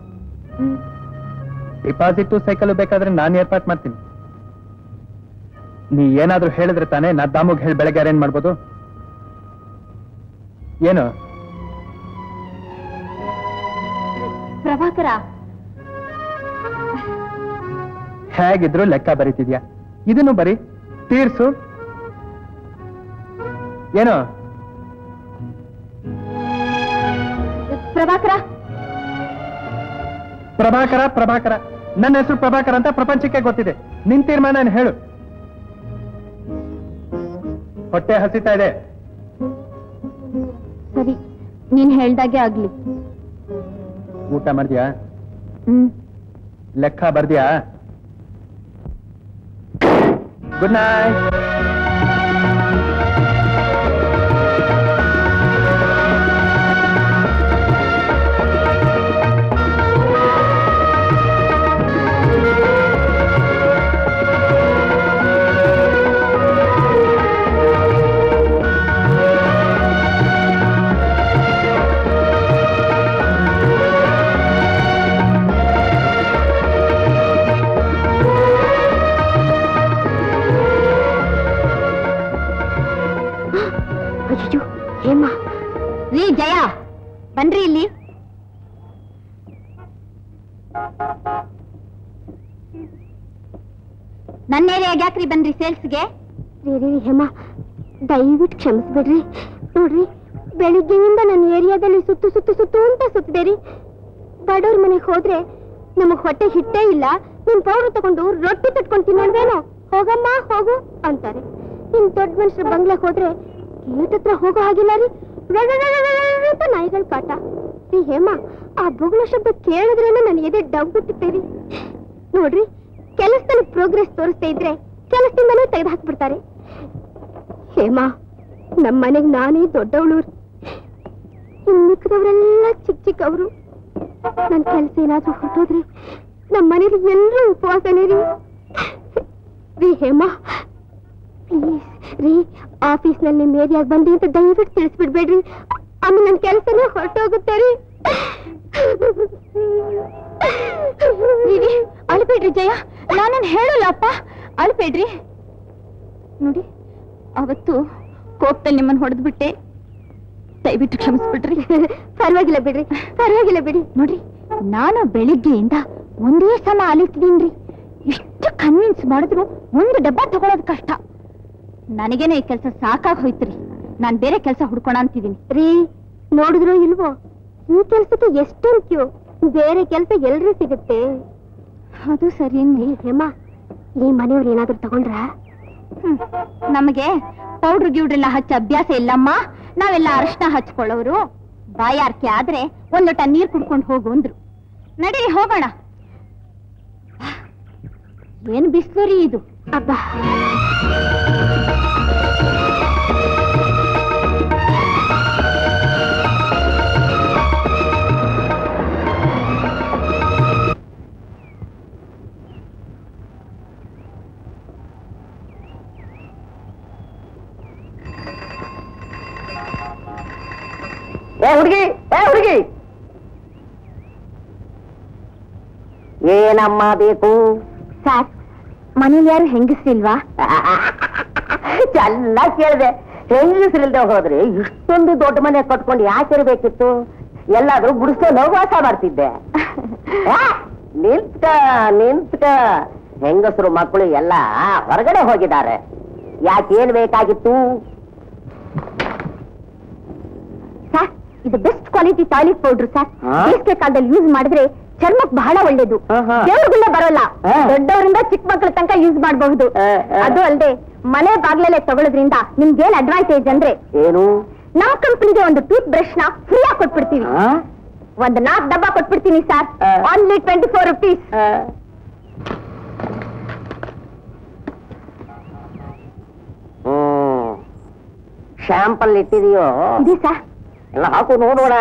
ಡಿಪಾಸಿಟ್ ಸೈಕಲ್ ಬೇಕಾದ್ರೆ ನಾನು ಏರ್ಪಾಟ್ ಮಾಡ್ತೀನಿ. ನೀ ಏನಾದ್ರೂ ಹೇಳಿದ್ರೆ ತಾನೇ ನಾ ದಾಮುಗ್ ಹೇಳಿ ಬೆಳಗ್ಗೆ ಅರೇಂಜ್ ಮಾಡ್ಬೋದು. ಏನು? ಪ್ರಭಾಕರ, ಹೇಗಿದ್ರು ಲೆಕ್ಕ ಬರೀತಿದ್ಯಾ, ಇದನ್ನು ಬರೀ, ತೀರ್ಸು. ಏನು? ಪ್ರಭಾಕರ ಪ್ರಭಾಕರ ಪ್ರಭಾಕರ ನನ್ನ ಹೆಸರು ಪ್ರಭಾಕರ್ ಅಂತ ಪ್ರಪಂಚಕ್ಕೆ ಗೊತ್ತಿದೆ. ನಿನ್ ತೀರ್ಮಾನ ಏನು ಹೇಳು. ಹೊಟ್ಟೆ ಹಸಿತಾ ಇದೆ. ಸರಿ, ನೀನ್ ಹೇಳ್ದಾಗೆ ಆಗ್ಲಿ. ಊಟ ಮಾಡಿದ್ಯಾ? ಹ್ಮ್. ಲೆಕ್ಕ ಬರ್ದ್ಯಾ? Good night. ನನ್ನ ಏರಿಯಾಗ ಯಾಕ್ರಿ ಬಂದ್ರಿ ಸೇಲ್ಸ್ಗೆ? ರೀ ರೀ ಹೇಮಾ, ದಯವಿಟ್ಟು ಕ್ಷಮಿಸ್ಬಿಡ್ರಿ. ನೋಡ್ರಿ, ಬೆಳಿಗ್ಗೆಯಿಂದ ನನ್ನ ಏರಿಯಾದಲ್ಲಿ ಸುತ್ತು ಸುತ್ತು ಸುತ್ತು ಅಂತ ಸುತ್ತಿದೆ ರೀ. ಬಡವ್ರ ಮನೆಗೆ ಹೋದ್ರೆ ನಮಗ್ ಹೊಟ್ಟೆ ಹಿಟ್ಟೇ ಇಲ್ಲ, ನಿನ್ ಪೌಡರ್ ತಗೊಂಡು ರೊಟ್ಟಿ ತಟ್ಕೊಂಡು ತಿನ್ನೋಣ್ವೇನೋ, ಹೋಗಮ್ಮ ಹೋಗು ಅಂತಾರೆ. ನಿನ್ ದೊಡ್ಡ ಮನುಷ್ಯರ ಬಂಗ್ಲೆಗೆ ಹೋದ್ರೆ ಗೇಟ್ ಹತ್ರ ಹೋಗೋ ಹಾಗಿಲ್ಲ ರೀ, ಅಂತ ನಾಯಿಗಳ ಕಾಟ. ರೀ ಹೇಮಾ, ಆ ಬೊಗಳ ಶಬ್ದ ಕೇಳಿದ್ರೇನೆ ನನ್ನ ಎದೆ ಡಬ್ ಬಿಟ್ಟಿರ್ತೇರಿ. ನೋಡ್ರಿ, ಕೆಲಸದಲ್ಲಿ ಪ್ರೋಗ್ರೆಸ್ ತೋರಿಸ್ತಾ ಇದ್ರೆ ಕೆಲಸದಿಂದಲೇ ತೆಗೆದು ಹಾಕ್ಬಿಡ್ತಾರೆ. ಹೇಮಾ, ನಮ್ಮ ಮನೆಗ್ ನಾನೇ ದೊಡ್ಡವಳು, ಇನ್ ಮಿಕ್ಕದವರೆಲ್ಲ ಚಿಕ್ಕ ಚಿಕ್ಕವರು. ನನ್ ಕೆಲಸ ಏನಾದ್ರೂ ಹೊರಟೋದ್ರೆ ನಮ್ಮ ಮನೇಲಿ ಎಲ್ಲರೂ ಉಪವಾಸನೇ ರೀ. ರೀ ಹೇಮಾ, ಪ್ಲೀಸ್ ರೀ, ಆಫೀಸ್ನಲ್ಲಿ ನಿಮ್ ಏರಿಯಾಗ ಬಂದಿ ಅಂತ ದಯವಿಟ್ಟು ತಿಳಿಸ್ಬಿಡ್ಬೇಡ್ರಿ, ಆಮೇಲೆ ನನ್ ಕೆಲಸನೇ ಹೊರಟೋಗುತ್ತೆ ರೀ. ಅಳ್ಬೇಡ್ರಿ ಜಯ, ನಾನೇನ್ ಹೇಳಲ್ಲ ಅಪ್ಪ, ಅಳ್ಬೇಡ್ರಿ. ನೋಡಿ, ಅವತ್ತು ಕೋಪದಲ್ಲಿ ನಿಮ್ಮನ್ನ ಹೊಡೆದ್ಬಿಟ್ಟೆ, ದಯವಿಟ್ಟು ಕ್ಷಮಿಸ್ಬಿಡ್ರಿ. ಪರವಾಗಿಲ್ಲ ಬಿಡ್ರಿ, ಪರವಾಗಿಲ್ಲ ಬಿಡಿ. ನೋಡ್ರಿ, ನಾನು ಬೆಳಿಗ್ಗೆಯಿಂದ ಒಂದೇ ಸಲ ಅಲಿತಿದೀನ್ರಿ. ಎಷ್ಟು ಕನ್ವಿನ್ಸ್ ಮಾಡಿದ್ರು ಒಂದು ಡಬ್ಬ ತಗೊಳೋದು ಕಷ್ಟ. ನನಗೇನೆ ಈ ಕೆಲಸ ಸಾಕಾಗಿ ಹೋಯ್ತ್ರಿ, ನಾನ್ ಬೇರೆ ಕೆಲಸ ಹುಡ್ಕೋಣ ಅಂತಿದ್ದೀನಿ. ರೀ, ನೋಡಿದ್ರು ಇಲ್ವೋ, ಈ ಕೆಲ್ಸಕ್ಕೆ ಎಷ್ಟೊಂದು ಕ್ಯೂ, ಬೇರೆ ಕೆಲಸ ಎಲ್ರೂ ಸಿಗುತ್ತೆ. ಅದು ಸರಿ. ಹೇಮಾ, ಈ ಮನೆಯವ್ರು ಏನಾದ್ರು ತಗೊಂಡ್ರ? ನಮಗೆ ಪೌಡ್ರ್ ಗಿವ್ಡ್ರೆಲ್ಲ ಹಚ್ಚ ಅಭ್ಯಾಸ ಇಲ್ಲಮ್ಮ, ನಾವೆಲ್ಲ ಅರಶಿನ ಹಚ್ಕೊಳ್ಳೋರು. ಬಾಯಾರ್ಕೆ ಆದ್ರೆ ಒಂದು ಲೋಟ ನೀರ್ ಕುಡ್ಕೊಂಡು ಹೋಗು ಅಂದ್ರು. ನಡೀರಿ ಹೋಗೋಣ. ಏನ್ ಬಿಸ್ಲು ರೀ ಇದು, ಅಬ್ಬಾ. ಏ ಹುಡುಗಿ, ಏ ಹುಡುಗಿ, ಏನಮ್ಮ ಬೇಕು? ಸಾರ್, ಮನೇಲಿ ಯಾರು ಹೆಂಗಸ್ರಿಲ್ವಾ? ಚೆನ್ನಾಗಿ ಕೇಳಿದೆ. ಹೆಂಗಸ್ರಿಲ್ದೆ ಹೋದ್ರೆ ಇಷ್ಟೊಂದು ದೊಡ್ಡ ಮನೆ ಕಟ್ಕೊಂಡು ಯಾಕೆ ಇರ್ಬೇಕಿತ್ತು? ಎಲ್ಲಾದ್ರೂ ಗುಡಿಸ್ಕೊಂಡು ವಾಸ ಮಾಡ್ತಿದ್ದೆ. ನಿಂತ್ಕ ನಿಂತ್ಕ, ಹೆಂಗಸರು ಮಕ್ಕಳು ಎಲ್ಲ ಹೊರಗಡೆ ಹೋಗಿದ್ದಾರೆ. ಯಾಕೇನ್ ಬೇಕಾಗಿತ್ತು? ಸರ್, ಇದು best quality toilet powder sir. ಬೇಸಿಗೆ ಕಾಲದಲ್ಲಿ ಯೂಸ್ ಮಾಡಿದ್ರೆ ಚರ್ಮಕ್ಕೆ ಬಹಳ ಒಳ್ಳೇದು, ದೇವ್ರಿಗೆಲ್ಲ ಬರೋಲ್ಲ. ದೊಡ್ಡವರಿಂದ ಚಿಕ್ಕ ಮಕ್ಕಳ ತನಕ ಯೂಸ್ ಮಾಡಬಹುದು. ಅದು ಅಲ್ಲದೆ ಮನೆ ಬಾಗ್ಲಲ್ಲೇ ತಗೊಳ್ಳೋದ್ರಿಂದ ನಿಮ್ಗೇನ್ ಅಡ್ವಾಂಟೇಜ್ ಅಂದ್ರೆ ಏನು? ನಮ್ ಕಂಪನಿಗೆ ಒಂದು ಟೂತ್ ಬ್ರಷ್ ನ ಫ್ರೀ ಆಗಿ ಕೊಟ್ಬಿಡ್ತೀವಿ. ಒಂದು ನಾಲ್ಕು ಡಬ್ಬ ಕೊಟ್ಬಿಡ್ತೀನಿ sir, only twenty four rupees. Hmm, sample ಇಟ್ಟಿದೆಯೋ? ಇದೆ ಸರ್. ಎಲ್ಲ ಹಾಕು ನೋಡೋಣ.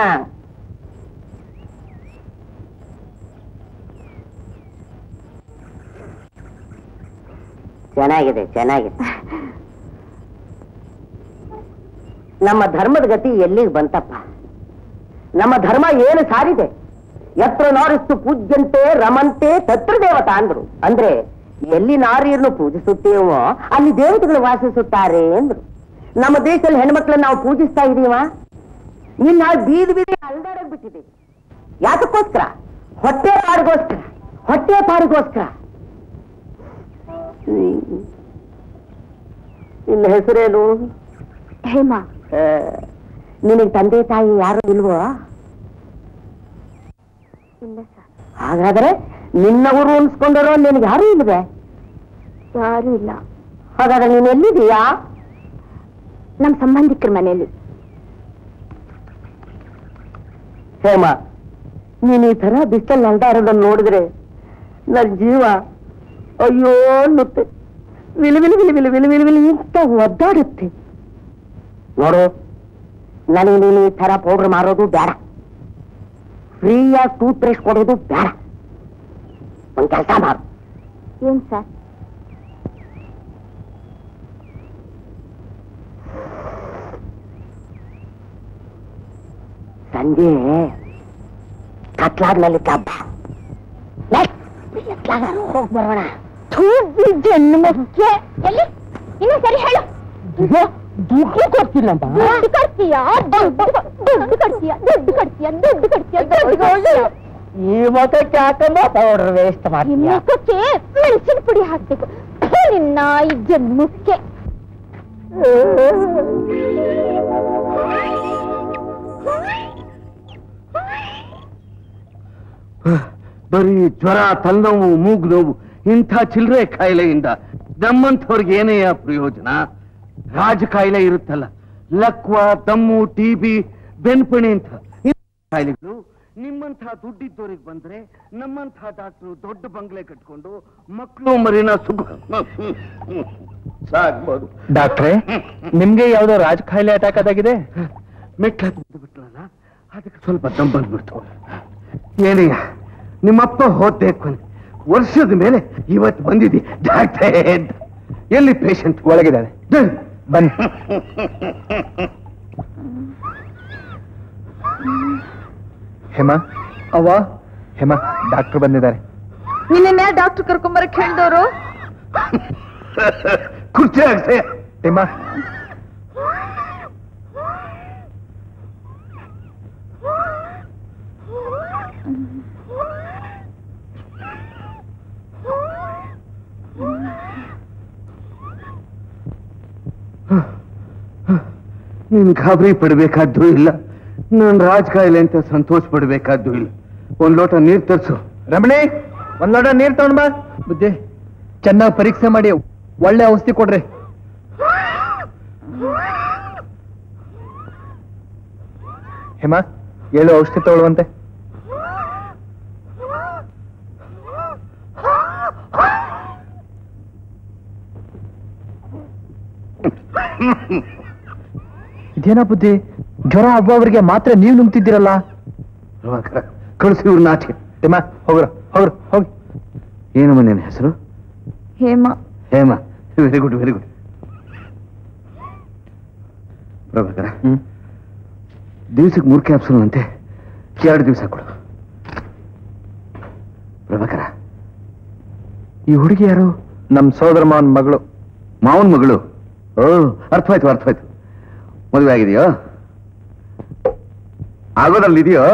ಚೆನ್ನಾಗಿದೆ, ಚೆನ್ನಾಗಿದೆ. ನಮ್ಮ ಧರ್ಮದ ಗತಿ ಎಲ್ಲಿಗೆ ಬಂತಪ್ಪ? ನಮ್ಮ ಧರ್ಮ ಏನು ಸಾರಿದೆ? ಎತ್ರ ನಾರಿಸ್ತು ಪೂಜ್ಯಂತೆ ರಮಂತೆ ತತ್ರ ದೇವತಾ ಅಂದ್ರು. ಅಂದ್ರೆ ಎಲ್ಲಿ ನಾರಿಯರನ್ನು ಪೂಜಿಸುತ್ತೇವೋ ಅಲ್ಲಿ ದೇವತೆಗಳು ವಾಸಿಸುತ್ತಾರೆ ಅಂದ್ರು. ನಮ್ಮ ದೇಶದಲ್ಲಿ ಹೆಣ್ಮಕ್ಳನ್ನ ನಾವು ಪೂಜಿಸ್ತಾ ಇದೀವ? ಇನ್ನ ಬೀದಿ ಬೀದಿ ಅಲ್ದಾಡಕ್ ಬಿಟ್ಟಿದ್ದೀವಿ. ಯಾತಕ್ಕೋಸ್ಕರ? ಹೊಟ್ಟೆ ಪಾಡಿಗೋಸ್ಕರ, ಹೊಟ್ಟೆ ಪಾಡಿಗೋಸ್ಕರ. ನಿನ್ನ ಹೆಸರೇನು? ಹೇಮಾ. ನಿನಗೆ ತಂದೆ ತಾಯಿ ಯಾರು ಇಲ್ವೋ? ಇಲ್ಲ ಸರ್. ಹಾಗಾದ್ರೆ ನಿನ್ನವರು ಅನ್ಸ್ಕೊಂಡರೋ ನಿನಗೆ ಯಾರು ಇಲ್ವೇ? ಯಾರು ಇಲ್ಲ. ಹಾಗಾದ್ರೆ ನೀನು ಎಲ್ಲಿದೀಯಾ? ನಮ್ಮ ಸಂಬಂಧಿಕರ ಮನೆಯಲ್ಲಿ. ಹೇಮ, ನೀನ್ ಈ ತರ ಬಿಸ್ತಲ್ ಅಲ್ದಾರೋದನ್ನ ನೋಡಿದ್ರೆ ನನ್ ಜೀವ ಅಯ್ಯೋ ಅನ್ನುತ್ತೆ. ವಿಲಿ ವಿಲಿ ವಿಲಿ ವಿಲಿ ವಿಲಿ ವಿಲಿ ವಿಲಿ ಅಂತ ಒದ್ದಾಡುತ್ತೆ. ನೋಡು, ನನಗೆ ನೀನು ಈ ತರ ಪೌಡರ್ ಮಾರೋದು ಬೇಡ, ಫ್ರೀಯಾಗಿ ಟೂತ್ ಬ್ರಷ್ ಕೊಡೋದು ಬೇಡ. ಒಂದ್ ಕೆಲಸ ಮಾಡು. ಏನ್ ಸರ್? ಸಂಜೆ ಕತ್ಲಾದ್ಮೇಲೆ ಹಬ್ಬ ಹೋಗಿ ಬರೋಣ. ಜನ್ನು ಮುಖ್ಯ. ಎಲ್ಲಿ? ಇನ್ನು ಸರಿ ಹೇಳು. ದುಡ್ಡು ಕೊಡ್ತೀನಮ್ಮ. ದುಡ್ಡು ಕೊಡ್ತೀಯಾ? ದುಡ್ಡು ದುಡ್ಡು ಕೊಡ್ತೀಯಾ? ದುಡ್ಡು ಕೊಡ್ತೀಯಾ? ದುಡ್ಡು ಕೊಡ್ತೀಯಾ? ದುಡ್ಡು ಕೊಡ್ತೀಯಾ? ಈ ಮುಖಕ್ಕೆ ಹಾಕಂದ ಪೌಡರ್ ವೇಸ್ಟ್ ಮಾಡಿ ಮುಖಕ್ಕೆ ಮೆಣಸಿನ ಪುಡಿ ಹಾಕ್ಬೇಕು ನಿನ್ನ ಈ ಜನ್ಮಕ್ಕೆ. ಬರೀ ಜ್ವರ, ತಲೆನೋವು, ಮೂಗು ನೋವು ಇಂಥ ಚಿಲ್ಲರೆ ಕಾಯಿಲೆಯಿಂದ ನಮ್ಮಂಥವ್ರಿಗೆ ಏನೇ ಪ್ರಯೋಜನ? ರಾಜ ಕಾಯಿಲೆ ಇರುತ್ತಲ್ಲ, ಲಕ್ವ, ದಮ್ಮು, ಟಿಬಿ, ಬೆನ್ಪಣಿ ಅಂತ ಕಾಯಿಲೆಗಳು ನಿಮ್ಮಂಥ ದುಡ್ಡಿದ್ದವ್ರಿಗೆ ಬಂದ್ರೆ ನಮ್ಮಂಥ ಡಾಕ್ಟ್ರು ದೊಡ್ಡ ಬಂಗ್ಲೆ ಕಟ್ಕೊಂಡು ಮಕ್ಕಳು ಮರಿನ ಸುಖ ಸಾಗ್ಬೋದು. ಡಾಕ್ಟ್ರೇ, ನಿಮ್ಗೆ ಯಾವ್ದೋ ರಾಜ ಕಾಯಿಲೆ ಅಟ್ಯಾಕ್ ಆದಾಗಿದೆ? ಮೆಟ್ಲ ಬಿಟ್ಲಲ್ಲ, ಅದಕ್ಕೆ ಸ್ವಲ್ಪ ದಮ್ ಬಂದ್ಬಿಡ್ತು. ಏನಯ್ಯ, ನಿಮ್ಮಪ್ಪ ಹೋದೆ ಕೊನೆ ವರ್ಷದ ಮೇಲೆ ಇವತ್ತು ಬಂದಿದ್ದಿ ಡಾಕ್ಟ್ರೇ. ಎಲ್ಲಿ ಪೇಷಂಟ್? ಒಳಗಿದ್ದಾಳೆ, ಬನ್ನಿ. ಹೇಮಾ, ಅವ್ವ, ಹೇಮಾ, ಡಾಕ್ಟರ್ ಬಂದಿದ್ದಾರೆ. ನಿನ್ನೆ ಡಾಕ್ಟರ್ ಕರ್ಕೊಂಬರಕ್ ಹೇಳಿದವರು. ಕುರ್ಚಿ ಆಗ್ತೇ. ಹೇಮಾ, ನೀನ್ ಗಾಬರಿ ಪಡ್ಬೇಕಾದ್ದು ಇಲ್ಲ, ನಾನು ರಾಜ ಕಾಯಿಲೆ ಅಂತ ಸಂತೋಷ ಪಡ್ಬೇಕಾದ್ದು ಇಲ್ಲ. ಒಂದ್ ಲೋಟ ನೀರ್ ತರ್ಸು. ರಮಣಿ, ಒಂದ್ ಲೋಟ ನೀರ್ ತಗೊಂಡ್ ಬಾ. ಬುದ್ಧಿ, ಚೆನ್ನಾಗಿ ಪರೀಕ್ಷೆ ಮಾಡಿ ಒಳ್ಳೆ ಔಷಧಿ ಕೊಡ್ರಿ. ಹೇಮಾ, ಏಳು ಔಷಧಿ ತಗೊಳ್ಳುವಂತೆ. ಇದೇನ ಬುದ್ಧಿ, ಜ್ವರ ಹಬ್ಬವರಿಗೆ ಮಾತ್ರ ನೀವು ನುಂಗ್ತಿದ್ದೀರಲ್ಲ? ಕಳಿಸಿ ಇವ್ರ ನಾಟಿ. ಹೇಮಾ, ಹೋಗ್ರ ಹೋಗ್ರ ಹೋಗಿ. ಏನಮ್ಮ ನಿನ್ನ ಹೆಸರು? Hema. Hema, very good very good. Prabhakara, ದಿವಸಕ್ಕೆ ಮೂರು ಕ್ಯಾಪ್ಸೂಲ್ ಅಂತೆ, ಎರಡು ದಿವಸ ಕೊಡು. ಪ್ರಭಾಕರ, ಈ ಹುಡುಗಿ ಯಾರು? ನಮ್ ಸೋದರ ಮಾವನ್ ಮಗಳು. ಮಾವನ್ ಮಗಳು? ಓ, ಅರ್ಥವಾಯ್ತು ಅರ್ಥವಾಯ್ತು. ಮದುವೆ ಆಗಿದೆಯೋ? ಆಗೋದ್ರಲ್ಲಿ ಇದೆಯೋ?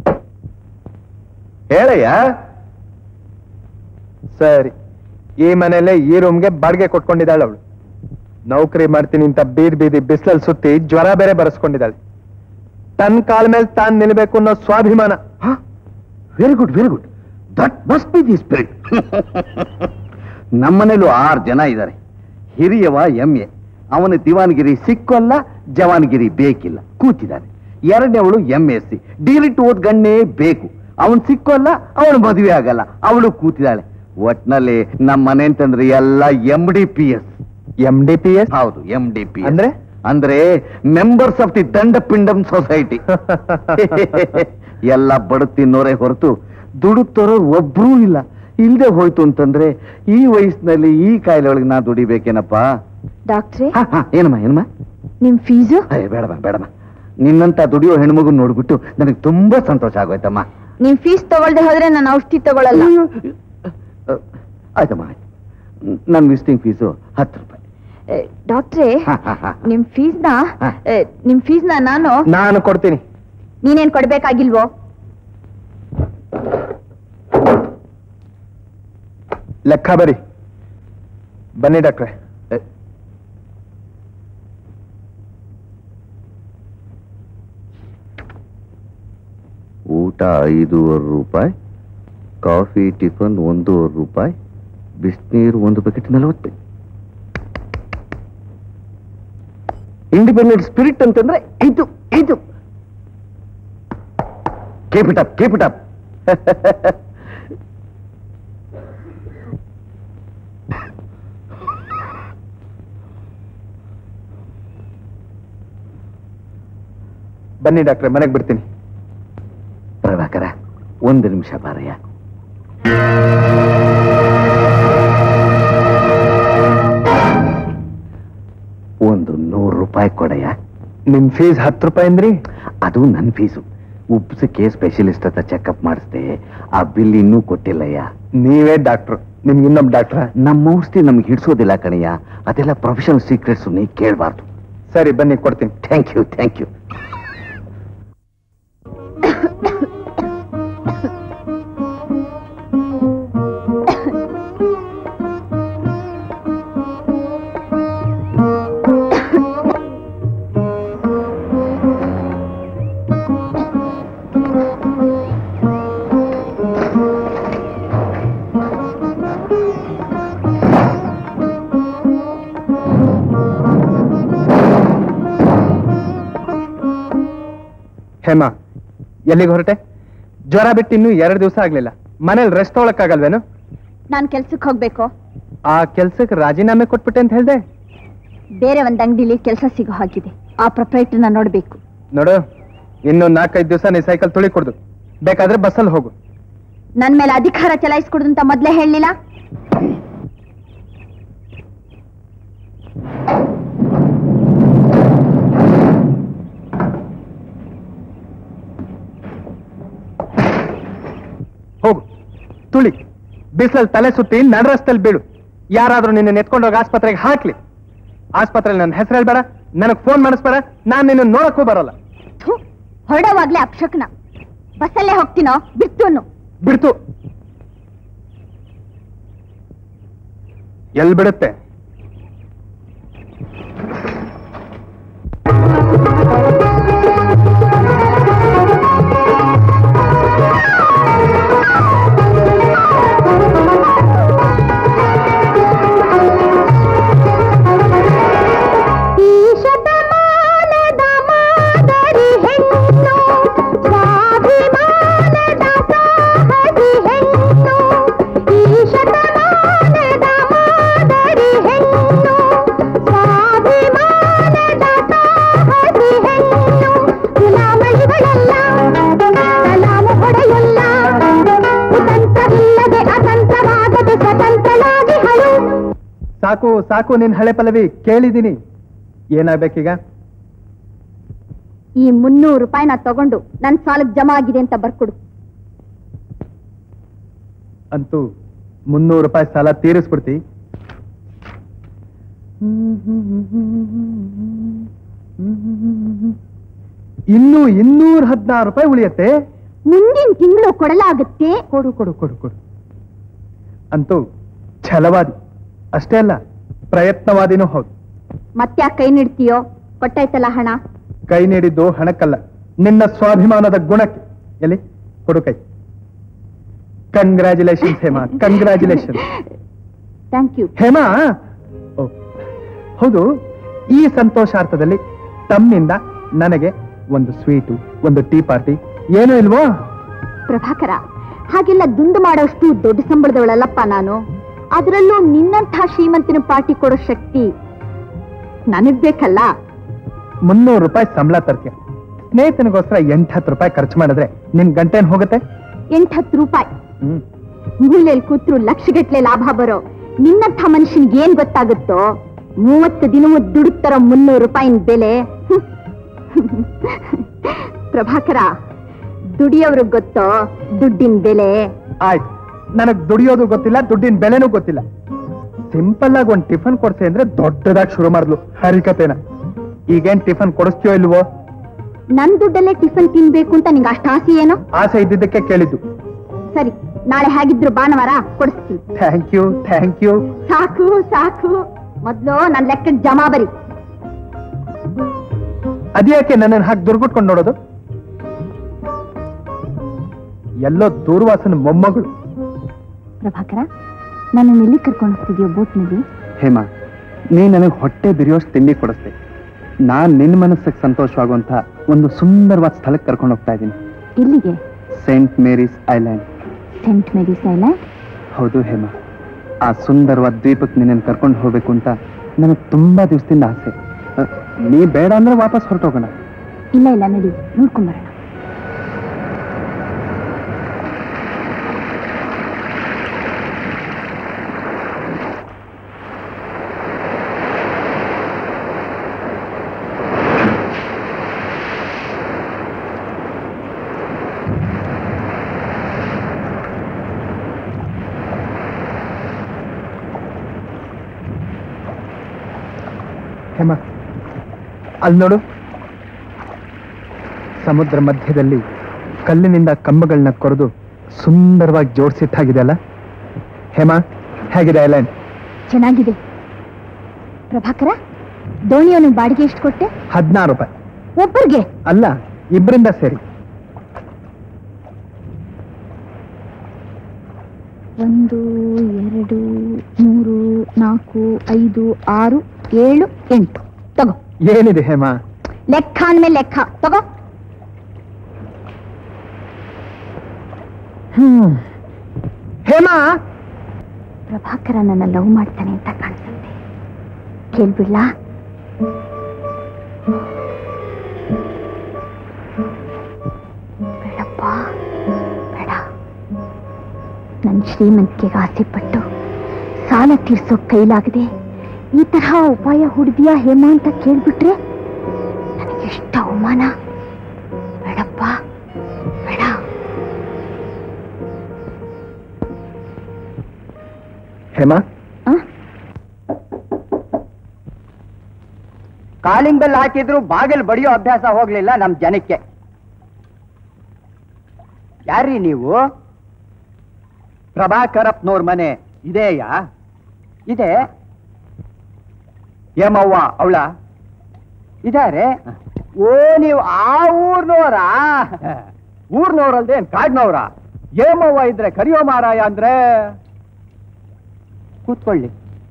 ಹೇಳಯ್ಯ. ಸರಿ, ಈ ಮನೆಯಲ್ಲೇ ಈ ರೂಮ್ಗೆ ಬಾಡಿಗೆ ಕೊಟ್ಕೊಂಡಿದ್ದಾಳೆ ಅವಳು. ನೌಕರಿ ಮಾಡ್ತೀನಿ ಅಂತ ಬೀದಿ ಬೀದಿ ಬಿಸಿಲಲ್ಲಿ ಸುತ್ತಿ ಜ್ವರ ಬೇರೆ ಬರೆಸ್ಕೊಂಡಿದ್ದಾಳೆ. ತನ್ನ ಕಾಲ ಮೇಲೆ ತಾನು ನಿಲ್ಬೇಕು ಅನ್ನೋ ಸ್ವಾಭಿಮಾನ. Very good very good. That must be the spirit. ನಮ್ಮನೇಲೂ ಆರು ಜನ ಇದ್ದಾರೆ. ಹಿರಿಯವ ಎಂ ಎ, ಅವನ ದಿವಾನಗಿರಿ ಸಿಕ್ಕೋಲ್ಲ, ಜವಾನಗಿರಿ ಬೇಕಿಲ್ಲ, ಕೂತಿದ್ದಾನೆ. ಎರಡನೇವಳು ಎಂ ಎಸ್ ಸಿ, ಡಿಲಿಟ್ ಓದ್ ಗಣ್ಣೇ ಬೇಕು, ಅವನ್ ಸಿಕ್ಕೋಲ್ಲ, ಅವಳು ಮದುವೆ ಆಗಲ್ಲ, ಅವಳು ಕೂತಿದ್ದಾಳೆ. ಒಟ್ನಲ್ಲಿ ನಮ್ಮ ಮನೆ ಅಂತಂದ್ರೆ ಎಲ್ಲ M D P S. M D P S? ಹೌದು, ಎಂ ಡಿ ಪಿ ಅಂದ್ರೆ ಅಂದ್ರೆ ಮೆಂಬರ್ಸ್ ಆಫ್ ದಿ ದಂಡ ಪಿಂಡಮ್ ಸೊಸೈಟಿ. ಎಲ್ಲ ಬಡ ತಿನ್ನೋರೇ ಹೊರತು ದುಡುತ್ತೋರು ಒಬ್ರೂ ಇಲ್ಲ. ಇಲ್ಲದೆ ಹೋಯ್ತು ಅಂತಂದ್ರೆ ಈ ವಯಸ್ಸಿನಲ್ಲಿ ಈ ಕಾಯಿಲೆ ಒಳಗೆ ನಾ ದುಡಿಬೇಕೇನಪ್ಪ. ಡಾಕ್ಟ್ರೇ, ಏನಮ್ಮ ಏನಮ್ಮ? ನಿಮ್ ಫೀಸು? ಬೇಡಮ್ಮ ಬೇಡಮ್ಮ, ನಿನ್ನಂತ ದುಡಿಯೋ ಹೆಣ್ಮಗು ನೋಡ್ಬಿಟ್ಟು ನನಗೆ ತುಂಬಾ ಸಂತೋಷ ಆಗೋಯ್ತಮ್ಮ. ನಿಮ್ ಫೀಸ್ ತಗೊಳ್ದೆ ಹೋದ್ರೆ ನಾನು ಔಷಧಿ ತಗೊಳ್ಳಲ್ಲ. ಆಯ್ತಮ್ಮ, ಆಯ್ತು. ನನ್ನ ವಿಸಿಟಿಂಗ್ ಫೀಸು ಹತ್ತು ರೂಪಾಯಿ. ಡಾಕ್ಟ್ರೇ, ನಿಮ್ ಫೀಸ್ನ ನಿಮ್ ಫೀಸ್ನ ನಾನು ನಾನು ಕೊಡ್ತೀನಿ. ನೀನೇನ್ ಕೊಡ್ಬೇಕಾಗಿಲ್ವೋ? ಲೆಕ್ಕ ಬರಿ. ಬನ್ನಿ ಡಾಕ್ಟ್ರೆ. ಊಟ ಐದೂವರೆ ರೂಪಾಯಿ, ಕಾಫಿ ಟಿಫನ್ ಒಂದೂವರೆ ರೂಪಾಯಿ, ಬಿಸಿನೀರು ಒಂದು ಬಕೆಟ್ ನಲವತ್ತು. ಇಂಡಿಪೆಂಡೆಂಟ್ ಸ್ಪಿರಿಟ್ ಅಂತಂದ್ರೆ ಇದು ಇದು. Keep it up, keep it up. ಬನ್ನಿ ಡಾಕ್ಟ್ರೆ, ಮನೆಗೆ ಬಿಡ್ತೀನಿ. ಪ್ರಭಾಕರ, ಒಂದು ನಿಮಿಷ ಬಾರಯ್ಯ. ಒಂದು ನೂರು ರೂಪಾಯಿ ಕೊಡಯ್ಯ. ನಿಮ್ ಫೀಸ್ ಹತ್ತು ರೂಪಾಯಿ ಅಂದ್ರಿ? ಅದು ನನ್ನ ಫೀಸು. ಉಪ್ಸಕ್ಕೆ ಸ್ಪೆಷಲಿಸ್ಟ್ ಹತ್ರ ಚೆಕಪ್ ಮಾಡಿಸ್ದೆ, ಆ ಬಿಲ್ ಇನ್ನೂ ಕೊಟ್ಟಿಲ್ಲಯ್ಯ. ನೀವೇ ಡಾಕ್ಟ್ರು, ನಿಮ್ಗೆ ಇನ್ನೊಬ್ಬ ಡಾಕ್ಟ್ರ? ನಮ್ಮ ಔಷಧಿ ನಮ್ಗೆ ಹಿಡಿಸೋದಿಲ್ಲ ಕಣಯ್ಯ, ಅದೆಲ್ಲ ಪ್ರೊಫೆಷನಲ್ ಸೀಕ್ರೆಟ್ಸ್, ನೀ ಕೇಳಬಾರ್ದು. ಸರಿ, ಬನ್ನಿ ಕೊಡ್ತೀನಿ. Thank you thank you. Hema, ಎಲ್ಲಿಗೆ ಹೊರಟೆ? ಜ್ವರ ಬಿಟ್ಟು ಇನ್ನೂ ಎರಡು ದಿವಸ ಆಗ್ಲಿಲ್ಲ. ಮನೇಲಿ ರೆಸ್ಟ್ ತೊಗೊಳಕ್ಕಾಗಲ್ವೇನು? ನಾನ್ ಕೆಲ್ಸಕ್ಕೆ ಹೋಗ್ಬೇಕು. ಆ ಕೆಲ್ಸಕ್ಕೆ ರಾಜೀನಾಮೆ ಕೊಟ್ಬಿಟ್ಟೆ ಅಂತ ಹೇಳ್ದೆ. ಬೇರೆ ಒಂದ್ ಅಂಗಡಿಲಿ ಕೆಲಸ ಸಿಗೋ ಹಾಗಿದೆ. ಆ ಪ್ರೊಪ್ರೈಟರ್ನ ನೋಡ್ಬೇಕು. ನೋಡು, ಇನ್ನು ನಾಲ್ಕೈದು ದಿವಸ ನೀ ಸೈಕಲ್ ತುಳಿ ಕೊಡ್ದು, ಬೇಕಾದ್ರೆ ಬಸ್ಸಲ್ಲಿ ಹೋಗು. ನನ್ ಮೇಲೆ ಅಧಿಕಾರ ಚಲಾಯಿಸ್ಕೊಡುದು ಅಂತ ಮೊದ್ಲೇ ಹೇಳಲಿಲ್ಲ. ಹೋಗು, ತುಳಿ. ಬಿಸಿಲಲ್ಲಿ ತಲೆ ಸುತ್ತಿ ನಡ ರಸ್ತೆಯಲ್ಲಿ ಬೀಳು. ಯಾರಾದ್ರೂ ನಿನ್ನ ಎತ್ಕೊಂಡೋಗಿ ಆಸ್ಪತ್ರೆಗೆ ಹಾಕ್ಲಿ. ಆಸ್ಪತ್ರೆಯಲ್ಲಿ ನನ್ನ ಹೆಸರು ಹೇಳ್ಬೇಡ, ನನಗ್ ಫೋನ್ ಮಾಡಿಸ್ಬೇಡ, ನಾನ್ ನಿನ್ನ ನೋಡಕ್ಕೂ ಬರೋಲ್ಲ. ಹೊರಡೋವಾಗ್ಲೇ ಅಕ್ಷಕ್ನ ಬಸ್ಸಲ್ಲೇ ಹೋಗ್ತೀನೋ ಬಿಡ್ತು ಬಿಡ್ತು. ಎಲ್ ಬಿಡುತ್ತೆ? ಸಾಕು ಸಾಕು, ನಿನ್ ಹಳೆ ಪಲ್ಲವಿ ಕೇಳಿದೀನಿ. ಏನಾಗ್ಬೇಕೀಗ? ಈ ಮುನ್ನೂರು ರೂಪಾಯಿನ ತಗೊಂಡು ನನ್ ಸಾಲಕ್ಕೆ ಜಮಾ ಆಗಿದೆ ಅಂತ ಬರ್ಕೊಡು. ಅಂತೂ ಮುನ್ನೂರು ರೂಪಾಯಿ ಸಾಲ ತೀರಿಸ್ಬಿಡ್ತಿ. ಇನ್ನು ಇನ್ನೂರ ಹದಿನಾರು ರೂಪಾಯಿ ಉಳಿಯತ್ತೆ. ಮುಂದಿನ ತಿಂಗಳು ಕೊಡಲಾಗುತ್ತೆ. ಕೊಡು ಕೊಡು ಕೊಡು ಕೊಡು. ಅಂತೂ ಛಲವಾದಿ ಅಷ್ಟೇ ಅಲ್ಲ, ಪ್ರಯತ್ನವಾದಿನೂ ಹೌದು. ಮತ್ತೆ ಕೈ ನೀಡ್ತೀಯೋ? ಕೊಟ್ಟಾಯ್ತಲ್ಲ ಹಣ. ಕೈ ನೀಡಿದ್ದು ಹಣಕ್ಕಲ್ಲ, ನಿನ್ನ ಸ್ವಾಭಿಮಾನದ ಗುಣಕ್ಕೆ. ಎಲ್ಲಿ ಕೊಡು ಕೈ. Congratulation Hema, congratulation. Thank you Hema. ಹೌದು, ಈ ಸಂತೋಷಾರ್ಥದಲ್ಲಿ ತಮ್ಮಿಂದ ನನಗೆ ಒಂದು ಸ್ವೀಟು, ಒಂದು ಟೀ ಪಾರ್ಟಿ ಏನೂ ಇಲ್ವೋ? ಪ್ರಭಾಕರ, ಹಾಗೆಲ್ಲ ದುಂಡು ಮಾಡೋಷ್ಟು ದೊಡ್ಡ ಸಂಬಳದವಳಲ್ಲಪ್ಪ ನಾನು. ಅದರಲ್ಲೂ ನಿನ್ನಂಥ ಶ್ರೀಮಂತನ ಪಾರ್ಟಿ ಕೊಡೋ ಶಕ್ತಿ ನನಗ್ ಬೇಕಲ್ಲ. ಮುನ್ನೂರು ರೂಪಾಯಿ ಸಂಬಳ ತರ್ತೀಯ, ಸ್ನೇಹಿತನಿಗೋಸ್ಕರ ಎಂಟು ಹತ್ತು ರೂಪಾಯಿ ಖರ್ಚು ಮಾಡಿದ್ರೆ ನಿನ್ ಗಂಟೆನ್ ಹೋಗುತ್ತೆ? ಎಂಟು ಹತ್ತು ರೂಪಾಯಿ ಹ್ಮ್ ಮೂಲೆಯಲ್ಲಿ ಕೂತ್ರು ಲಕ್ಷಗಟ್ಲೆ ಲಾಭ ಬರೋ ನಿನ್ನಂಥ ಮನುಷ್ಯನಿಗೆ ಏನ್ ಗೊತ್ತಾಗುತ್ತೋ? ಮೂವತ್ತು ದಿನವೂ ದುಡುಕ್ತಾರೋ ಮುನ್ನೂರು ರೂಪಾಯಿನ ಬೆಲೆ. ಪ್ರಭಾಕರ, ದುಡಿಯೋವ್ರಿಗೆ ಗೊತ್ತೋ ದುಡ್ಡಿನ ಬೆಲೆ? ಆಯ್ತು, ನನಗ್ ದುಡಿಯೋದು ಗೊತ್ತಿಲ್ಲ, ದುಡ್ಡಿನ ಬೆಲೆನೂ ಗೊತ್ತಿಲ್ಲ. ಸಿಂಪಲ್ ಆಗಿ ಒಂದ್ ಟಿಫನ್ ಕೊಡ್ಸಿ ಅಂದ್ರೆ ದೊಡ್ಡದಾಗಿ ಶುರು ಮಾಡಿದ್ಲು ಹರಿಕತೆನ. ಈಗೇನ್ ಟಿಫನ್ ಕೊಡಿಸ್ತೀಯೋ ಇಲ್ವೋ? ನನ್ ದುಡ್ಡಲ್ಲೇ ಟಿಫನ್ ತಿನ್ಬೇಕು ಅಂತ ನಿಂಗೆ ಅಷ್ಟು ಆಸೆ ಏನೋ? ಆಸೆ ಇದ್ದಿದ್ದಕ್ಕೆ ಕೇಳಿದ್ದು. ಸರಿ, ನಾಳೆ ಹೇಗಿದ್ರು ಭಾನುವಾರ ಕೊಡಿಸ್ತೀನಿ. Thank you thank you. ಸಾಕು ಸಾಕು, ಮೊದ್ಲು ನನ್ ಲೆಕ್ಕಕ್ಕೆ ಜಮಾ ಬರಿ. ಅದ್ಯಾಕೆ ನನ್ನನ್ನು ಹಾಕಿ ದುರ್ಗುಟ್ಕೊಂಡು ನೋಡೋದು? ಎಲ್ಲೋ ದೂರ್ವಾಸನ ಮೊಮ್ಮಗಳು. ಪ್ರಭಾಕರ, ನನ್ನ ಎಲ್ಲಿ ಕರ್ಕೊಂಡು ಹೋಗ್ತಿದ್ಯೋ ಬೋಟ್ನಲ್ಲಿ? ಹೇಮಾ, ನೀ ನನಗೆ ಹೊಟ್ಟೆ ಬಿರಿಯೋಷ್ಟು ತಿಂಡಿ ಕೊಡಿಸ್ದೆ. ನಾನ್ ನಿನ್ನ ಮನಸ್ಸಿಗೆ ಸಂತೋಷವಾಗುವಂತ ಒಂದು ಸುಂದರವಾದ ಸ್ಥಳಕ್ಕೆ ಕರ್ಕೊಂಡು ಹೋಗ್ತಾ ಇದ್ದೀನಿ. ಎಲ್ಲಿಗೆ? Saint Mary's Island. Saint Mary's Island? ಹೌದು ಹೇಮಾ, ಆ ಸುಂದರವಾದ ದ್ವೀಪಕ್ಕೆ ನಿನ್ನನ್ನು ಕರ್ಕೊಂಡು ಹೋಗ್ಬೇಕು ಅಂತ ನನಗೆ ತುಂಬಾ ದಿವಸದಿಂದ ಆಸೆ. ನೀ ಬೇಡ ಅಂದ್ರೆ ವಾಪಸ್ ಹೊರಟೋಗೋಣ. ಇಲ್ಲ ಇಲ್ಲ, ನಡಿ ನೋಡ್ಕೊಂಬರೋಣ. ಹೇಮಾ, ಅಲ್ಲಿ ನೋಡು, ಸಮುದ್ರ ಮಧ್ಯದಲ್ಲಿ ಕಲ್ಲಿನಿಂದ ಕಂಬಗಳನ್ನ ಕೊರೆದು ಸುಂದರವಾಗಿ ಜೋಡಿಸಿಟ್ಟಾಗಿದೆ ಅಲ್ಲ? ಹೇಮಾ, ಹೇಗಿದೆ ಐಲ್ಯಾಂಡ್? ಚೆನ್ನಾಗಿದೆ. ಪ್ರಭಾಕರ, ದೋಣಿಯನ್ನು ಬಾಡಿಗೆ ಎಷ್ಟು ಕೊಟ್ಟೆ? ಹದಿನಾರು ರೂಪಾಯಿ. ಒಬ್ಬರಿಗೆ? ಅಲ್ಲ, ಇಬ್ಬರಿಂದ ಸೇರಿ. ಒಂದು, ಎರಡು, ಮೂರು, ನಾಲ್ಕು, ಐದು, ಆರು, ಏಳು, ಎಂಟು. ತಗೋ. ಏನಿದೆ ಹೇಮಾ? ಲೆಕ್ಕ ಅಂದ್ಮೇಲೆ ಲೆಕ್ಕ ತಗೋ. ಹ್ಮ್ ಹೇಮಾ, ಪ್ರಭಾಕರ ನನ್ನ ಲವ್ ಮಾಡ್ತಾನೆ ಅಂತ ಕಾಣಿಸುತ್ತೆ. ಕೇಳ್ಬಿಡ್ಲ? ಬೇಡಪ್ಪ, ಬೇಡ. ನನ್ನ ಶ್ರೀಮಂತಿಕೆಗೆ ಆಸೆ ಪಟ್ಟು ಸಾಲ ತೀರ್ಸೋ ಕೈಲಾಗದೆ ಈ ತರಹ ಉಪಾಯ ಹುಡುಗಿಯಾ ಹೇಮಾ ಅಂತ ಕೇಳ್ಬಿಟ್ರೆ ನನಗೆಷ್ಟು ಅವಮಾನ. ಬೇಡಪ್ಪ, ಬೇಡ. ಹೇಮಾ, ಕಾಲಿಂಗ್ ಬೆಲ್ ಹಾಕಿದ್ರು ಬಾಗಿಲು ಬಡಿಯೋ ಅಭ್ಯಾಸ ಹೋಗ್ಲಿಲ್ಲ ನಮ್ ಜನಕ್ಕೆ. ಯಾರ್ರೀ ನೀವು? ಪ್ರಭಾಕರಪ್ಪನವ್ರ ಮನೆ ಇದೆಯಾ? ಇದೆ. ಏಮವ್ವ ಅವಳ ಇದಾರೆ? ಓ, ನೀವು ಆ ಊರ್ನೋರ? ಊರ್ನವ್ರಲ್ದೇ ಕಾಡ್ನವ್ರ? ಏಮವ್ವ ಇದ್ರೆ ಕರಿಯೋ ಮಾರಾಯ ಅಂದ್ರೆ. ಕೂತ್ಕೊಳ್ಳಿ.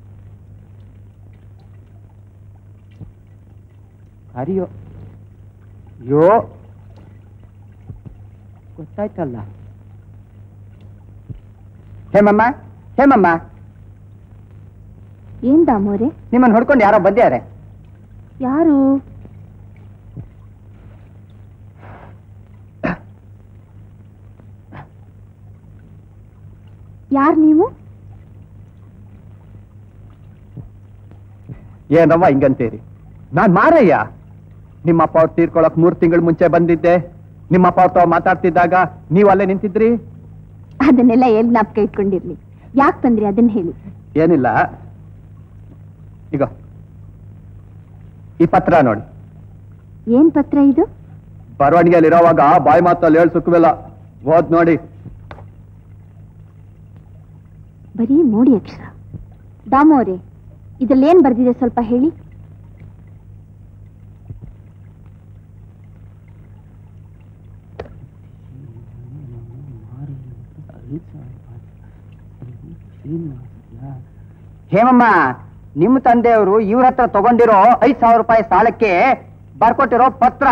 ಕರಿಯೋ ಯೋ ಗೊತ್ತಾಯ್ತಲ್ಲ. ಹೇಮಮ್ಮ, ಹೇಮಮ್ಮ, ಏನ್ ದಾಮೋರೆ? ನಿಮ್ಮನ್ನು ಹೊಡ್ಕೊಂಡು ಯಾರೋ ಬಂದ್ಯಾರೆ. ಯಾರು? ಯಾರು ನೀವು? ಏನವ್ವ ಹಿಂಗಂತೀರಿ? ನಾನ್ ಮಾರಯ್ಯ. ನಿಮ್ಮಪ್ಪ ಅವ್ರು ತೀರ್ಕೊಳಕ್ ಮೂರ್ ತಿಂಗಳು ಮುಂಚೆ ಬಂದಿದ್ದೆ. ನಿಮ್ಮಪ್ಪ ಅವ್ರ ತಾವ್ ಮಾತಾಡ್ತಿದ್ದಾಗ ನೀವು ಅಲ್ಲೇ ನಿಂತಿದ್ರಿ. ಅದನ್ನೆಲ್ಲ ಎಲ್ ಜ್ಞಾಪಕ ಇಟ್ಕೊಂಡಿರ್ಲಿ. ಯಾಕೆ ಬಂದ್ರಿ ಅದನ್ನ ಹೇಳಿ. ಏನಿಲ್ಲ, ಈಗ ಈ ಪತ್ರ ನೋಡಿ. ಏನ್ ಪತ್ರ ಇದು? ಬರವಣಿಗೆಯಲ್ಲಿರೋವಾಗ ಬಾಯಿ ಮಾತಲ್ಲಿ ಹೇಳಿ ಸುಖವಿಲ್ಲ. ಓದ್ ನೋಡಿ. ಬರೀ ಮೋಡಿ ಅಕ್ಷರ. ದಾಮೋರೆ, ಇದ್ರಲ್ಲಿ ಏನ್ ಬರ್ದಿದೆ ಸ್ವಲ್ಪ ಹೇಳಿ. ಹೇಮಮ್ಮ, ನಿಮ್ಮ ತಂದೆಯವರು ಇವ್ರ ಹತ್ರ ತಗೊಂಡಿರೋ ಐದ್ ಸಾವಿರ ರೂಪಾಯಿ ಸಾಲಕ್ಕೆ ಬರ್ಕೊಟ್ಟಿರೋ ಪತ್ರ.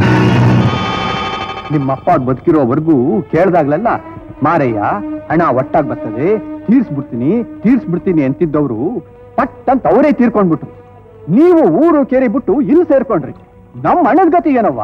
ನಿಮ್ಮಪ್ಪ ಬದುಕಿರೋವರೆಗೂ ಕೇಳ್ದಾಗ್ಲೆಲ್ಲ ಮಾರಯ್ಯ ಹಣ ಒಟ್ಟಾಗಿ ಬರ್ತದೆ, ತೀರ್ಸ್ಬಿಡ್ತೀನಿ ತೀರ್ಸ್ಬಿಡ್ತೀನಿ ಅಂತಿದ್ದವ್ರು ಪಟ್ ಅಂತ ಅವರೇ ತೀರ್ಕೊಂಡ್ಬಿಟ್ರು. ನೀವು ಊರು ಕೇರಿ ಬಿಟ್ಟು ಇಲ್ಲಿ ಸೇರ್ಕೊಂಡ್ರಿ. ನಮ್ಮ ಹಣದ ಗತಿ ಏನವ್ವ?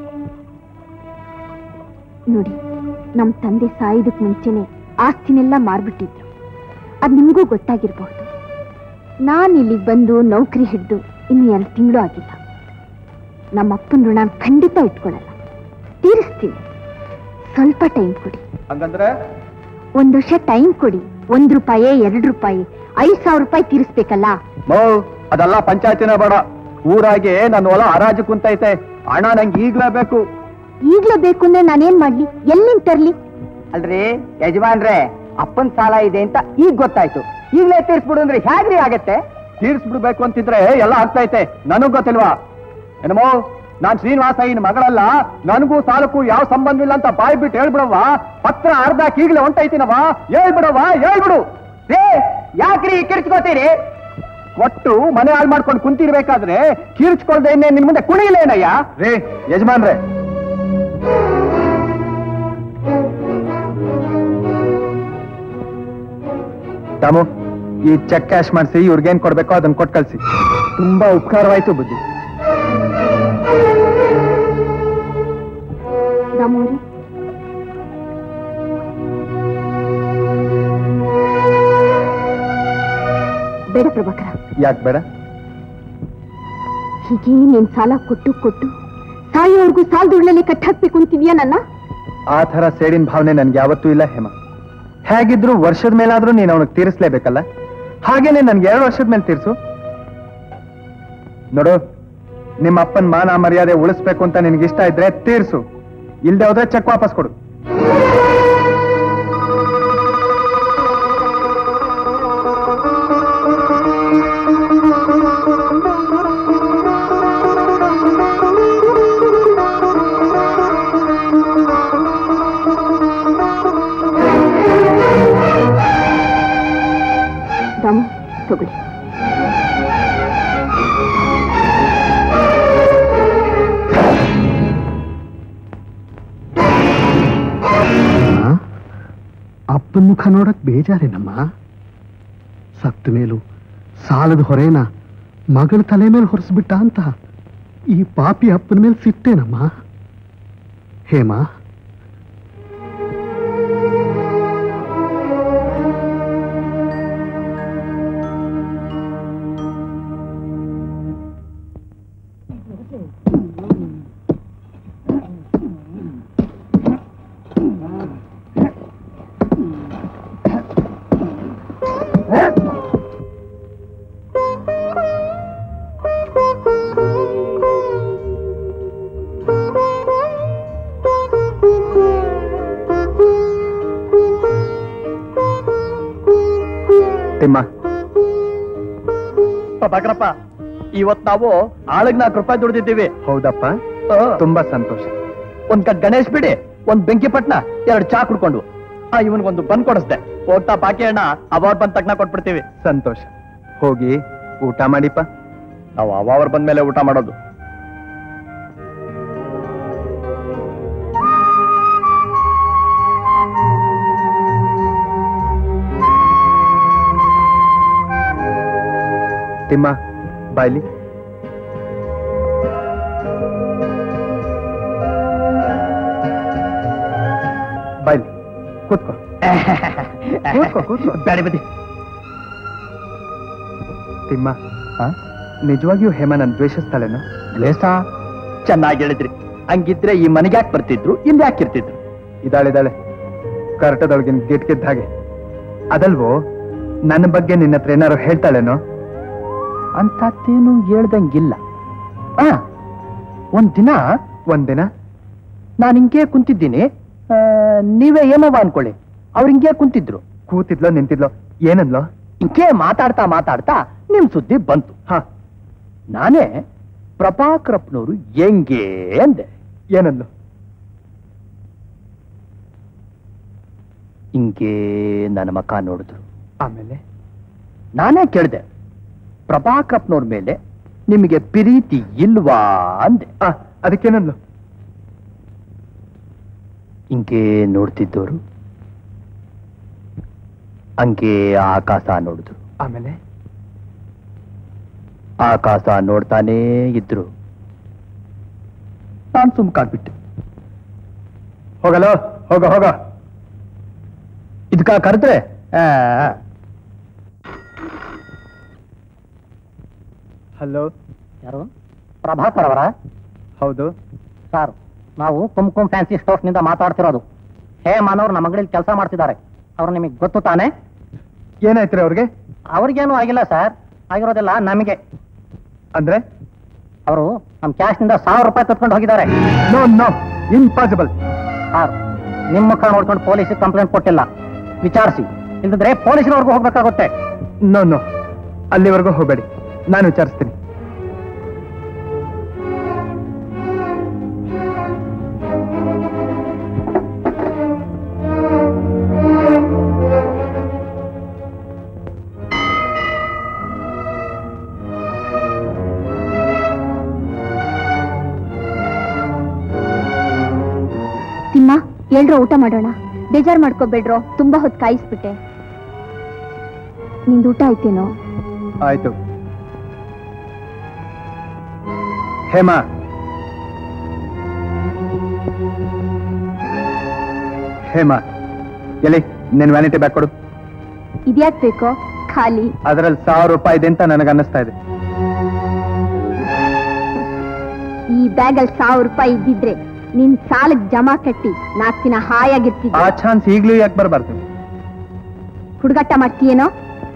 ನೋಡಿ, ನಮ್ ತಂದೆ ಸಾಯೋದಕ್ ಮುಂಚೆನೆ ಆಸ್ತಿನೆಲ್ಲ ಮಾರ್ಬಿಟ್ಟಿದ್ರು. ಅದ್ ನಿಮಗೂ ಗೊತ್ತಾಗಿರ್ಬಹುದು. ನಾನ್ ಇಲ್ಲಿಗೆ ಬಂದು ನೌಕರಿ ಹಿಡ್ದು ಇನ್ನು ಎರಡು ತಿಂಗಳು ಆಗಿಲ್ಲ. ನಮ್ಮ ಅಪ್ಪನ ಋಣ ಖಂಡಿತ ಇಟ್ಕೊಳ್ಳಲ್ಲ, ತೀರಿಸ್ತೀನಿ. ಸ್ವಲ್ಪ ಟೈಮ್ ಕೊಡಿ. ಹಂಗಂದ್ರೆ ಒಂದ್ ವರ್ಷ ಟೈಮ್ ಕೊಡಿ. ಒಂದ್ ರೂಪಾಯಿ, ಎರಡು ರೂಪಾಯಿ, ಐದ್ ಸಾವಿರ ರೂಪಾಯಿ ತೀರಿಸ್ಬೇಕಲ್ಲ. ಮೋ, ಅದೆಲ್ಲ ಪಂಚಾಯತಿನ ಬೇಡ. ಊರಾಗೆ ನನ್ನ ಹೊಲ ಹರಾಜು ಕುಂತೈತೆ. ಹಣ ನಂಗೆ ಈಗ್ಲೇ ಬೇಕು. ಈಗ್ಲೇ ಬೇಕು ಅಂದ್ರೆ ನಾನೇನ್ ಮಾಡ್ಲಿ? ಎಲ್ಲಿಂದ ತರ್ಲಿ? ಅಲ್ರಿ ಯಜಮಾನ್ರೆ, ಅಪ್ಪನ್ ಸಾಲ ಇದೆ ಅಂತ ಈಗ ಗೊತ್ತಾಯ್ತು. ಈಗಲೇ ತೀರ್ಸ್ಬಿಡು ಅಂದ್ರೆ ಹೇಗ್ರಿ ಆಗತ್ತೆ? ತೀರ್ಸ್ಬಿಡ್ಬೇಕು ಅಂತಿದ್ರೆ ಎಲ್ಲ ಆಗ್ತೈತೆ. ನನಗ್ ಗೊತ್ತಿಲ್ವಾ? ಏನಮೋ, ನಾನ್ ಶ್ರೀನಿವಾಸ ಇನ್ ಮಗಳಲ್ಲ. ನನಗೂ ಸಾಲಕ್ಕೂ ಯಾವ ಸಂಬಂಧ ಇಲ್ಲ ಅಂತ ಬಾಯ್ ಬಿಟ್ಟು ಹೇಳ್ಬಿಡವ್ವ. ಪತ್ರ ಅರ್ಧಕ್ಕೆ ಈಗಲೇ ಹೊಂಟೈತಿನವ. ಹೇಳ್ಬಿಡವ್ವ, ಹೇಳ್ಬಿಡು. ರೇ, ಯಾಕ್ರಿ ಕಿರ್ಚ್ಕೋತೀರಿ? ಒಟ್ಟು ಮನೆ ಹಾಳು ಮಾಡ್ಕೊಂಡು ಕುಂತಿರ್ಬೇಕಾದ್ರೆ ಕಿರ್ಚ್ಕೊಳ್ದೆ ಇನ್ನೇ ನಿನ್ ಮುಂದೆ ಕುಣಿಲೇನಯ್ಯ? ರೇ ಯಜಮಾನ್ರೆ, ತಾಮು, ಈ ಚೆಕ್ ಕ್ಯಾಶ್ ಮಾಡಿಸಿ ಇವ್ರಿಗೇನ್ ಕೊಡ್ಬೇಕೋ ಅದನ್ನ ಕೊಟ್ಟು ಕಳ್ಸಿ. ತುಂಬಾ ಉಪಕಾರವಾಯ್ತು ಬುದ್ಧಿ. ದಾಮೋರೆ, ಬೇಡ ಪ್ರಭಾಕರ. ಯಾಕೆ ಬೇಡ? ಹೀಗೆ ನೀನ್ ಸಾಲ ಕೊಟ್ಟು ಕೊಟ್ಟು ಸಾಯೋವರೆಗೂ ಸಾಲದುಳ್ಳಲ್ಲಿ ಕಟ್ಟಾಕ್ಬೇಕು ಅಂತಿದ್ಯಾ ನನ್ನ? ಆ ತರ ಸೇಡಿನ ಭಾವನೆ ನನ್ಗೆ ಯಾವತ್ತೂ ಇಲ್ಲ ಹೇಮ. ಹೇಗಿದ್ರು ವರ್ಷದ ಮೇಲಾದ್ರೂ ನೀನ್ ಅವನಿಗೆ ತೀರಿಸ್ಲೇಬೇಕಲ್ಲ. ಹಾಗೇನೆ ನನ್ಗೆ ಎರಡು ವರ್ಷದ ಮೇಲೆ ತೀರ್ಸು. ನೋಡು, ನಿಮ್ಮ ಅಪ್ಪನ ಮಾನ ಮರ್ಯಾದೆ ಉಳಿಸ್ಬೇಕು ಅಂತ ನಿನ್ಗೆ ಇಷ್ಟ ಇದ್ರೆ ತೀರ್ಸು, ಇಲ್ದೆ ಹೋದ್ರೆ ಚೆಕ್ ವಾಪಸ್ ಕೊಡು. ತಗೊಳ್ಳಿ. ಅಪ್ಪನ ಮುಖ ನೋಡಕ್ ಬೇಜಾರೇನಮ್ಮ. ಸತ್ತ ಮೇಲೂ ಸಾಲದ ಹೊರೇನ ಮಗಳ ತಲೆ ಮೇಲೆ ಹೊರಿಸ್ಬಿಟ್ಟ ಅಂತ ಈ ಪಾಪಿ ಅಪ್ಪನ ಮೇಲೆ ಸಿಟ್ಟೇನಮ್ಮ. ಹೇಮಾ, ಬಾಕ್ರಪ್ಪ, ಇವತ್ ನಾವು ಆಳಗ್ ನಾಲ್ಕು ರೂಪಾಯಿ ದುಡ್ದಿದ್ದೀವಿ. ಹೌದಪ್ಪ, ತುಂಬಾ ಸಂತೋಷ. ಒಂದ್ ಕಟ್ ಗಣೇಶ್ ಬಿಡಿ, ಒಂದ್ ಬೆಂಕಿಪಟ್ನ, ಎರಡು ಚಾ ಕುಡ್ಕೊಂಡು ಆ ಇವನ್ಗೊಂದು ಬನ್ ಕೊಡಿಸ್ದೆ. ಹೋಗ್ತಾ ಬಾಕಿ ಹಣ ಅವಾರ್ಡ್ ಬಂದ್ ತಕ್ಷಣ ಕೊಟ್ಬಿಡ್ತೀವಿ. ಸಂತೋಷ. ಹೋಗಿ ಊಟ ಮಾಡಿಪ್ಪ. ನಾವು ಅವಾವರ್ ಬಂದ್ಮೇಲೆ ಊಟ ಮಾಡೋದು. ತಿಮ್ಮ, ಬಾಯ್ಲಿ. ಬಾಯ್ಲಿ, ಕೂತ್ಕೋ ಕೂತ್ಕೋ ಕೂತ್ಕೋ ಬ್ಯಾಡಿ ಬದಿ. ತಿಮ್ಮ, ನಿಜವಾಗಿಯೂ ಹೇಮ ನನ್ ದ್ವೇಷಿಸ್ತಾಳೇನು? ದ್ವೇಷ? ಚೆನ್ನಾಗಿ ಹೇಳಿದ್ರಿ. ಹಂಗಿದ್ರೆ ಈ ಮನೆಗೆ ಯಾಕೆ ಬರ್ತಿದ್ರು, ಇಲ್ಲಿ ಯಾಕಿರ್ತಿದ್ರು? ಇದಾಳಿದಾಳೆ, ಕರ್ಟದೊಳಗಿನ ಗಿಟ್ಕಿದ್ದ ಹಾಗೆ. ಅದಲ್ವೋ, ನನ್ನ ಬಗ್ಗೆ ನಿನ್ನ ಹತ್ರ ಏನಾರು ಹೇಳ್ತಾಳೇನೋ? ಅಂತೇನು ಹೇಳ್ದಂಗಿಲ್ಲ. ಆ ಒಂದಿನ ಒಂದಿನ ನಾನು ಹಿಂಗೆ ಕುಂತಿದ್ದೀನಿ, ನೀವೇ ಏನವ ಅನ್ಕೊಳ್ಳಿ, ಅವ್ರು ಹಿಂಗೆ ಕುಂತಿದ್ರು. ಕೂತಿದ್ಲೋ ನಿಂತಿದ್ಲೋ? ಏನಂದ್ಲೋ? ಹಿಂಗೆ ಮಾತಾಡ್ತಾ ಮಾತಾಡ್ತಾ ನಿಮ್ ಸುದ್ದಿ ಬಂತು. ಹ, ನಾನೇ ಪ್ರಭಾಕರಪ್ಪನವರು ಹೆಂಗೆ ಅಂದೆ. ಏನಂದ್ಲು? ಹಿಂಗೆ ನನ್ನ ಮಕ ನೋಡಿದ್ರು. ಆಮೇಲೆ ನಾನೇ ಕೇಳಿದೆ, ಪ್ರಭಾಕರಪ್ಪನವ್ರ ಮೇಲೆ ನಿಮಗೆ ಪ್ರೀತಿ ಇಲ್ವಾ ಅಂದೆ. ಆ, ಅದಕ್ಕೇನಂದ್ಲು? ಹಿಂಗೆ ನೋಡ್ತಿದ್ದವರು ಹಂಗೆ ಆಕಾಶ ನೋಡಿದ್ರು. ಆಮೇಲೆ ಆಕಾಶ ನೋಡ್ತಾನೇ ಇದ್ರು. ನಾನ್ ಸುಮ್ಕಾಗ್ಬಿಟ್ಟೆ. ಹೋಗಲೋ, ಹೋಗ ಹೋಗ. ಇದಕ್ಕ ಕರೆದ್ರೆ ಹಲೋ, ಯಾರು? ಪ್ರಭಾಕರ್ ಅವರ? ಹೌದು ಸರ್, ನಾವು ಕುಂಕುಮ್ ಫ್ಯಾನ್ಸಿ ಸ್ಟೋರ್ಸ್ ನಿಂದ ಮಾತಾಡ್ತಿರೋದು. ಹೇಮನವ್ರು ನಮ್ಮ ಅಂಗಡಿಯಲ್ಲಿ ಕೆಲಸ ಮಾಡ್ತಿದ್ದಾರೆ. ಅವ್ರು ನಿಮಗೆ ಗೊತ್ತು ತಾನೆ? ಏನಾಯ್ತ್ರಿ ಅವ್ರಿಗೆ? ಅವ್ರಿಗೇನು ಆಗಿಲ್ಲ ಸರ್, ಆಗಿರೋದಿಲ್ಲ ನಮಗೆ. ಅಂದ್ರೆ ಅವರು ನಮ್ಮ ಕ್ಯಾಶ್ ನಿಂದ ಸಾವಿರ ರೂಪಾಯಿ ತತ್ಕೊಂಡು ಹೋಗಿದ್ದಾರೆ. No no, impossible. ಸರ್, ನಿಮ್ಮ ಮುಖ ನೋಡ್ಕೊಂಡು ಪೊಲೀಸಿಗೆ ಕಂಪ್ಲೇಂಟ್ ಕೊಟ್ಟಿಲ್ಲ, ವಿಚಾರಿಸಿ. ಇಲ್ಲದ್ರೆ ಪೊಲೀಸಿನವ್ರಿಗೂ ಹೋಗ್ಬೇಕಾಗುತ್ತೆ. ನೋ ನೋ, ಅಲ್ಲಿವರೆಗೂ ಹೋಗಬೇಡಿ, ನಾನು ವಿಚಾರಿಸ್ತೀನಿ. ತಿಮ್ಮ, ಎಲ್ರೋ ಊಟ ಮಾಡೋಣ. ಬೇಜಾರ್ ಮಾಡ್ಕೋಬೇಡ್ರೋ, ತುಂಬಾ ಹೊತ್ತು ಕಾಯಿಸ್ಬಿಟ್ಟೆ. ನಿಂದು ಊಟ ಆಯ್ತೇನೋ? ಆಯ್ತು. ಹೇಮಾ, ಹೇಮಾ, ಎಲ್ಲಿ ನಿನ್ ವ್ಯಾನಿಟಿ ಬ್ಯಾಗ್ ಕೊಡು. ಇದ್ಯಾಕ್ ಬೇಕೋ? ಖಾಲಿ. ಅದರಲ್ಲಿ ಸಾವಿರ ರೂಪಾಯಿ ಇದೆ ಅಂತ ನನಗೆ ಅನ್ನಿಸ್ತಾ ಇದೆ. ಈ ಬ್ಯಾಗಲ್ಲಿ ಸಾವಿರ ರೂಪಾಯಿ ಇದ್ದಿದ್ರೆ ನಿನ್ ಸಾಲಕ್ ಜಮಾ ಕಟ್ಟಿ ನಾಲ್ಕು ದಿನ ಹಾಯಾಗಿರ್ತಿದ್ದೆ. ಆ ಚಾನ್ಸ್ ಈಗ್ಲೂ ಯಾಕೆ ಬರಬಾರ್ದು? ಹುಡುಗಾಟ ಮಾಡ್ತೀಯೇನೋ?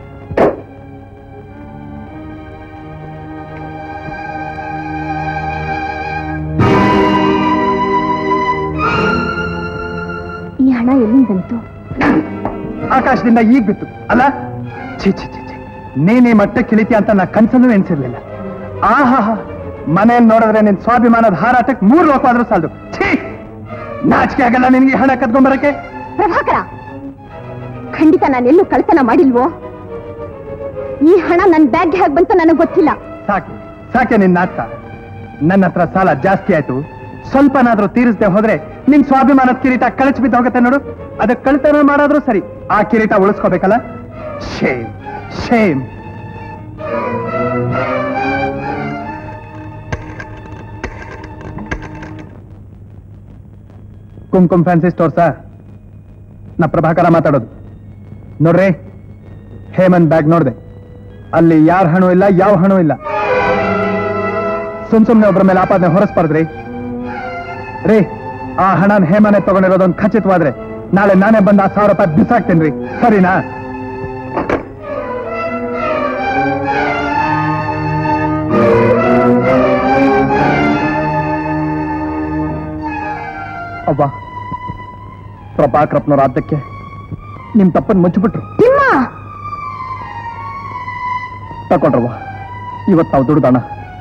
ಈ ಹಣ ಎಲ್ಲಿಂದ ಬಂತು? ಆಕಾಶದಿಂದ ಈಗ ಬಿತ್ತು ಅಲ್ಲ? ಛೀ ಛೀ ಛೀ ಛೀ, ನೀನೇ ಮಟ್ಟಕ್ಕೆ ಇಳಿತಿ ಅಂತ ನಾ ಕನ್ಸಲ್ಲೂ ಎನ್ಸಿರ್ಲಿಲ್ಲ. ಆಹಾ, ಮನೆಯಲ್ಲಿ ನೋಡಿದ್ರೆ ನಿನ್ ಸ್ವಾಭಿಮಾನದ ಹಾರಾಟಕ್ಕೆ ಮೂರು ಲೋಕವಾದ್ರೂ ಸಾಲದು. ಛೀ, ನಾಚಿಕೆ ಆಗಲ್ಲ ನಿನ್ಗೆ ಹಣ ಕದ್ಕೊಂಬರಕ್ಕೆ? ಪ್ರಭಾಕರ, ಖಂಡಿತ ನಾನೆಲ್ಲೂ ಕಳ್ತನ ಮಾಡಿಲ್ವೋ? ಈ ಹಣ ನನ್ನ ಬ್ಯಾಗ್ಗೆ ಹೇಗೆ ಬಂತ ನನಗೆ ಗೊತ್ತಿಲ್ಲ. ಸಾಕೆ ಸಾಕೆ ನಿನ್ ನಾಟಕ. ನನ್ನ ಹತ್ರ ಸಾಲ ಜಾಸ್ತಿ ಆಯ್ತು, ಸ್ವಲ್ಪನಾದ್ರೂ ತೀರಿಸದೆ ಹೋದ್ರೆ ನಿನ್ ಸ್ವಾಭಿಮಾನದ ಕಿರೀಟ ಕಳಚಿ ಬಿದ್ದು ಹೋಗುತ್ತೆ ನೋಡು. ಅದಕ್ಕೆ ಕಳ್ತನ ಮಾಡಾದ್ರೂ ಸರಿ, ಆ ಕಿರೀಟ ಉಳಿಸ್ಕೋಬೇಕಲ್ಲ. Shame shame. ಕುಂಕುಮ್ ಫ್ಯಾನ್ಸಿ ಸ್ಟೋರ್ಸಾ? ನಾ ಪ್ರಭಾಕರ ಮಾತಾಡೋದು. ನೋಡ್ರಿ, ಹೇಮಂತ್ ಬ್ಯಾಗ್ ನೋಡ್ದೆ, ಅಲ್ಲಿ ಯಾರ ಹಣು ಇಲ್ಲ, ಯಾವ ಹಣು ಇಲ್ಲ. ಸುಮ್ ಸುಮ್ನೆ ಒಬ್ಬರ ಮೇಲೆ ಆಪಾದನೆ ಹೊರಸ್ಬಾರ್ದ್ರಿ ರೀ. ಆ ಹಣನ ಹೇಮನೆ ತಗೊಂಡಿರೋದೊಂದು ಖಚಿತವಾದ್ರೆ ನಾಳೆ ನಾನೇ ಬಂದು ಆ ಸಾವಿರ ರೂಪಾಯಿ ಬಿಸಾಕ್ತೇನ್ರಿ, ಸರಿನಾ? ಅವ್ವ, ಪ್ರಭಾಕರಪ್ಪನವ್ರ ಆದ್ದಕ್ಕೆ ನಿಮ್ ತಪ್ಪನ್ನು ಮುಚ್ಚಿಬಿಟ್ರು. ತಕೊಂಡ್ರವ್ವ, ಇವತ್ತು ನಾವು ದುಡ್ದಣ.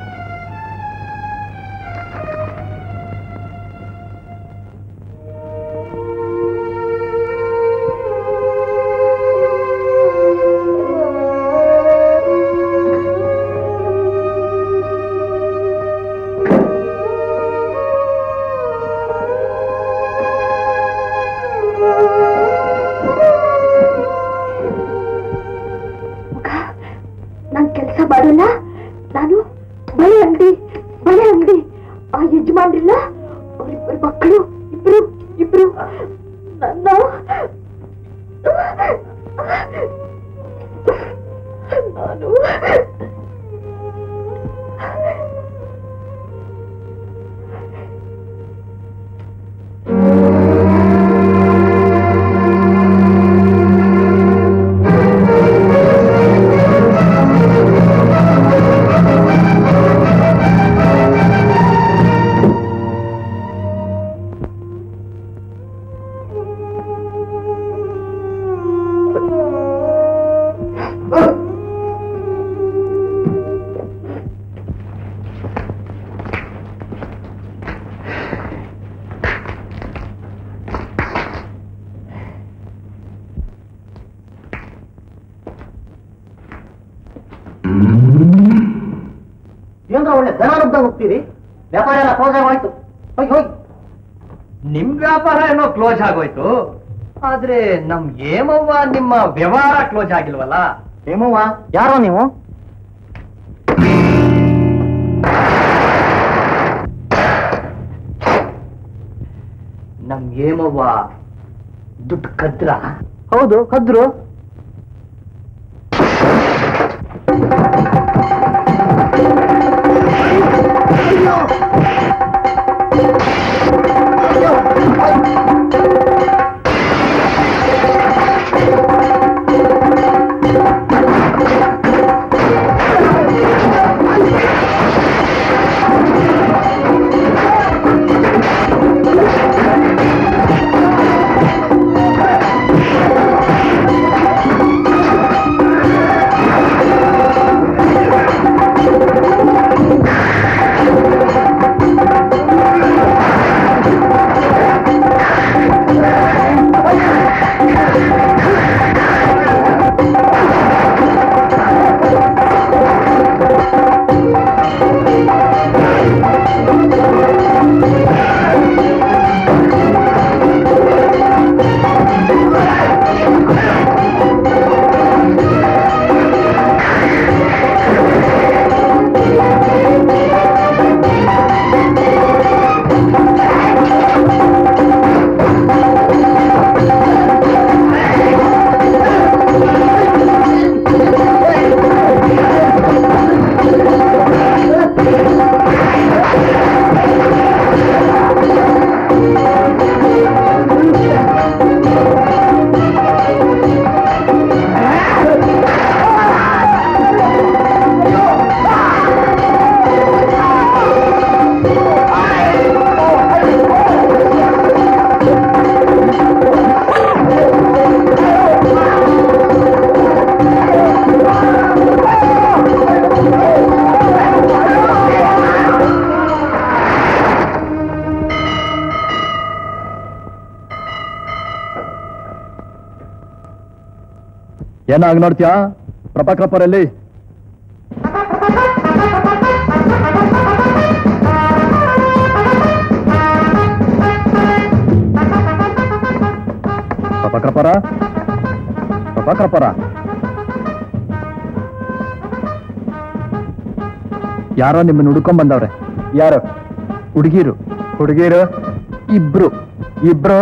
ಒಳ್ಳೆ ದನ ಹೋಗ್ತೀರಿ, ವ್ಯಾಪಾರ ಎಲ್ಲ ಕ್ಲೋಸ್ ಆಗೋಯ್ತು. ಹೋಗಿ ಹೋಗಿ. ನಿಮ್ ವ್ಯಾಪಾರ ಏನೋ ಕ್ಲೋಸ್ ಆಗೋಯ್ತು, ಆದ್ರೆ ನಮ್ ಹೇಮವ್ವ ನಿಮ್ಮ ವ್ಯವಹಾರ ಕ್ಲೋಸ್ ಆಗಿಲ್ವಲ್ಲ? ಹೇಮವ್ವ ಯಾರೋ ನೀವು? ನಮ್ ಹೇಮವ್ವ ದುಡ್ಡು ಕದ್ರ? ಹೌದು, ಕದ್ರು. ಏನಾಗಿ ನೋಡ್ತೀಯಾ ಪ್ರಭಾಕರಪ್ಪರಲ್ಲಿ? ಪ್ರಭಾಕರಪರ ಪ್ರಭಾಕರಪರ ಯಾರೋ ನಿಮ್ಮನ್ನು ಹುಡ್ಕೊಂಡ್ ಬಂದವ್ರೆ. ಯಾರು? ಹುಡುಗಿರು. ಹುಡುಗಿರು ಇಬ್ರು. ಇಬ್ರು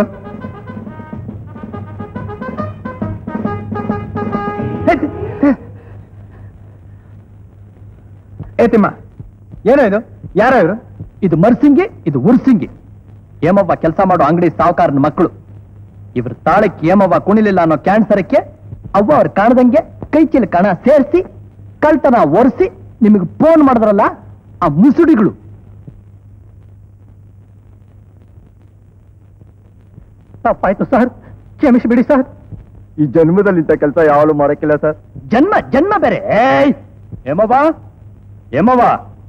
ಏತಿಮ್ಮ, ಏನೋ ಇದು? ಯಾರೋ ಇವರು? ಇದು ಮರ್ಸಿಂಗಿ, ಇದು ಉರ್ಸಿಂಗಿ. ಹೇಮವ್ವ ಕೆಲಸ ಮಾಡೋ ಅಂಗಡಿ ಸಾವುಕಾರನ ಮಕ್ಕಳು. ಇವ್ರ ತಾಳಕ್ಕೆ ಹೇಮವ್ವ ಕುಣಿಲಿಲ್ಲ ಅನ್ನೋ ಕ್ಯಾನ್ಸರಕ್ಕೆ ಅವ್ವ ಅವ್ರು ಕಾಣದಂಗೆ ಕೈ ಚೀಲ ಕಣ ಸೇರಿಸಿ ಕಳ್ತನ ಒರೆಸಿ ನಿಮಗೆ ಫೋನ್ ಮಾಡಿದ್ರಲ್ಲ ಆ ಮುಸುಡಿಗಳು. ತಪ್ಪಾಯ್ತು ಸರ್, ಕ್ಷಮಿಸಿಬಿಡಿ ಸರ್. ಈ ಜನ್ಮದಲ್ಲಿ ಇಂಥ ಕೆಲಸ ಯಾವಾಗಲೂ ಮಾಡಕ್ಕಿಲ್ಲ ಸರ್. ಜನ್ಮ ಜನ್ಮ ಬೇರೆ. ಏಯ್ ಹೇಮವ್ವ, ಹೇಮವ್ವ,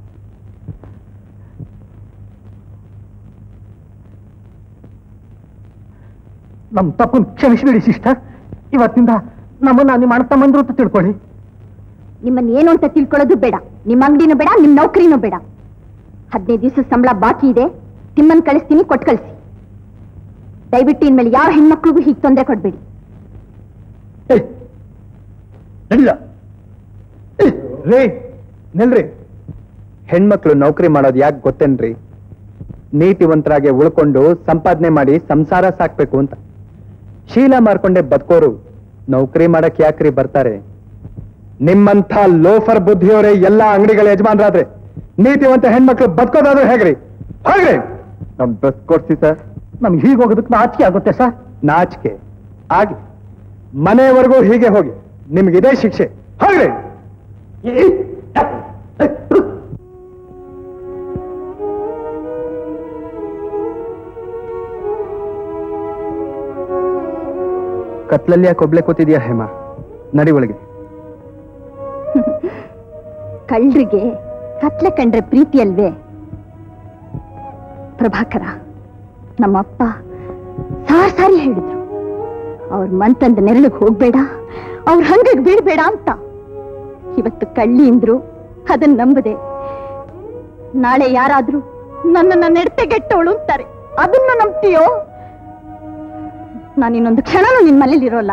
ನಮ್ ತಪ್ಪು ಕ್ಷಮಿಸಿಬಿಡಿ ಸಿಸ್ಟರ್. ಇವತ್ತಿಂದ ನಮ್ಮನ್ನ ನಿಮ್ಮ ಅಣ್ಣ ತಮ್ಮಂದ್ರು ಅಂತ ತಿಳ್ಕೊಳ್ಳಿ. ನಿಮ್ಮನ್ನ ಏನು ಅಂತ ತಿಳ್ಕೊಳ್ಳೋದು ಬೇಡ, ನಿಮ್ಮ ಅಂಗಡಿನೂ ಬೇಡ, ನಿಮ್ ನೌಕರಿನೂ ಬೇಡ. ಹದಿನೈದು ದಿವಸ ಸಂಬಳ ಬಾಕಿ ಇದೆ, ತಿಮ್ಮನ್ ಕಳಿಸ್ತೀನಿ, ಕೊಟ್ಟು ಕಳಿಸಿ. ದಯವಿಟ್ಟು ಇನ್ಮೇಲೆ ಯಾವ ಹೆಣ್ಮಕ್ಳಿಗೂ ಹೀಗೆ ತೊಂದರೆ ಕೊಡ್ಬೇಡಿ. ರೇ ನಿಲ್ರಿ. ಹೆಣ್ಮಕ್ಳು ನೌಕರಿ ಮಾಡೋದು ಯಾಕೆ ಗೊತ್ತೇನ್ರಿ? ನೀತಿವಂತರಾಗೆ ಉಳ್ಕೊಂಡು ಸಂಪಾದನೆ ಮಾಡಿ ಸಂಸಾರ ಸಾಕ್ಬೇಕು ಅಂತ. ಶೀಲ ಮಾರ್ಕೊಂಡೆ ಬದುಕೋರು ನೌಕರಿ ಮಾಡಕ್ ಯಾಕ್ರಿ ಬರ್ತಾರೆ? ನಿಮ್ಮಂಥ ಲೋಫರ್ ಬುದ್ಧಿಯವರೇ ಎಲ್ಲಾ ಅಂಗಡಿಗಳ ಯಜಮಾನರಾದ್ರೆ ನೀತಿವಂತ ಹೆಣ್ಮಕ್ಳು ಬದುಕೋದಾದ್ರೆ ಹೇಗ್ರಿ? ಹಾಗ್ರಿ ನಮ್ ಡ್ರೆಸ್ ಕೊಡ್ಸಿ ಸರ್. ನಮ್ಗೆ ಹೀಗೆ ಹೋಗೋದಕ್ಕೆ ನಾಚಿಕೆ ಆಗುತ್ತೆ ಸರ್. ನಾಚಿಕೆ ಆಗಿ ಮನೆಯವರೆಗೂ ಹೀಗೆ ಹೋಗಿ, ನಿಮ್ಗಿದೇ ಶಿಕ್ಷೆ. ಹಾಗ್ರಿ ಕತ್ಲಲ್ಲಿ ಯಾಕೆ ಒಬ್ಳೆ ಕೂತಿದ್ಯಾ ಹೇಮ? ನಡಿ ಒಳಗೆ. ಕಳ್ಳರಿಗೆ ಕತ್ಲೆ ಕಂಡ್ರೆ ಪ್ರೀತಿ ಅಲ್ವೇ? ಪ್ರಭಾಕರ, ನಮ್ಮಪ್ಪ ಸಾರ್ ಸಾರಿ ಹೇಳಿದ್ರು, ಅವ್ರ ಮಂತಂದ ನೆರಳಿಗೆ ಹೋಗ್ಬೇಡ, ಅವ್ರ ಹಂಗಿಗೆ ಬೀಳ್ಬೇಡ ಅಂತ. ಇವತ್ತು ಕಳ್ಳಿ ಅಂದ್ರು ಅದನ್ನ ನಂಬದೆ. ನಾಳೆ ಯಾರಾದ್ರೂ ನನ್ನನ್ನ ನೆಡ್ತೆಗೆಟ್ಟವಳು ಅಂತಾರೆ, ಅದನ್ನ ನಂಬ್ತೀಯೋ? ನಾನು ಇನ್ನೊಂದು ಕ್ಷಣನೂ ನಿನ್ ಮನೇಲಿ ಇರೋಲ್ಲ.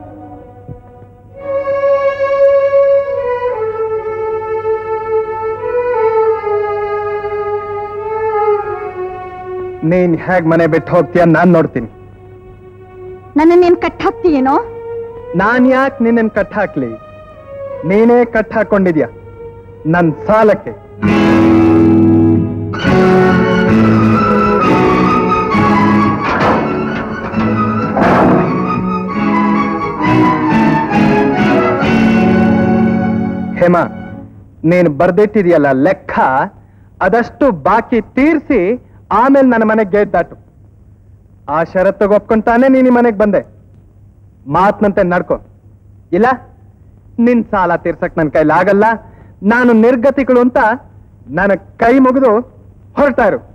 ನೀನ್ ಹೇಗ್ ಮನೆ ಬಿಟ್ಟು ಹೋಗ್ತೀಯ ನಾನ್ ನೋಡ್ತೀನಿ. ನನ್ನನ್ನೇನ್ ಕಟ್ ಹಾಕ್ತೀಯೇನೋ? ನಾನ್ ಯಾಕೆ ನಿನ್ನ ಕಟ್ ಹಾಕ್ಲಿ? ನೀನೇ ಕಟ್ ಹಾಕೊಂಡಿದ್ಯಾ ನನ್ ಸಾಲಕ್ಕೆ. ಹೇಮ, ನೀನ್ ಬರ್ದಿಟ್ಟಿದ್ಯಲ್ಲ ಲೆಕ್ಕ, ಅದಷ್ಟು ಬಾಕಿ ತೀರ್ಸಿ ಆಮೇಲೆ ನನ್ನ ಮನೆಗೆ ಗೇಟ್ ದಾಟು. ಆ ಷರತ್ತಿಗೆ ಒಪ್ಕೊಂತಾನೆ ನೀನ್ ಮನೆಗೆ ಬಂದೆ. ಮಾತ್ನಂತೆ ನಡ್ಕೊ, ಇಲ್ಲ ನಿನ್ ಸಾಲ ತೀರ್ಸಕ್ ನನ್ ಕೈಲಿ ಆಗಲ್ಲ. ನಾನು ನಿರ್ಗತಿಗಳು ಅಂತ ನನ್ನ ಕೈ ಮುಗಿದು ಹೊರಟ ಇರು.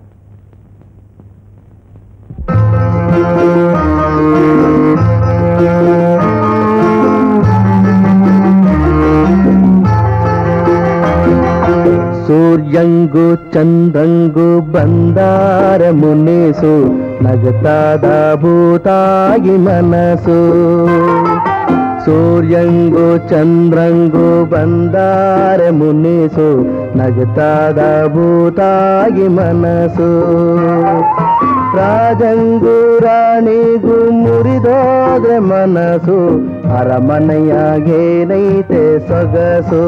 ಸೂರ್ಯಂಗು ಚಂದ್ರಂಗು ಬಂದಾರ ಮುನಿಸು, ನಗತಾದ ಭೂತಾಗಿ ಮನಸ್ಸು. ಸೂರ್ಯಂಗು ಚಂದ್ರಂಗು ಬಂದಾರ ಮುನಿಸು, ನಗತಾದ ಭೂತಾಗಿ ಮನಸ್ಸು. ರಾಜಂಗು ರಾಣಿಗೂ ಮುರಿದೋದ್ರೆ ಮನಸ್ಸು, ಅರಮನೆಯಾಗೇನೈತೆ ಸೊಗಸು,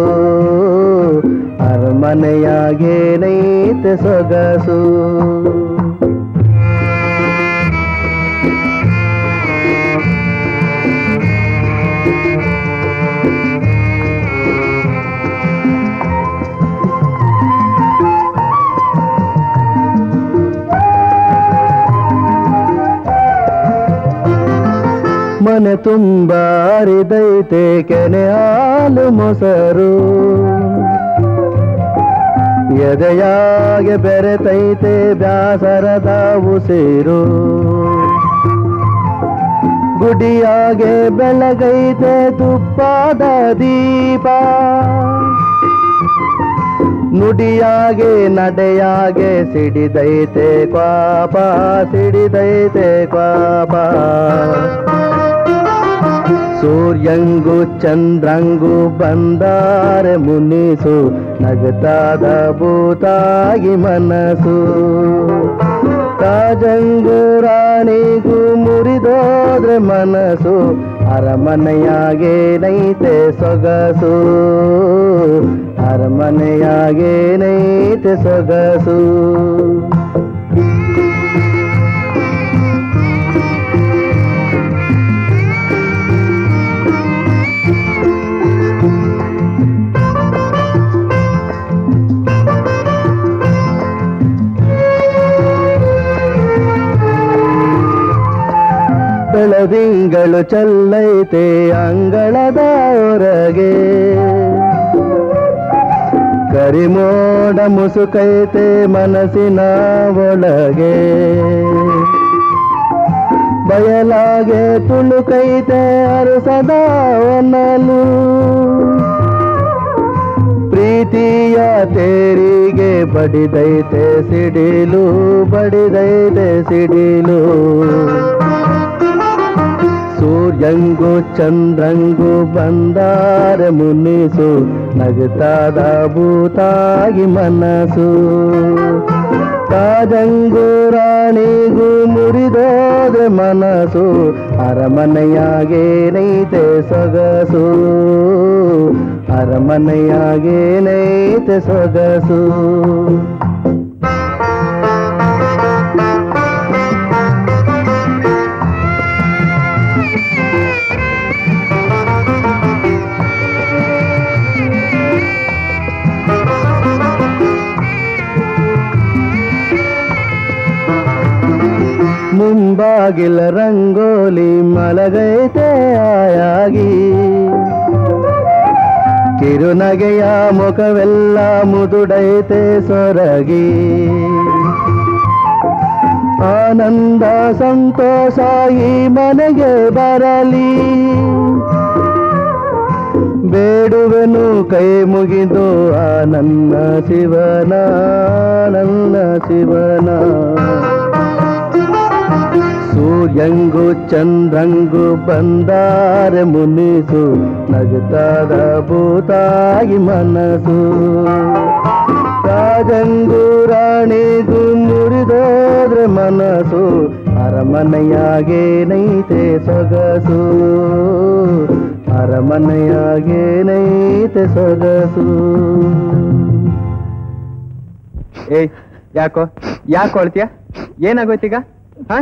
ಅರಮನೆಯಾಗೇನೈತೆ ಸೊಗಸು. ಮನೆ ತುಂಬ ಹರಿದೈತೆ ಕೆನೆ ಹಾಲು ಮೊಸರು, ಎದೆಯಾಗೆ ಬೆರೆತೈತೆ ಬ್ಯಾಸರದ ಉಸಿರು. ಗುಡಿಯಾಗೆ ಬೆಳಗೈತೆ ತುಪ್ಪದ ದೀಪ, ನುಡಿಯಾಗೆ ನಡೆಯಾಗೆ ಸಿಡಿದೈತೆ ಕ್ವಾಪ, ಸಿಡಿದೈತೆ ಕ್ವಾಪ. ಸೂರ್ಯಂಗು ಚಂದ್ರಂಗು ಬಂದಾರೆ ಮುನಿಸು ನಗತಾದ ಭೂತಾಗಿ ಮನಸ್ಸು ತಾಜಂಗು ರಾಣಿಗೂ ಮುರಿದೋದ್ರೆ ಮನಸ್ಸು ಅರಮನೆಯಾಗೇನೈತೆ ಸೊಗಸು ಅರಮನೆಯಾಗೇನೈತೆ ಸೊಗಸು ಬೆಳದಿಂಗಳು ಚೆಲ್ಲೈತೆ ಅಂಗಳದ ಹೊರಗೆ ಕರಿಮೋಡ ಮುಸುಕೈತೆ ಮನಸ್ಸಿನ ಒಳಗೆ ಬಯಲಾಗೆ ತುಳುಕೈತೆ ಅರಸದ ಒನಲು ಪ್ರೀತಿಯ ತೇರಿಗೆ ಬಡಿದೈತೆ ಸಿಡಿಲು ಬಡಿದೈತೆ ಸಿಡಿಲು ಸೂರ್ಯಂಗು ಚಂದ್ರಂಗು ಬಂದಾರೆ ಮುನಿಸು ನಗತಾದ ಭೂತಾಗಿ ಮನಸ್ಸು ತಾಜಂಗು ರಾಣಿಗೂ ಮುರಿದೋದೆ ಮನಸ್ಸು ಅರಮನೆಯಾಗೇನೈತೆ ಸೊಗಸು ಅರಮನೆಯಾಗೇನೈತೆ ಸೊಗಸು ಮುಂಬಾಗಿಲ ರಂಗೋಲಿ ಮಲಗೈತೆ ಆಯಾಗಿ ಕಿರುನಗೆಯ ಮುಖವೆಲ್ಲ ಮುದುಡೈತೆ ಸೊರಗಿ ಆನಂದ ಸಂತೋಷ ಈ ಮನೆಗೆ ಬರಲಿ ಬೇಡುವೆನು ಕೈ ಮುಗಿದು ಆ ನನ್ನ ಶಿವನ ನನ್ನ ಶಿವನ ಸೂರ್ಯಂಗು ಚಂದ್ರಂಗು ಬಂದಾರೆ ಮುನಿಸು ನಗತಾದ ಭೂತಾಗಿ ಮನಸ್ಸು ರಾಜಂಗು ರಾಣಿಗೂ ಮುರಿದೋದ್ರೆ ಮನಸ್ಸು ಅರಮನೆಯಾಗೇನೈತೆ ಸೊಗಸು ಅರಮನೆಯಾಗೇನೈತೆ ಸೊಗಸು. ಏಯ್ ಯಾಕೋ ಯಾಕೋ ಅಳ್ತೀಯ? ಏನಾಗೋಯ್ತೀಗ? ಹ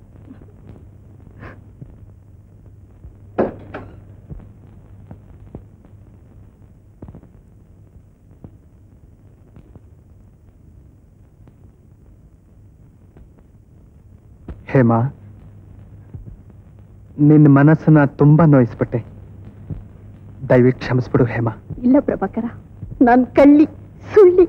ಹೇಮಾ, ನಿನ್ನ ಮನಸ್ಸನ್ನ ತುಂಬಾ ನೋಯಿಸ್ಬಿಟ್ಟೆ. ದಯವಿಟ್ಟು ಕ್ಷಮಿಸ್ಬಿಡು ಹೇಮಾ. ಇಲ್ಲ ಪ್ರಭಾಕರ, ನಾನು ಕಳ್ಳಿ ಸುಳ್ಳಿ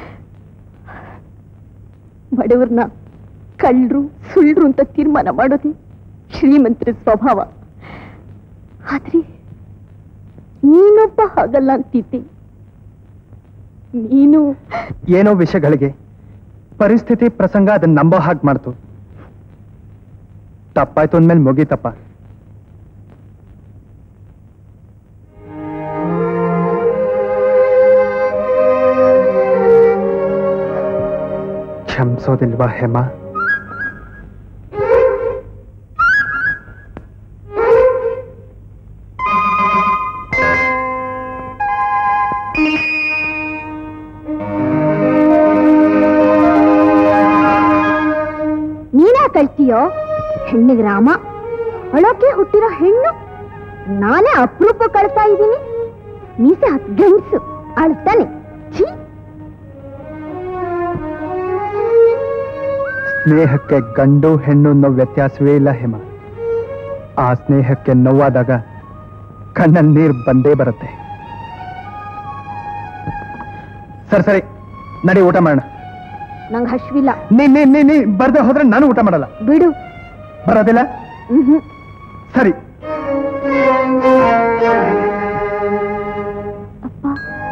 ಬಡವ್ರನ್ನ ಕಳ್ಳರು ಸುಳ್ಳು ಅಂತ ತೀರ್ಮಾನ ಮಾಡೋದೇ ಶ್ರೀಮಂತರ ಸ್ವಭಾವ. ಆದ್ರೆ ನೀನೊಬ್ಬ ಹಾಗಲ್ಲ ಅಂತಿದ್ದೆ. ನೀನು ಏನೋ ವಿಷಯಗಳಿಗೆ ಪರಿಸ್ಥಿತಿ ಪ್ರಸಂಗ ಅದನ್ನ ನಂಬೋ ಹಾಗೆ ಮಾಡ್ತು. ತಪ್ಪಾಯ್ತು ಅಂದ್ಮೇಲೆ ಮುಗೀತಪ್ಪ. ಕ್ಷಮಿಸೋದಿಲ್ವಾ ಹೇಮಾ? ನೀನಾ ಕಳ್ತೀಯೋ? ಹೆಣ್ಣಿಗೆ ರಾಮ, ಅಳೋಕೆ ಹುಟ್ಟಿರೋ ಹೆಣ್ಣು. ನಾನೇ ಅಪರೂಪ ಕಳ್ತಾ ಇದ್ದೀನಿ. ಮೀಸೆ ಹತ್ತು ಗಂಡಸು ಅಳ್ತಾನೆ. ಛೀ! ಸ್ನೇಹಕ್ಕೆ ಗಂಡು ಹೆಣ್ಣು ಅನ್ನೋ ವ್ಯತ್ಯಾಸವೇ ಇಲ್ಲ ಹೇಮ. ಆ ಸ್ನೇಹಕ್ಕೆ ನೋವಾದಾಗ ಕಣ್ಣಲ್ಲಿ ನೀರು ಬಂದೇ ಬರುತ್ತೆ. ಸರಿ ಸರಿ ನಡಿ, ಊಟ ಮಾಡೋಣ. ನಂಗೆ ಹಶ್ವಿಲ್ಲ. ನೀ ನೀ ನೀ ನೀ ಬರ್ದೆ ಹೋದ್ರೆ ನಾನು ಊಟ ಮಾಡಲ್ಲ. ಬಿಡು. ಬರೋದಿಲ್ಲ? ಹ್ಮ್ ಸರಿ. ಅಪ್ಪ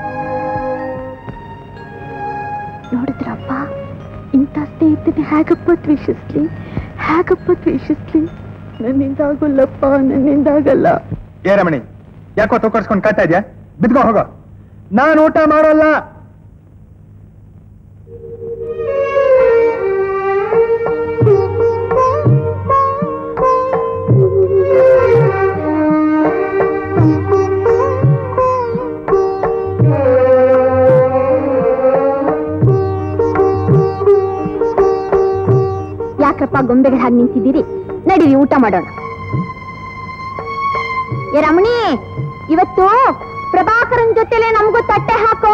ನೋಡಿದ್ರಪ್ಪ, ಇಂಥ ಸ್ನೇಹಿತನ ಹೇಗಪ್ಪ ದ್ವೇಷಿಸ್ಲಿ, ಹೇಗಪ್ಪ ದ್ವೇಷಿಸ್ಲಿ. ನನ್ನಿಂದಾಗಲ್ಲಪ್ಪ, ನನ್ನಿಂದಾಗಲ್ಲ. ಏ ರಮಣಿ, ಯಾಕೋ ತೂಕರ್ಸ್ಕೊಂಡು ಕಾಯ್ತಾ ಇದ್ಯಾ? ಬಿದ್ಕೋ ಹೋಗೋ. ನಾನು ಊಟ ಮಾಡೋಲ್ಲ. ಯಾಕ್ರಪ್ಪ ಗೊಂಬೆಗಳ ಹಾಗೆ ನಿಂತಿದ್ದೀರಿ? ನಡೀರಿ ಊಟ ಮಾಡೋಣ. ಏ ರಮಣಿ, ಇವತ್ತು ಪ್ರಭಾಕರನ್ ಜೊತೆಲೆ ನಮಗೂ ತಟ್ಟೆ ಹಾಕೋ.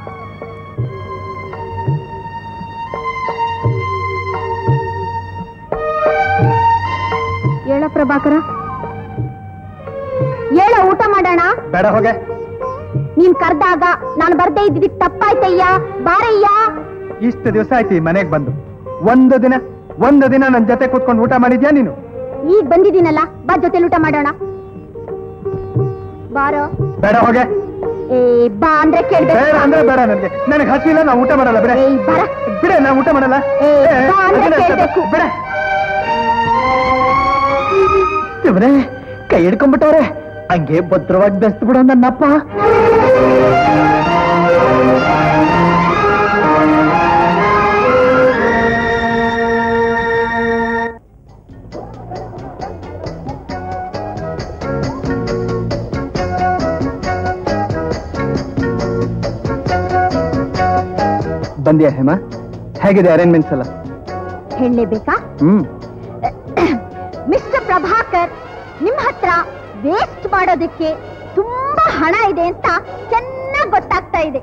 ಹೇಳ ಪ್ರಭಾಕರ, ಹೇಳ ಊಟ ಮಾಡೋಣ. ಬೇಡ ಹೋಗೆ. ನೀನ್ ಕರ್ದಾಗ ನಾನು ಬರ್ದೇ ಇದ್ದಿದ್ದಕ್ಕೆ ತಪ್ಪಾಯ್ತಯ್ಯ. ಬಾರಯ್ಯ. ಇಷ್ಟು ದಿವಸ ಆಯ್ತು ಮನೆಗೆ ಬಂದು, ಒಂದು ದಿನ ಒಂದು ದಿನ ನನ್ನ ಜೊತೆ ಕೂತ್ಕೊಂಡು ಊಟ ಮಾಡಿದ್ಯಾ ನೀನು? ಈಗ ಬಂದಿದ್ದೀನಲ್ಲ, ಬಾ ಜೊತೆಲಿ ಊಟ ಮಾಡೋಣ. ಬಾರೋ. ಬೇಡ ಹೋಗೆ. ಏ ಬಾ ಅಂದ್ರೆ ಕೇಳ್ಬೇಕು. ಬೇಡ ಅಂದ್ರೆ ಬೇಡ. ನನಗೆ ನನಗೆ ಹಸಿವಿಲ್ಲ, ನಾವು ಊಟ ಮಾಡಲ್ಲ. ಬಿಡ ಬರ ಬಿಡೆ, ನಾವು ಊಟ ಮಾಡಲ್ಲ. ಬಾ ಅಂದ್ರೆ ಕೇಳ್ಬೇಕು. ಬಿಡ. ಶಿವನೇ, ಕೈ ಹಿಡ್ಕೊಂಡ್ಬಿಟ್ಟವ್ರೆ. ಹಂಗೆ ಭದ್ರವಾಗಿ ಬೆಸ್ತು ಬಿಡೋ ನನ್ನಪ್ಪ. ಬಂದ್ಯಾ ಹೇಮ? ಹೇಗಿದೆ ಅರೇಂಜ್ಮೆಂಟ್ಸ್ ಎಲ್ಲ? ಹೇಳಲೇಬೇಕಾ? ಹ್ಮ್. ಮಿಸ್ಟರ್ ಪ್ರಭಾಕರ್, ನಿಮ್ ಹತ್ರ ವೇಸ್ಟ್ ಮಾಡೋದಕ್ಕೆ ತುಂಬಾ ಹಣ ಇದೆ ಅಂತ ಚೆನ್ನಾಗಿ ಗೊತ್ತಾಗ್ತಾ ಇದೆ.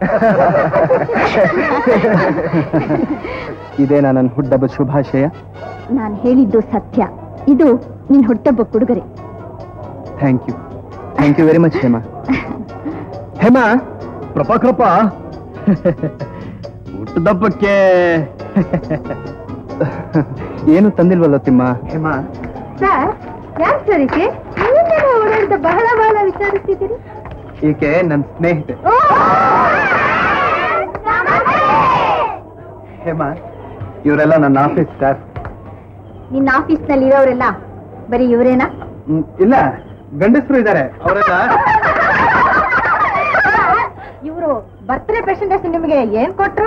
ಇದೇನಾ ನನ್ನ ಹುಟ್ಟಹಬ್ಬದ ಶುಭಾಶಯ? ನಾನು ಹೇಳಿದ್ದು ಸತ್ಯ. ಇದು ನಿನ್ ಹುಟ್ಟಹಬ್ಬ ಉಡುಗೊರೆ. Thank you, thank you very much Hema. Hema, Prabhakarappa, ಹುಟ್ಟದಬ್ಬಕ್ಕೆ ಏನು ತಂದಿಲ್ವಲ್ಲ ತಿಮ್ಮ? ಹೇಮ, ಸರ್, ಯಾಕೆ ಸರ್ ಈಕೆ ಓಡಾಡಿದ ಬಹಳ ಬಹಳ ವಿಚಾರಿಸ್ತಿದ್ದೀರಿ? ಈಕೆ ನನ್ನ ಸ್ನೇಹಿತೆ. ಹೇಮ, ಇವರೆಲ್ಲ ನನ್ನ ಆಫೀಸ್ ಸ್ಟಾಫ್. ನಿನ್ನ ಆಫೀಸ್ ನಲ್ಲಿ ಇರೋರೆಲ್ಲ ಬರೀ ಇವರೇನಾ? ಇಲ್ಲ, ಗಂಡಸರು ಇದ್ದಾರೆ. ಅವರೆಲ್ಲ ಇವರು ಬರ್ತ್ಡೇ ಪೇಷಂಟ್ ನಿಮಗೆ ಏನ್ ಕೊಟ್ರು?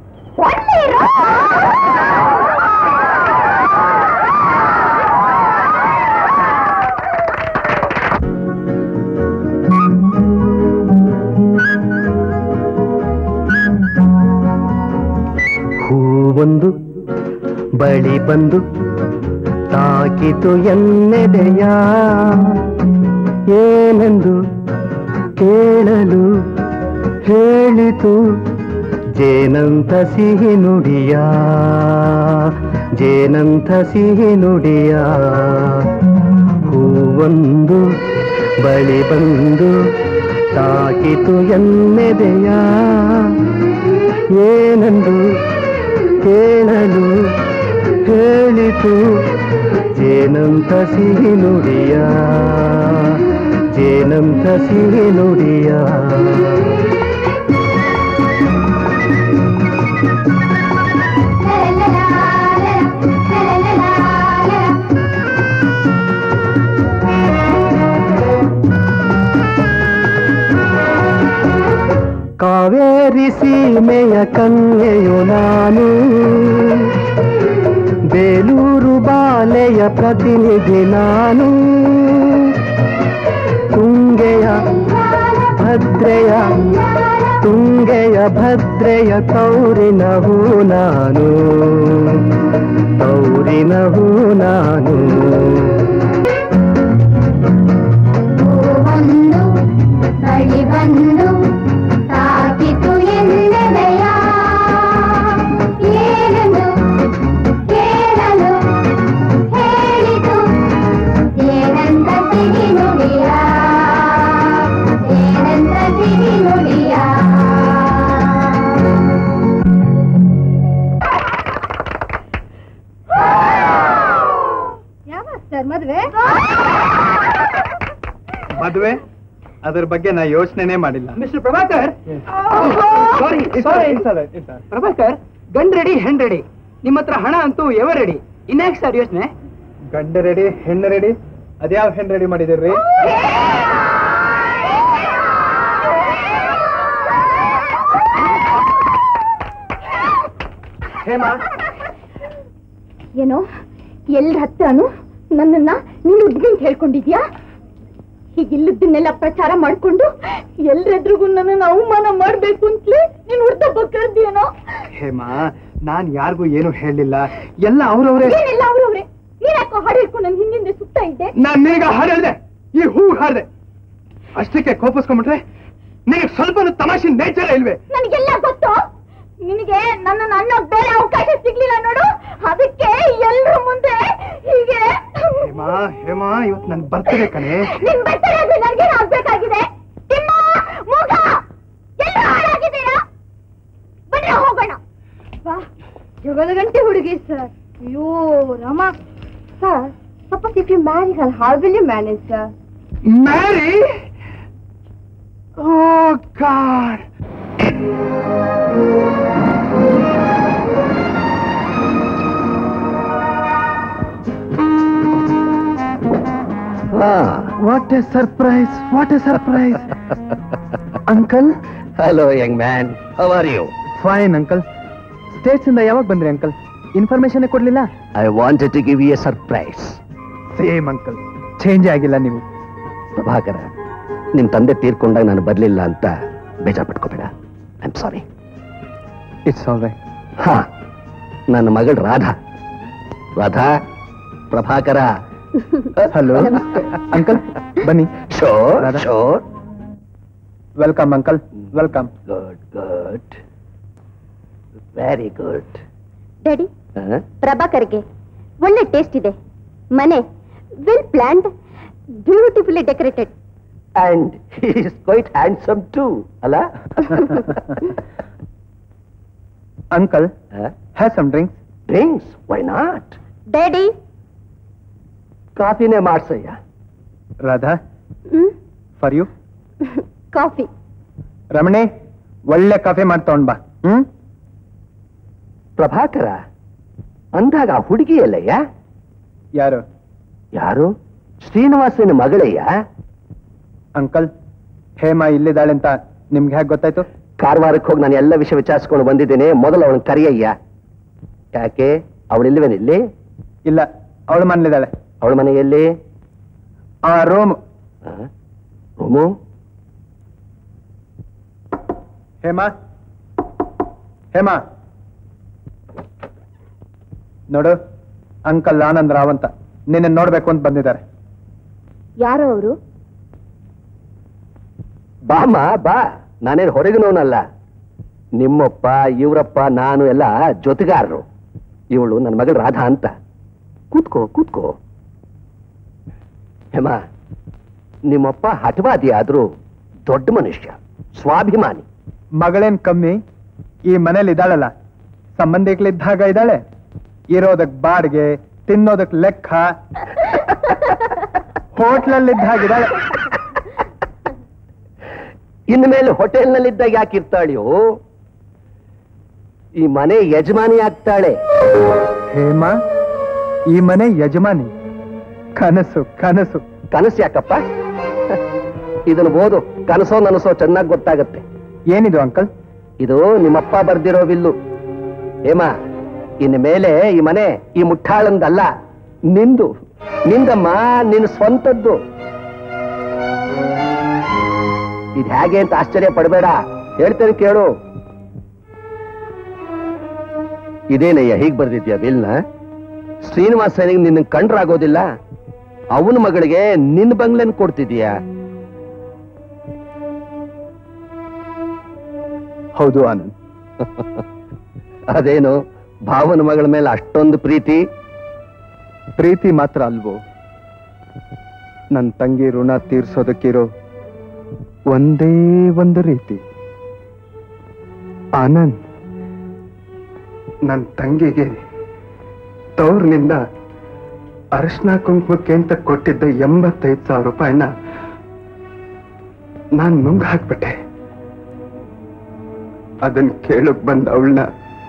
ಹೂವೊಂದು ಬಳಿ ಬಂದು ತಾಕಿತು ಎನ್ನೆದೆಯ, ಏನೆಂದು ಕೇಳಲು ಹೇಳಿತು ಜೇನಂತ ಸಿಹಿ ನುಡಿಯ, ಜೇನಂತ ಸಿಹಿ ನುಡಿಯ. ಹೂವೊಂದು ಬಳಿ ಬಂದು ತಾಕಿತು ಎನ್ನೆದೆಯ, ಏನೆಂದು ಕೇಳಲು ಹೇಳಿತು ಜೇನಂತ ಸಿಹಿ ನುಡಿಯ, ಜೇನಂತ ಸಿಹಿ ನುಡಿಯ. ಕಾವೇರಿ ಸೀಮೆಯ ಕನ್ಯೆಯು ನಾನು, ಬೇಲೂರು ಬಾಲೆಯ ಪ್ರತಿನಿಧಿ ನಾನು, ತುಂಗೆಯ ಭದ್ರೆಯ ತುಂಗೆಯ ಭದ್ರೆಯ ತೌರಿನ ಹೂ ನಾನು, ತೌರಿನ ಹೂ ನಾನು. ಬಳಿ ಬಂದು ತಾಕಿತು ಎನ್ನೆದೆಯ, ಏನೆಂದು ಕೇಳಲು ಹೇಳಿತು ಏನಂತ ಸಿಹಿ ನುಡಿಯ, ಏನಂತ ಸಿಹಿ ನುಡಿಯ. ಯಾವ ಸರ್ ಮದುವೆ? ಮದುವೆ ಅದರ ಬಗ್ಗೆ ನಾ ಯೋಚನೆ ಮಾಡಿಲ್ಲ. Mister Prabhakar, sorry sorry Prabhakar, ಗಂಡ್ ರೆಡಿ ಹೆಣ್ ರೆಡಿ. ನಿಮ್ಮ ಹತ್ರ ಹಣ ಅಂತೂ ಎವರ್ ರೆಡಿ. ಇನ್ಯಾಕ್ ಸರ್ ಯೋಚನೆ? ಗಂಡ ರೆಡಿ, ಹೆಣ್ಣು ರೆಡಿ. ಅದ್ಯಾವ ಹೆಣ್ಣು ರೆಡಿ ಮಾಡಿದಿರ್ರಿ? ಏನೋ ಎಲ್ರ ಹತ್ರನು ನನ್ನನ್ನ ನೀನು ಹುಡುಗಿ ಅಂತ ಹೇಳ್ಕೊಂಡಿದ್ಯಾ? ಹೀಗಿಲ್ಲದನ್ನೆಲ್ಲ ಪ್ರಚಾರ ಮಾಡ್ಕೊಂಡು ಎಲ್ರೆದ್ರಿಗೂ ನನ್ನನ್ನು ಅವಮಾನ ಮಾಡ್ಬೇಕು ಅಂತಲೇ ನೀನು ಹುಡ್ದ ಬಕ್ಕರ್ದಿಯೇನೋ? ಹೇಮಾ, ನಾನ್ ಯಾರಿಗೂ ಏನು ಹೇಳಿಲ್ಲ, ಎಲ್ಲ ಅವ್ರವ್ರೆ. ಏನೆಲ್ಲ ಅವ್ರವ್ರೆ? ನೀನ್ಯಾಕೋ ಹಾಡು ಹೇಳ್ಕೊಂಡು ನನ್ ಹಿಂದಿಂದ ಸುತ್ತಾ ಇದ್ದೆ? ನಾನ್ ನಿನಗ ಹಾಡು ಹೇಳ್ದೆ, ಈ ಹೂ ಹಾಡ್ದೆ, ಅಷ್ಟಕ್ಕೆ ಕೋಪಿಸ್ಕೊಂಡ್ಬಿಟ್ರೆ ನಿನಗೆ ಸ್ವಲ್ಪ ತಮಾಷೆ ನೇಚರ ಇಲ್ವೇ? ನನಗೆಲ್ಲ ಗೊತ್ತು. ನಿನಗೆ ನನ್ನನ್ನು ಅನ್ನೋಕ್ ಬೇರೆ ಅವಕಾಶ ಸಿಗ್ಲಿಲ್ಲ ನೋಡು, ಅದಕ್ಕೆ ಎಲ್ರ ಮುಂದೆ ಹೀಗೆ. ಹೇಮಾ ಹೇಮಾ ಇವತ್ತು ನನ್ ಬರ್ತಡೆ ಕಣೆ. ನಿನ್ ಬರ್ತಡೆ ಆದ್ರೆ ನನಗೆ ಆಗ್ಬೇಕಾಗಿದೆ. ತಿಮ್ಮ ಮೂಗ ಎಲ್ಲ ಹಾಳಾಗಿದ್ದೀರಾ? ಬನ್ನಿ ಹೋಗೋಣ. ವಾ ಜಗಳ ಗಂಟೆ ಹುಡುಗಿ ಸರ್. ಅಯ್ಯೋ Rama sir, suppose if you marry her, how will you manage sir? Marry? Oh God. What a surprise, what a surprise. Uncle. Hello young man, how are you? Fine uncle. States ಇಂದ ಯಾವಾಗ ಬಂದ್ರಿ uncle? Information ಕೊಡ್ಲಿಲ್ಲ. I wanted to give you a surprise. Same uncle, change ಆಗಿಲ್ಲ ನೀವು. ಪ್ರಭಾಕರ, ನಿಮ್ ತಂದೆ ತೀರ್ಕೊಂಡಾಗ ನಾನು ಬರ್ಲಿಲ್ಲ ಅಂತ ಬೇಜಾರ್ ಪಟ್ಕೋಬೇಡ. I am sorry. It's all right. ಹಾ, ನನ್ನ ಮಗಳು ರಾಧಾ. ರಾಧಾ, ಪ್ರಭಾಕರ. ಹಲೋ ಅಂಕಲ್, ಬನ್ನಿ. Sure sure. Welcome uncle, welcome. Good good, very good. Daddy, ಪ್ರಭಾಕರ್ಗೆ ಒಳ್ಳೆ ಟೇಸ್ಟ್ ಇದೆ. ಮನೆ well planned, beautifully decorated. And he is quite handsome too, ಅಲ್ಲ? Uncle, huh? have some drinks. Drinks? Why not? Daddy. ಕಾಫಿನೇ ಮಾಡ್ಸಯ್ಯ. Radha, for you. Coffee. Ramani, ಒಳ್ಳೆ coffee ಮಾಡಿ ತಗೊಂಡ್ ಬಾ. ಹ್ಮ್. ಪ್ರಭಾಕರ, ಅಂದಾಗ ಹುಡುಗಿ ಅಲ್ಲಯ್ಯ? ಯಾರು? ಯಾರು? ಶ್ರೀನಿವಾಸನ ಮಗಳಯ್ಯ. ಅಂಕಲ್, ಹೇಮಾ ಇಲ್ಲಿದ್ದಾಳೆ ಅಂತ ನಿಮ್ಗೆ ಹೇಗೆ ಗೊತ್ತಾಯ್ತು? ಕಾರವಾರಕ್ಕೆ ಹೋಗಿ ನಾನು ಎಲ್ಲ ವಿಷಯ ವಿಚಾರಿಸ್ಕೊಂಡು ಬಂದಿದ್ದೇನೆ. ಮೊದಲು ಅವಳನ್ನ ಕರಿಯಯ್ಯ. ಯಾಕೆ, ಅವಳಿಲ್ವೇನಿಲ್ಲಿ? ಇಲ್ಲ, ಅವಳ ಮನೇಲಿದ್ದಾಳೆ. ಅವಳ ಮನೆಯಲ್ಲಿ? ಆ ರೂಮ್. ರೂಮು? ಹೇಮಾ, ಹೇಮಾ ನೋಡು, ಅಂಕಲ್ ಆನಂದ್ ರಾವ್ ಅಂತ ನಿನ್ನ ನೋಡ್ಬೇಕು ಅಂತ ಬಂದಿದ್ದಾರೆ. ಯಾರು ಅವರು? ಬಾಮ್ಮ ಬಾ, ನಾನೇನು ಹೊರಗಿನವನಲ್ಲ. ನಿಮ್ಮಪ್ಪ, ಇವರಪ್ಪ, ನಾನು ಎಲ್ಲ ಜೊತೆಗಾರರು. ಇವಳು ನನ್ನ ಮಗಳು ರಾಧಾ ಅಂತ. ಕೂತ್ಕೋ ಕೂತ್ಕೋ. ಹೇಮ, ನಿಮ್ಮಪ್ಪ ಹಠವಾದಿ ಆದ್ರೂ ದೊಡ್ಡ ಮನುಷ್ಯ, ಸ್ವಾಭಿಮಾನಿ. ಮಗಳೇನ್ ಕಮ್ಮಿ, ಈ ಮನೇಲಿ ಇದ್ದಾಳಲ್ಲ, ಸಂಬಂಧಿಗಳಿದ್ದಾಗ ಇದ್ದಾಳೆ. ಇರೋದಕ್ ಬಾಡಿಗೆ, ತಿನ್ನೋದಕ್ ಲೆಕ್ಕ, ಹೋಟ್ಲಲ್ಲಿದ್ದಾಗಿದ್ದಾಳೆ. ಇನ್ಮೇಲೆ ಹೋಟೆಲ್ನಲ್ಲಿದ್ದಾಗ ಯಾಕೆ ಇರ್ತಾಳೆಯೋ? ಈ ಮನೆ ಯಜಮಾನಿ ಆಗ್ತಾಳೆ. ಹೇಮಾ, ಈ ಮನೆ ಯಜಮಾನಿ? ಕನಸು ಕನಸು. ಕನಸು ಯಾಕಪ್ಪ? ಇದನ್ನು ಓದು, ಕನಸೋ ನನಸೋ ಚೆನ್ನಾಗಿ ಗೊತ್ತಾಗತ್ತೆ. ಏನಿದು ಅಂಕಲ್? ಇದು ನಿಮ್ಮಪ್ಪ ಬರ್ದಿರೋ ವಿಲ್ಲು. ಹೇಮಾ, ಇನ್ನು ಮೇಲೆ ಈ ಮನೆ ಈ ಮುಟ್ಟಾಳಂದಲ್ಲ, ನಿಂದು. ನಿಂದಮ್ಮ, ನಿನ್ನ ಸ್ವಂತದ್ದು. ಇದು ಹೇಗೆ ಅಂತ ಆಶ್ಚರ್ಯ ಪಡಬೇಡ, ಹೇಳ್ತೇನೆ ಕೇಳು. ಇದೇನಯ್ಯ ಹೀಗ್ ಬರ್ದಿದ್ಯಾ ವಿಲ್ನ? ಶ್ರೀನಿವಾಸನಿಗೆ ನಿನ್ನ ಕಂಡ್ರಾಗೋದಿಲ್ಲ, ಅವನ ಮಗಳಿಗೆ ನಿನ್ನ ಬಂಗ್ಲೆನ್ ಕೊಡ್ತಿದ್ಯಾ? ಹೌದು ಆನಂದ್. ಅದೇನು ಭಾವನ ಮಗಳ ಮೇಲೆ ಅಷ್ಟೊಂದು ಪ್ರೀತಿ? ಪ್ರೀತಿ ಮಾತ್ರ ಅಲ್ವೋ, ನನ್ನ ತಂಗಿ ಋಣ ತೀರ್ಸೋದಕ್ಕಿರೋ ಒಂದೇ ಒಂದು ರೀತಿ. ಆನಂದ್, ನನ್ನ ತಂಗಿಗೆ ತವ್ರನಿಂದ ಅರಿಶಿನ ಕುಂಕುಮಕ್ಕೆ ಅಂತ ಕೊಟ್ಟಿದ್ದ ಎಂಬತ್ತೈದು ಸಾವಿರ ರೂಪಾಯಿನ ನಾನ್ ನುಂಗ್ ಹಾಕ್ಬಿಟ್ಟೆ. ಅದನ್ನ ಕೇಳಕ್ ಬಂದ ಅವಳನ್ನ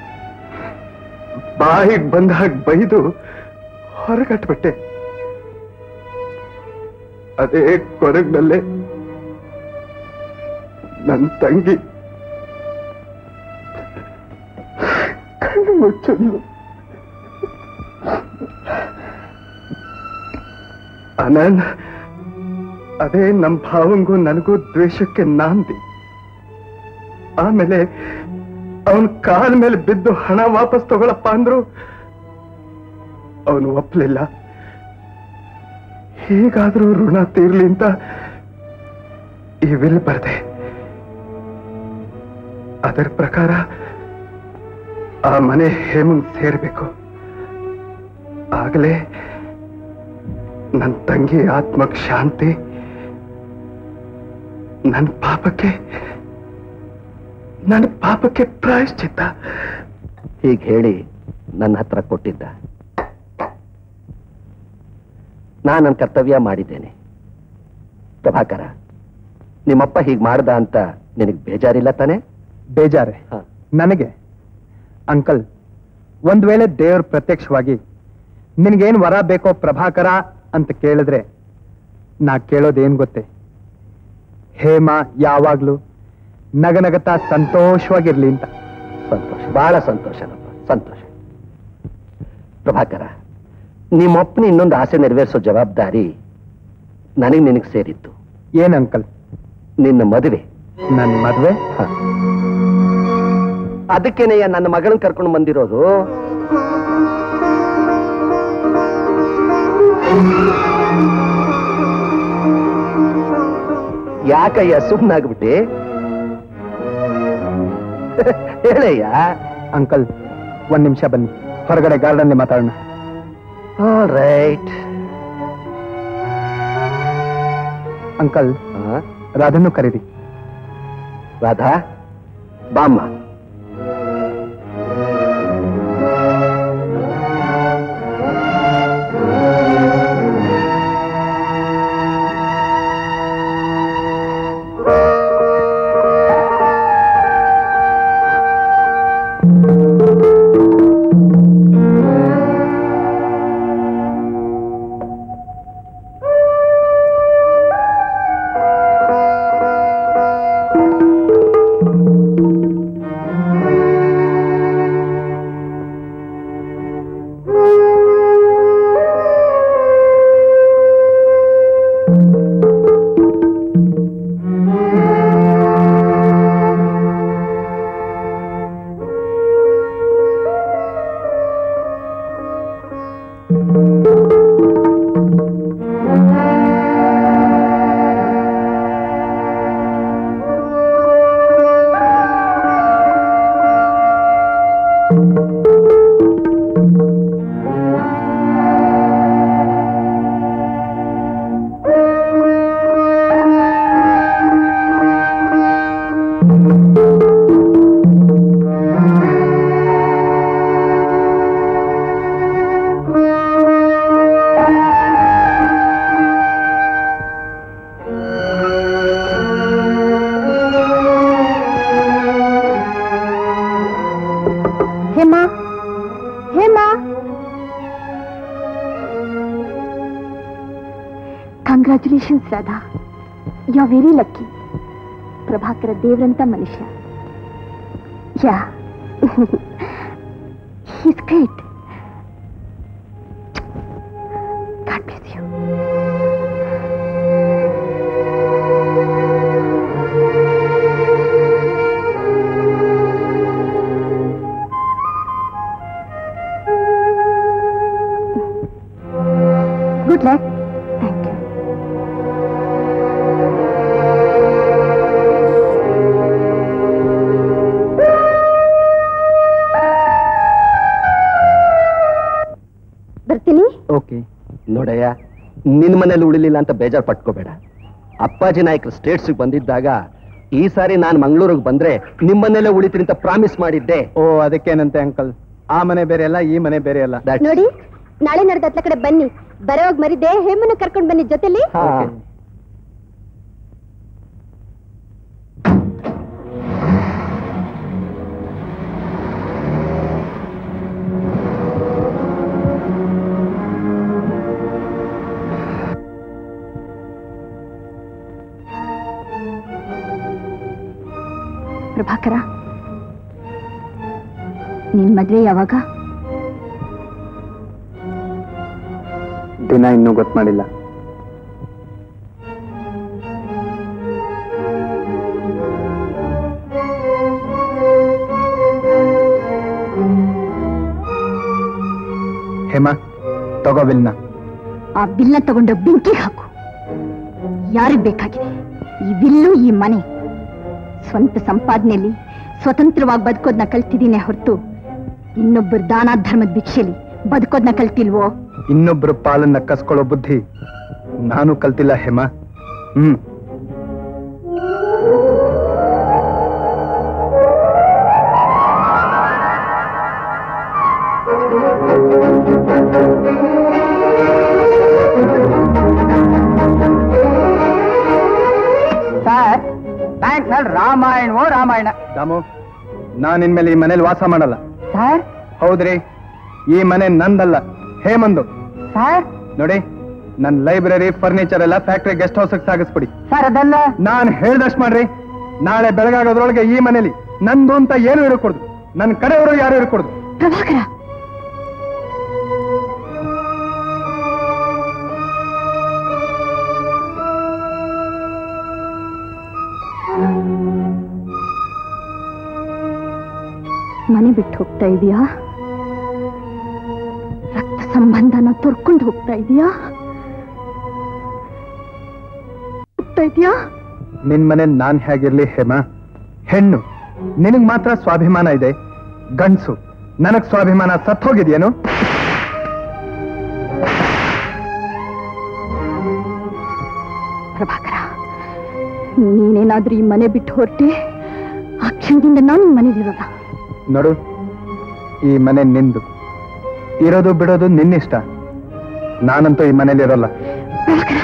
ಬಾಯಿಗೆ ಬಂದ ಹಾಗೆ ಬೈದು ಹೊರಗಟ್ಬಿಟ್ಟೆ. ಅದೇ ಕೊರಗ್ನಲ್ಲೇ ನನ್ನ ತಂಗಿ ಕಣ್ಣು ಮುಚ್ಚಲು. ಅನಂತ್, ಅದೇ ನಮ್ಮ ಭಾವಂಗೂ ನನಗೂ ದ್ವೇಷಕ್ಕೆ ನಾಂದಿ. ಆಮೇಲೆ ಅವನ ಕಾಲ ಮೇಲೆ ಬಿದ್ದು ಹಣ ವಾಪಸ್ ತಗೊಳಪ್ಪ ಅಂದ್ರು ಅವನು ಒಪ್ಪಲಿಲ್ಲ. ಹೀಗಾದ್ರೂ ಋಣ ತೀರ್ಲಿ ಅಂತ ಈ ವಿಲ್ ಬರ್ದೆ. ಅದರ ಪ್ರಕಾರ ಆ ಮನೆ ಹೇಮಂಗ್ ಸೇರ್ಬೇಕು. ಆಗಲೇ ನನ್ನ ತಂಗಿ ಆತ್ಮಕ್ ಶಾಂತಿ, ನನ್ನ ಪಾಪಕ್ಕೆ ನನ್ನ ಪಾಪಕ್ಕೆ ಪ್ರಾಯಶ್ಚಿತ್ತ. ಹೀಗೆ ಹೇಳಿ ನನ್ನ ಹತ್ರ ಕೊಟ್ಟಿದ್ದ. ನಾನು ನನ್ನ ಕರ್ತವ್ಯ ಮಾಡಿದ್ದೇನೆ. ಪ್ರಭಾಕರ, ನಿಮ್ಮಪ್ಪ ಹೀಗೆ ಮಾಡ್ದ ಅಂತ ನಿನಗೆ ಬೇಜಾರಿಲ್ಲ ತಾನೆ? ಬೇಜಾರೆ ನನಗೆ. ಅಂಕಲ್, ಒಂದ್ ವೇಳೆ ದೇವ್ರ ಪ್ರತ್ಯಕ್ಷವಾಗಿ ನಿನ್ಗೇನ್ ವರ ಬೇಕೋ ಪ್ರಭಾಕರ ಅಂತ ಕೇಳಿದ್ರೆ ನಾ ಕೇಳೋದೇನ್ ಗೊತ್ತೇ? ಹೇಮ ಯಾವಾಗ್ಲೂ ನಗನಗತಾ ಸಂತೋಷವಾಗಿರ್ಲಿ ಅಂತ. ಸಂತೋಷ, ಬಹಳ ಸಂತೋಷನಪ್ಪ, ಸಂತೋಷ. ಪ್ರಭಾಕರ, ನಿಮ್ಮಪ್ಪನ ಇನ್ನೊಂದು ಆಸೆ ನೆರವೇರಿಸೋ ಜವಾಬ್ದಾರಿ ನನಗೆ ನಿನಗೆ ಸೇರಿತ್ತು. ಏನ್ ಅಂಕಲ್? ನಿನ್ನ ಮದುವೆ. ನನ್ನ ಮದುವೆ? ಅದಕ್ಕೇನೆಯ ನನ್ನ ಮಗಳನ್ನ ಕರ್ಕೊಂಡು ಬಂದಿರೋದು. ಯಾಕಯ್ಯ ಸುಮ್ಮನಾಗ್ಬಿಟ್ಟೆ? ಹೇಳಯ್ಯ. ಅಂಕಲ್, ಒಂದ್ ನಿಮಿಷ ಬನ್ನಿ, ಹೊರಗಡೆ ಗಾರ್ಡನ್ ಮಾತಾಡೋಣ. All right. ಅಂಕಲ್, ರಾಧನ್ನು ಕರೀರಿ. ರಾಧಾ, ಬಾಮ್ಮ. Congratulations, Radha. You're very lucky. Prabhakara Devranta Manisha. Yeah. He's great. God bless you. Good luck. Thank you. ಬರ್ತೀನಿ. ಓಕೆ. ನೋಡಯ್ಯ, ನಿನ್ನ ಮನೇಲಿ ಉಳಿಲಿಲ್ಲ ಅಂತ ಬೇಜಾರು ಪಟ್ಕೋಬೇಡ. ಅಪ್ಪಾಜಿ ನಾಯಕರು ಸ್ಟೇಟ್ಸ್ಗೆ ಬಂದಿದ್ದಾಗ ಈ ಸಾರಿ ನಾನು ಮಂಗಳೂರಿಗೆ ಬಂದ್ರೆ ನಿಮ್ಮನೆಲ್ಲೇ ಉಳಿತೀನಿ ಅಂತ ಪ್ರಾಮಿಸ್ ಮಾಡಿದ್ದೆ. ಓ, ಅದಕ್ಕೇನಂತೆ ಅಂಕಲ್? ಆ ಮನೆ ಬೇರೆ ಅಲ್ಲ, ಈ ಮನೆ ಬೇರೆ ಅಲ್ಲ. ನೋಡಿ, ನಾಳೆ ನಡೆದ ಹತ್ಲ ಕಡೆ ಬನ್ನಿ. ಬರೋವಾಗ ಮರಿದೆ ಹೇಮನ್ನು ಕರ್ಕೊಂಡು ಬನ್ನಿ ಜೊತೆಲಿ. ಪ್ರಭಾಕರ, ನಿನ್ ಮದ್ವೆ ಯಾವಾಗ? ದಿನ ಇನ್ನೂ ಗೊತ್ತು ಮಾಡಿಲ್ಲ. ಹೇಮಾ, ತಗೋ ಬಿಲ್ನ. ಆ ಬಿಲ್ನ ತಗೊಂಡು ಬೆಂಕಿ ಹಾಕು. ಯಾರಿಗ್ ಬೇಕಾಗಿದೆ ಈ ಬಿಲ್ಲು, ಈ ಮನೆ? ಸ್ವಂತ ಸಂಪಾದನೆಯಲ್ಲಿ ಸ್ವತಂತ್ರವಾಗಿ ಬದುಕೋದ್ನ ಕಲ್ತಿದ್ದೀನಿ ಹೊರತು ಇನ್ನೊಬ್ಬರ ದಾನ ಧರ್ಮದ ಭಿಕ್ಷೆಲಿ ಬದುಕೋದ್ನ ಕಲ್ತಿಲ್ವೋ? ಇನ್ನೊಬ್ಬರ ಪಾಲನ್ನ ಕಸ್ಕೊಳ್ಳೋ ಬುದ್ಧಿ ನಾನು ಕಲ್ತಿಲ್ಲ ಹೇಮಾ. ಹ್ಮ್ ಸರ್, ಬ್ಯಾಂಕ್ ನಲ್ಲಿ ರಾಮಾಯಣವೋ ರಾಮಾಯಣ. ದಾಮು, ನಾನು ಇನ್ಮೇಲೆ ಈ ಮನೇಲಿ ವಾಸ ಮಾಡಲ್ಲ. ಸರ್? ಹೌದ್ರಿ, ಈ ಮನೆ ನಂದಲ್ಲ, ಹೇಮಂದು. ಸರ್? ನೋಡಿ, ನನ್ ಲೈಬ್ರರಿ ಫರ್ನಿಚರ್ ಎಲ್ಲ ಫ್ಯಾಕ್ಟ್ರಿ ಗೆಸ್ಟ್ ಹೌಸ್ ಸಾಗಿಸ್ಬಿಡಿ. ಸರ್ ಅದಲ್ಲ. ನಾನ್ ಹೇಳ್ದಷ್ಟು ಮಾಡ್ರಿ. ನಾಳೆ ಬೆಳಗಾಗೋದ್ರೊಳಗೆ ಈ ಮನೇಲಿ ನಂದು ಅಂತ ಏನು ಇರಕೂಡ್ದು, ನನ್ ಕಡೆಯವರು ಯಾರು ಇರಕೂಡ್ದು. ಪ್ರಭಾಕರ, ಮನೆ ಬಿಟ್ಟು ಹೋಗ್ತಾ ಇದೀಯಾ? ರಕ್ತ ಸಂಬಂಧನ ತೊರ್ಕೊಂಡು ಹೋಗ್ತಾ ಇದೀಯಾ? ಹೋಗ್ತಾ ಇದೀಯಾ? ನಿನ್ ಮನೆ ನಾನ್ ಹೇಗಿರ್ಲಿ ಹೇಮಾ? ಹೆಣ್ಣು ನಿನಗ್ ಮಾತ್ರ ಸ್ವಾಭಿಮಾನ ಇದೆ, ಗಂಡ್ಸು ನನಗ್ ಸ್ವಾಭಿಮಾನ ಸತ್ತೋಗಿದ್ಯೇನು? ಪ್ರಭಾಕರ, ನೀನೇನಾದ್ರೂ ಈ ಮನೆ ಬಿಟ್ಟು ಹೊರಟೆ ಆ ಕ್ಷಣದಿಂದ ನಾನು ಈ ಮನೇಲಿರೋಲ್ಲ. ನೋಡು, ಈ ಮನೆ ನಿಂದು, ಇರೋದು ಬಿಡೋದು ನಿನ್ನಿಷ್ಟ. ನಾನಂತೂ ಈ ಮನೇಲಿ ಇರೋಲ್ಲ. ಪ್ರಭಾಕರ,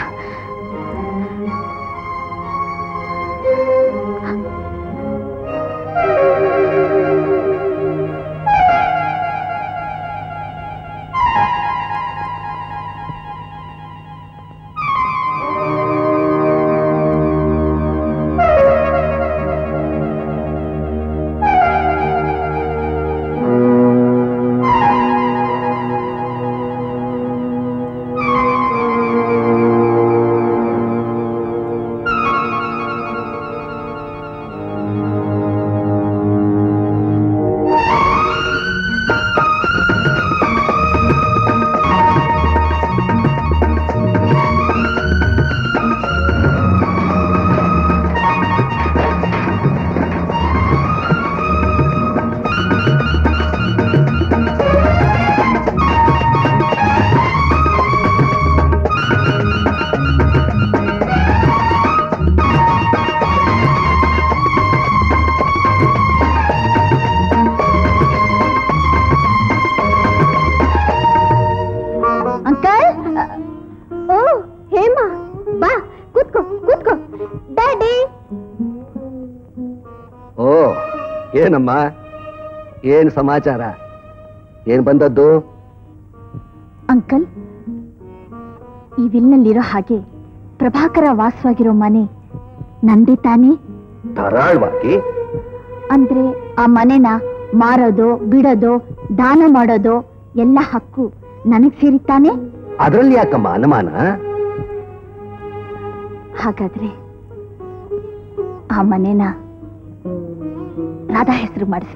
ಏನಮ್ಮ, ಏನ್ ಸಮಾಚಾರ? ಏನ್ ಬಂದದ್ದು? ಅಂಕಲ್, ಈ ವಿಲ್ನಲ್ಲಿರೋ ಹಾಗೆ ಪ್ರಭಾಕರ ವಾಸವಾಗಿರೋ ಮನೆ ನಂದೇ ತಾನೇ? ಧಾರಾಳವಾಗಿ ಅಂದ್ರೆ ಆ ಮನೆನ ಮಾರೋದು, ಬಿಡೋದು, ದಾನ ಮಾಡೋದು ಎಲ್ಲ ಹಕ್ಕು ನನಗ್ ಸೇರಿತಾನೆ? ಅದ್ರಲ್ಲಿ ಯಾಕಮ್ಮ ಅನುಮಾನ? ಹಾಗಾದ್ರೆ ಆ ಮನೆನ ರಾಧಾ ಹೆಸರು ಮಾಡಿಸಿ.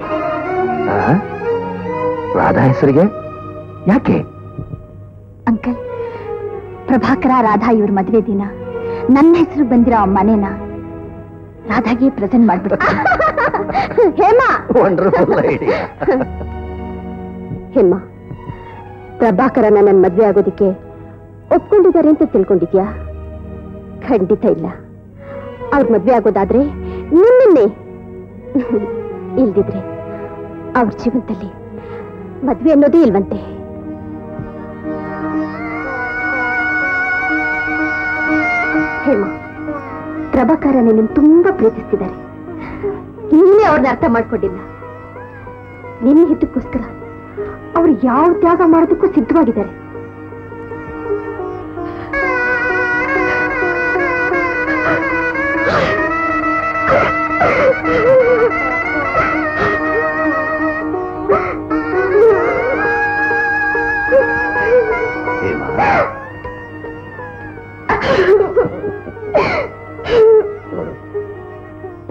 ರಾಧಾ ಹೆಸರಿಗೆ ಯಾಕೆ? ಅಂಕಲ್, ಪ್ರಭಾಕರ ರಾಧಾ ಇವ್ರ ಮದುವೆ ದಿನ ನನ್ನ ಹೆಸರು ಬಂದಿರೋ ಆ ಮನೆನ ರಾಧಾಗೆ ಪ್ರೆಸೆಂಟ್ ಮಾಡ್ಬಿಡ್ತೀನಿ. Hema, wonderful idea. ಹೇಮಾ, ಪ್ರಭಾಕರನ ನನ್ನ ಮದ್ವೆ ಆಗೋದಿಕ್ಕೆ ಒಪ್ಕೊಂಡಿದ್ದಾರೆ ಅಂತ ತಿಳ್ಕೊಂಡಿದ್ಯಾ? ಖಂಡಿತ ಇಲ್ಲ. ಅವ್ರ ಮದ್ವೆ ಆಗೋದಾದ್ರೆ ನಿನ್ನೆ, ಇಲ್ದಿದ್ರೆ ಅವ್ರ ಜೀವನದಲ್ಲಿ ಮದ್ವೆ ಅನ್ನೋದೇ ಇಲ್ವಂತೆ. ಹೇಮಾ, ಪ್ರಭಾಕರ ನಿನ್ನ ತುಂಬಾ ಪ್ರೀತಿಸ್ತಿದ್ದಾರೆ. ನೀನೇ ಅವ್ರನ್ನ ಅರ್ಥ ಮಾಡ್ಕೊಂಡಿಲ್ಲ. ನಿನ್ನ ಹಿತಕ್ಕೋಸ್ಕರ ಅವ್ರು ಯಾವ ತ್ಯಾಗ ಮಾಡೋದಕ್ಕೂ ಸಿದ್ಧವಾಗಿದ್ದಾರೆ.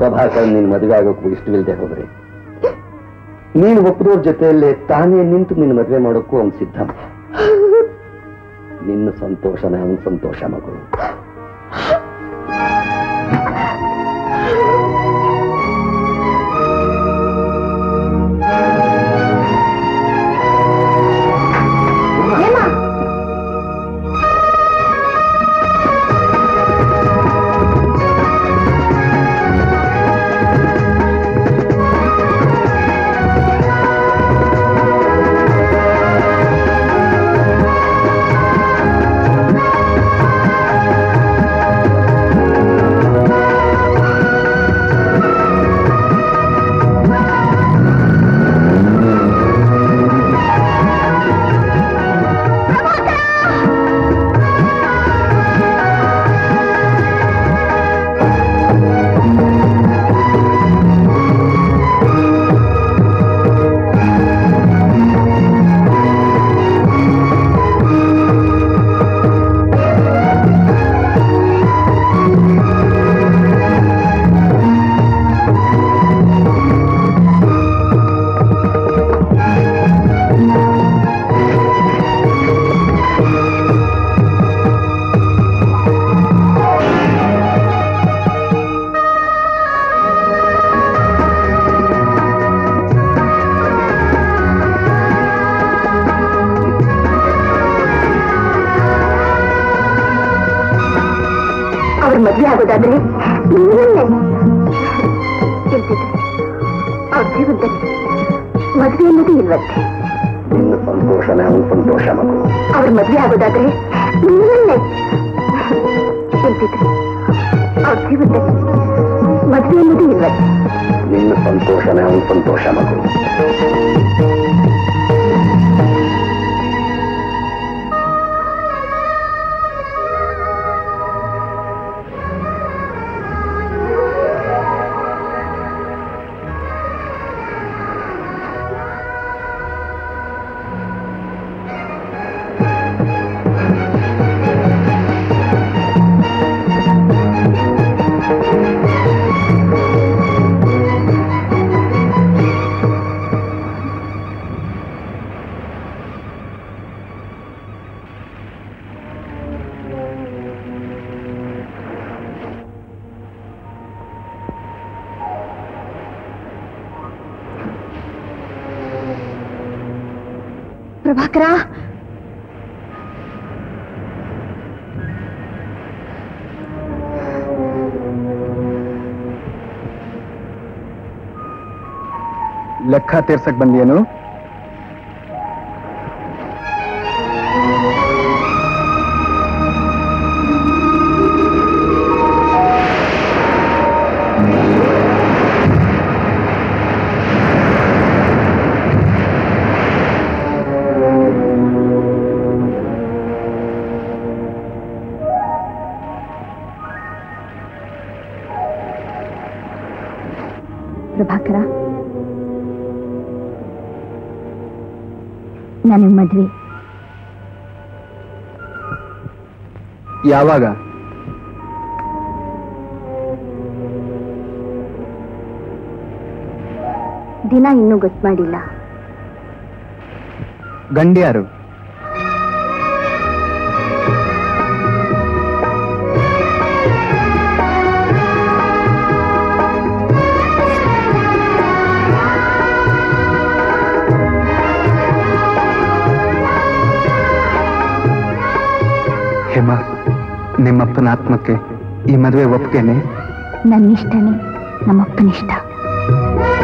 ಪ್ರಭಾಕರ್ ನಿನ್ ಮದುವೆ ಆಗೋಕ್ಕೂ ಇಷ್ಟವಿಲ್ಲದೆ ಹೋದ್ರೆ ನೀನು ಒಪ್ಪದವ್ರ ಜೊತೆಯಲ್ಲೇ ತಾನೇ ನಿಂತು ನಿನ್ನ ಮದುವೆ ಮಾಡೋಕ್ಕೂ ಅವನು ಸಿದ್ಧ. ನಿನ್ನ ಸಂತೋಷನೇ ಅವನ ಸಂತೋಷ ಮಗಳು. ಮದ್ವೆ ಆಗೋದಾದ್ರೆ ಅವ್ರ ಜೀವನದಲ್ಲಿ ಮದ್ವೆ ಅನ್ನೋದೇ ಇಲ್ವಂತೆ. ನಿನ್ನ ಸಂತೋಷನೇ ಅವನ ಸಂತೋಷ ಮಗಳು. ಅವ್ರ ಮದ್ವೆ ಆಗೋದಾದ್ರೆ ಹೇಳ್ತಿದ್ರು ಅವ್ರ ಜೀವನದಲ್ಲಿ ಮದ್ವೆ ಅನ್ನೋದೇ ಇಲ್ವಂತೆ. ನಿನ್ನ ಸಂತೋಷನೇ ಅವನ ಸಂತೋಷ ಮಗಳು. ಪ್ರಭಾಕರ, ಲೆಕ್ಕ ತೀರ್ಸಕ್ ಬಂದೇನು? ಪ್ರಭಾಕರ, ನನಗೆ ಮದ್ವೆ ಯಾವಾಗ? ದಿನ ಇನ್ನೂ ಗೊತ್ತು ಮಾಡಿಲ್ಲ. ಗಂಡ್ಯಾರು? ಹೇಮಾ, ನಿಮ್ಮಪ್ಪನ ಆತ್ಮಕ್ಕೆ ಈ ಮದುವೆ ಒಪ್ಪಿಗೆನೆ? ನನ್ನ ಇಷ್ಟನೇ ನಮ್ಮಪ್ಪನಿಷ್ಟ.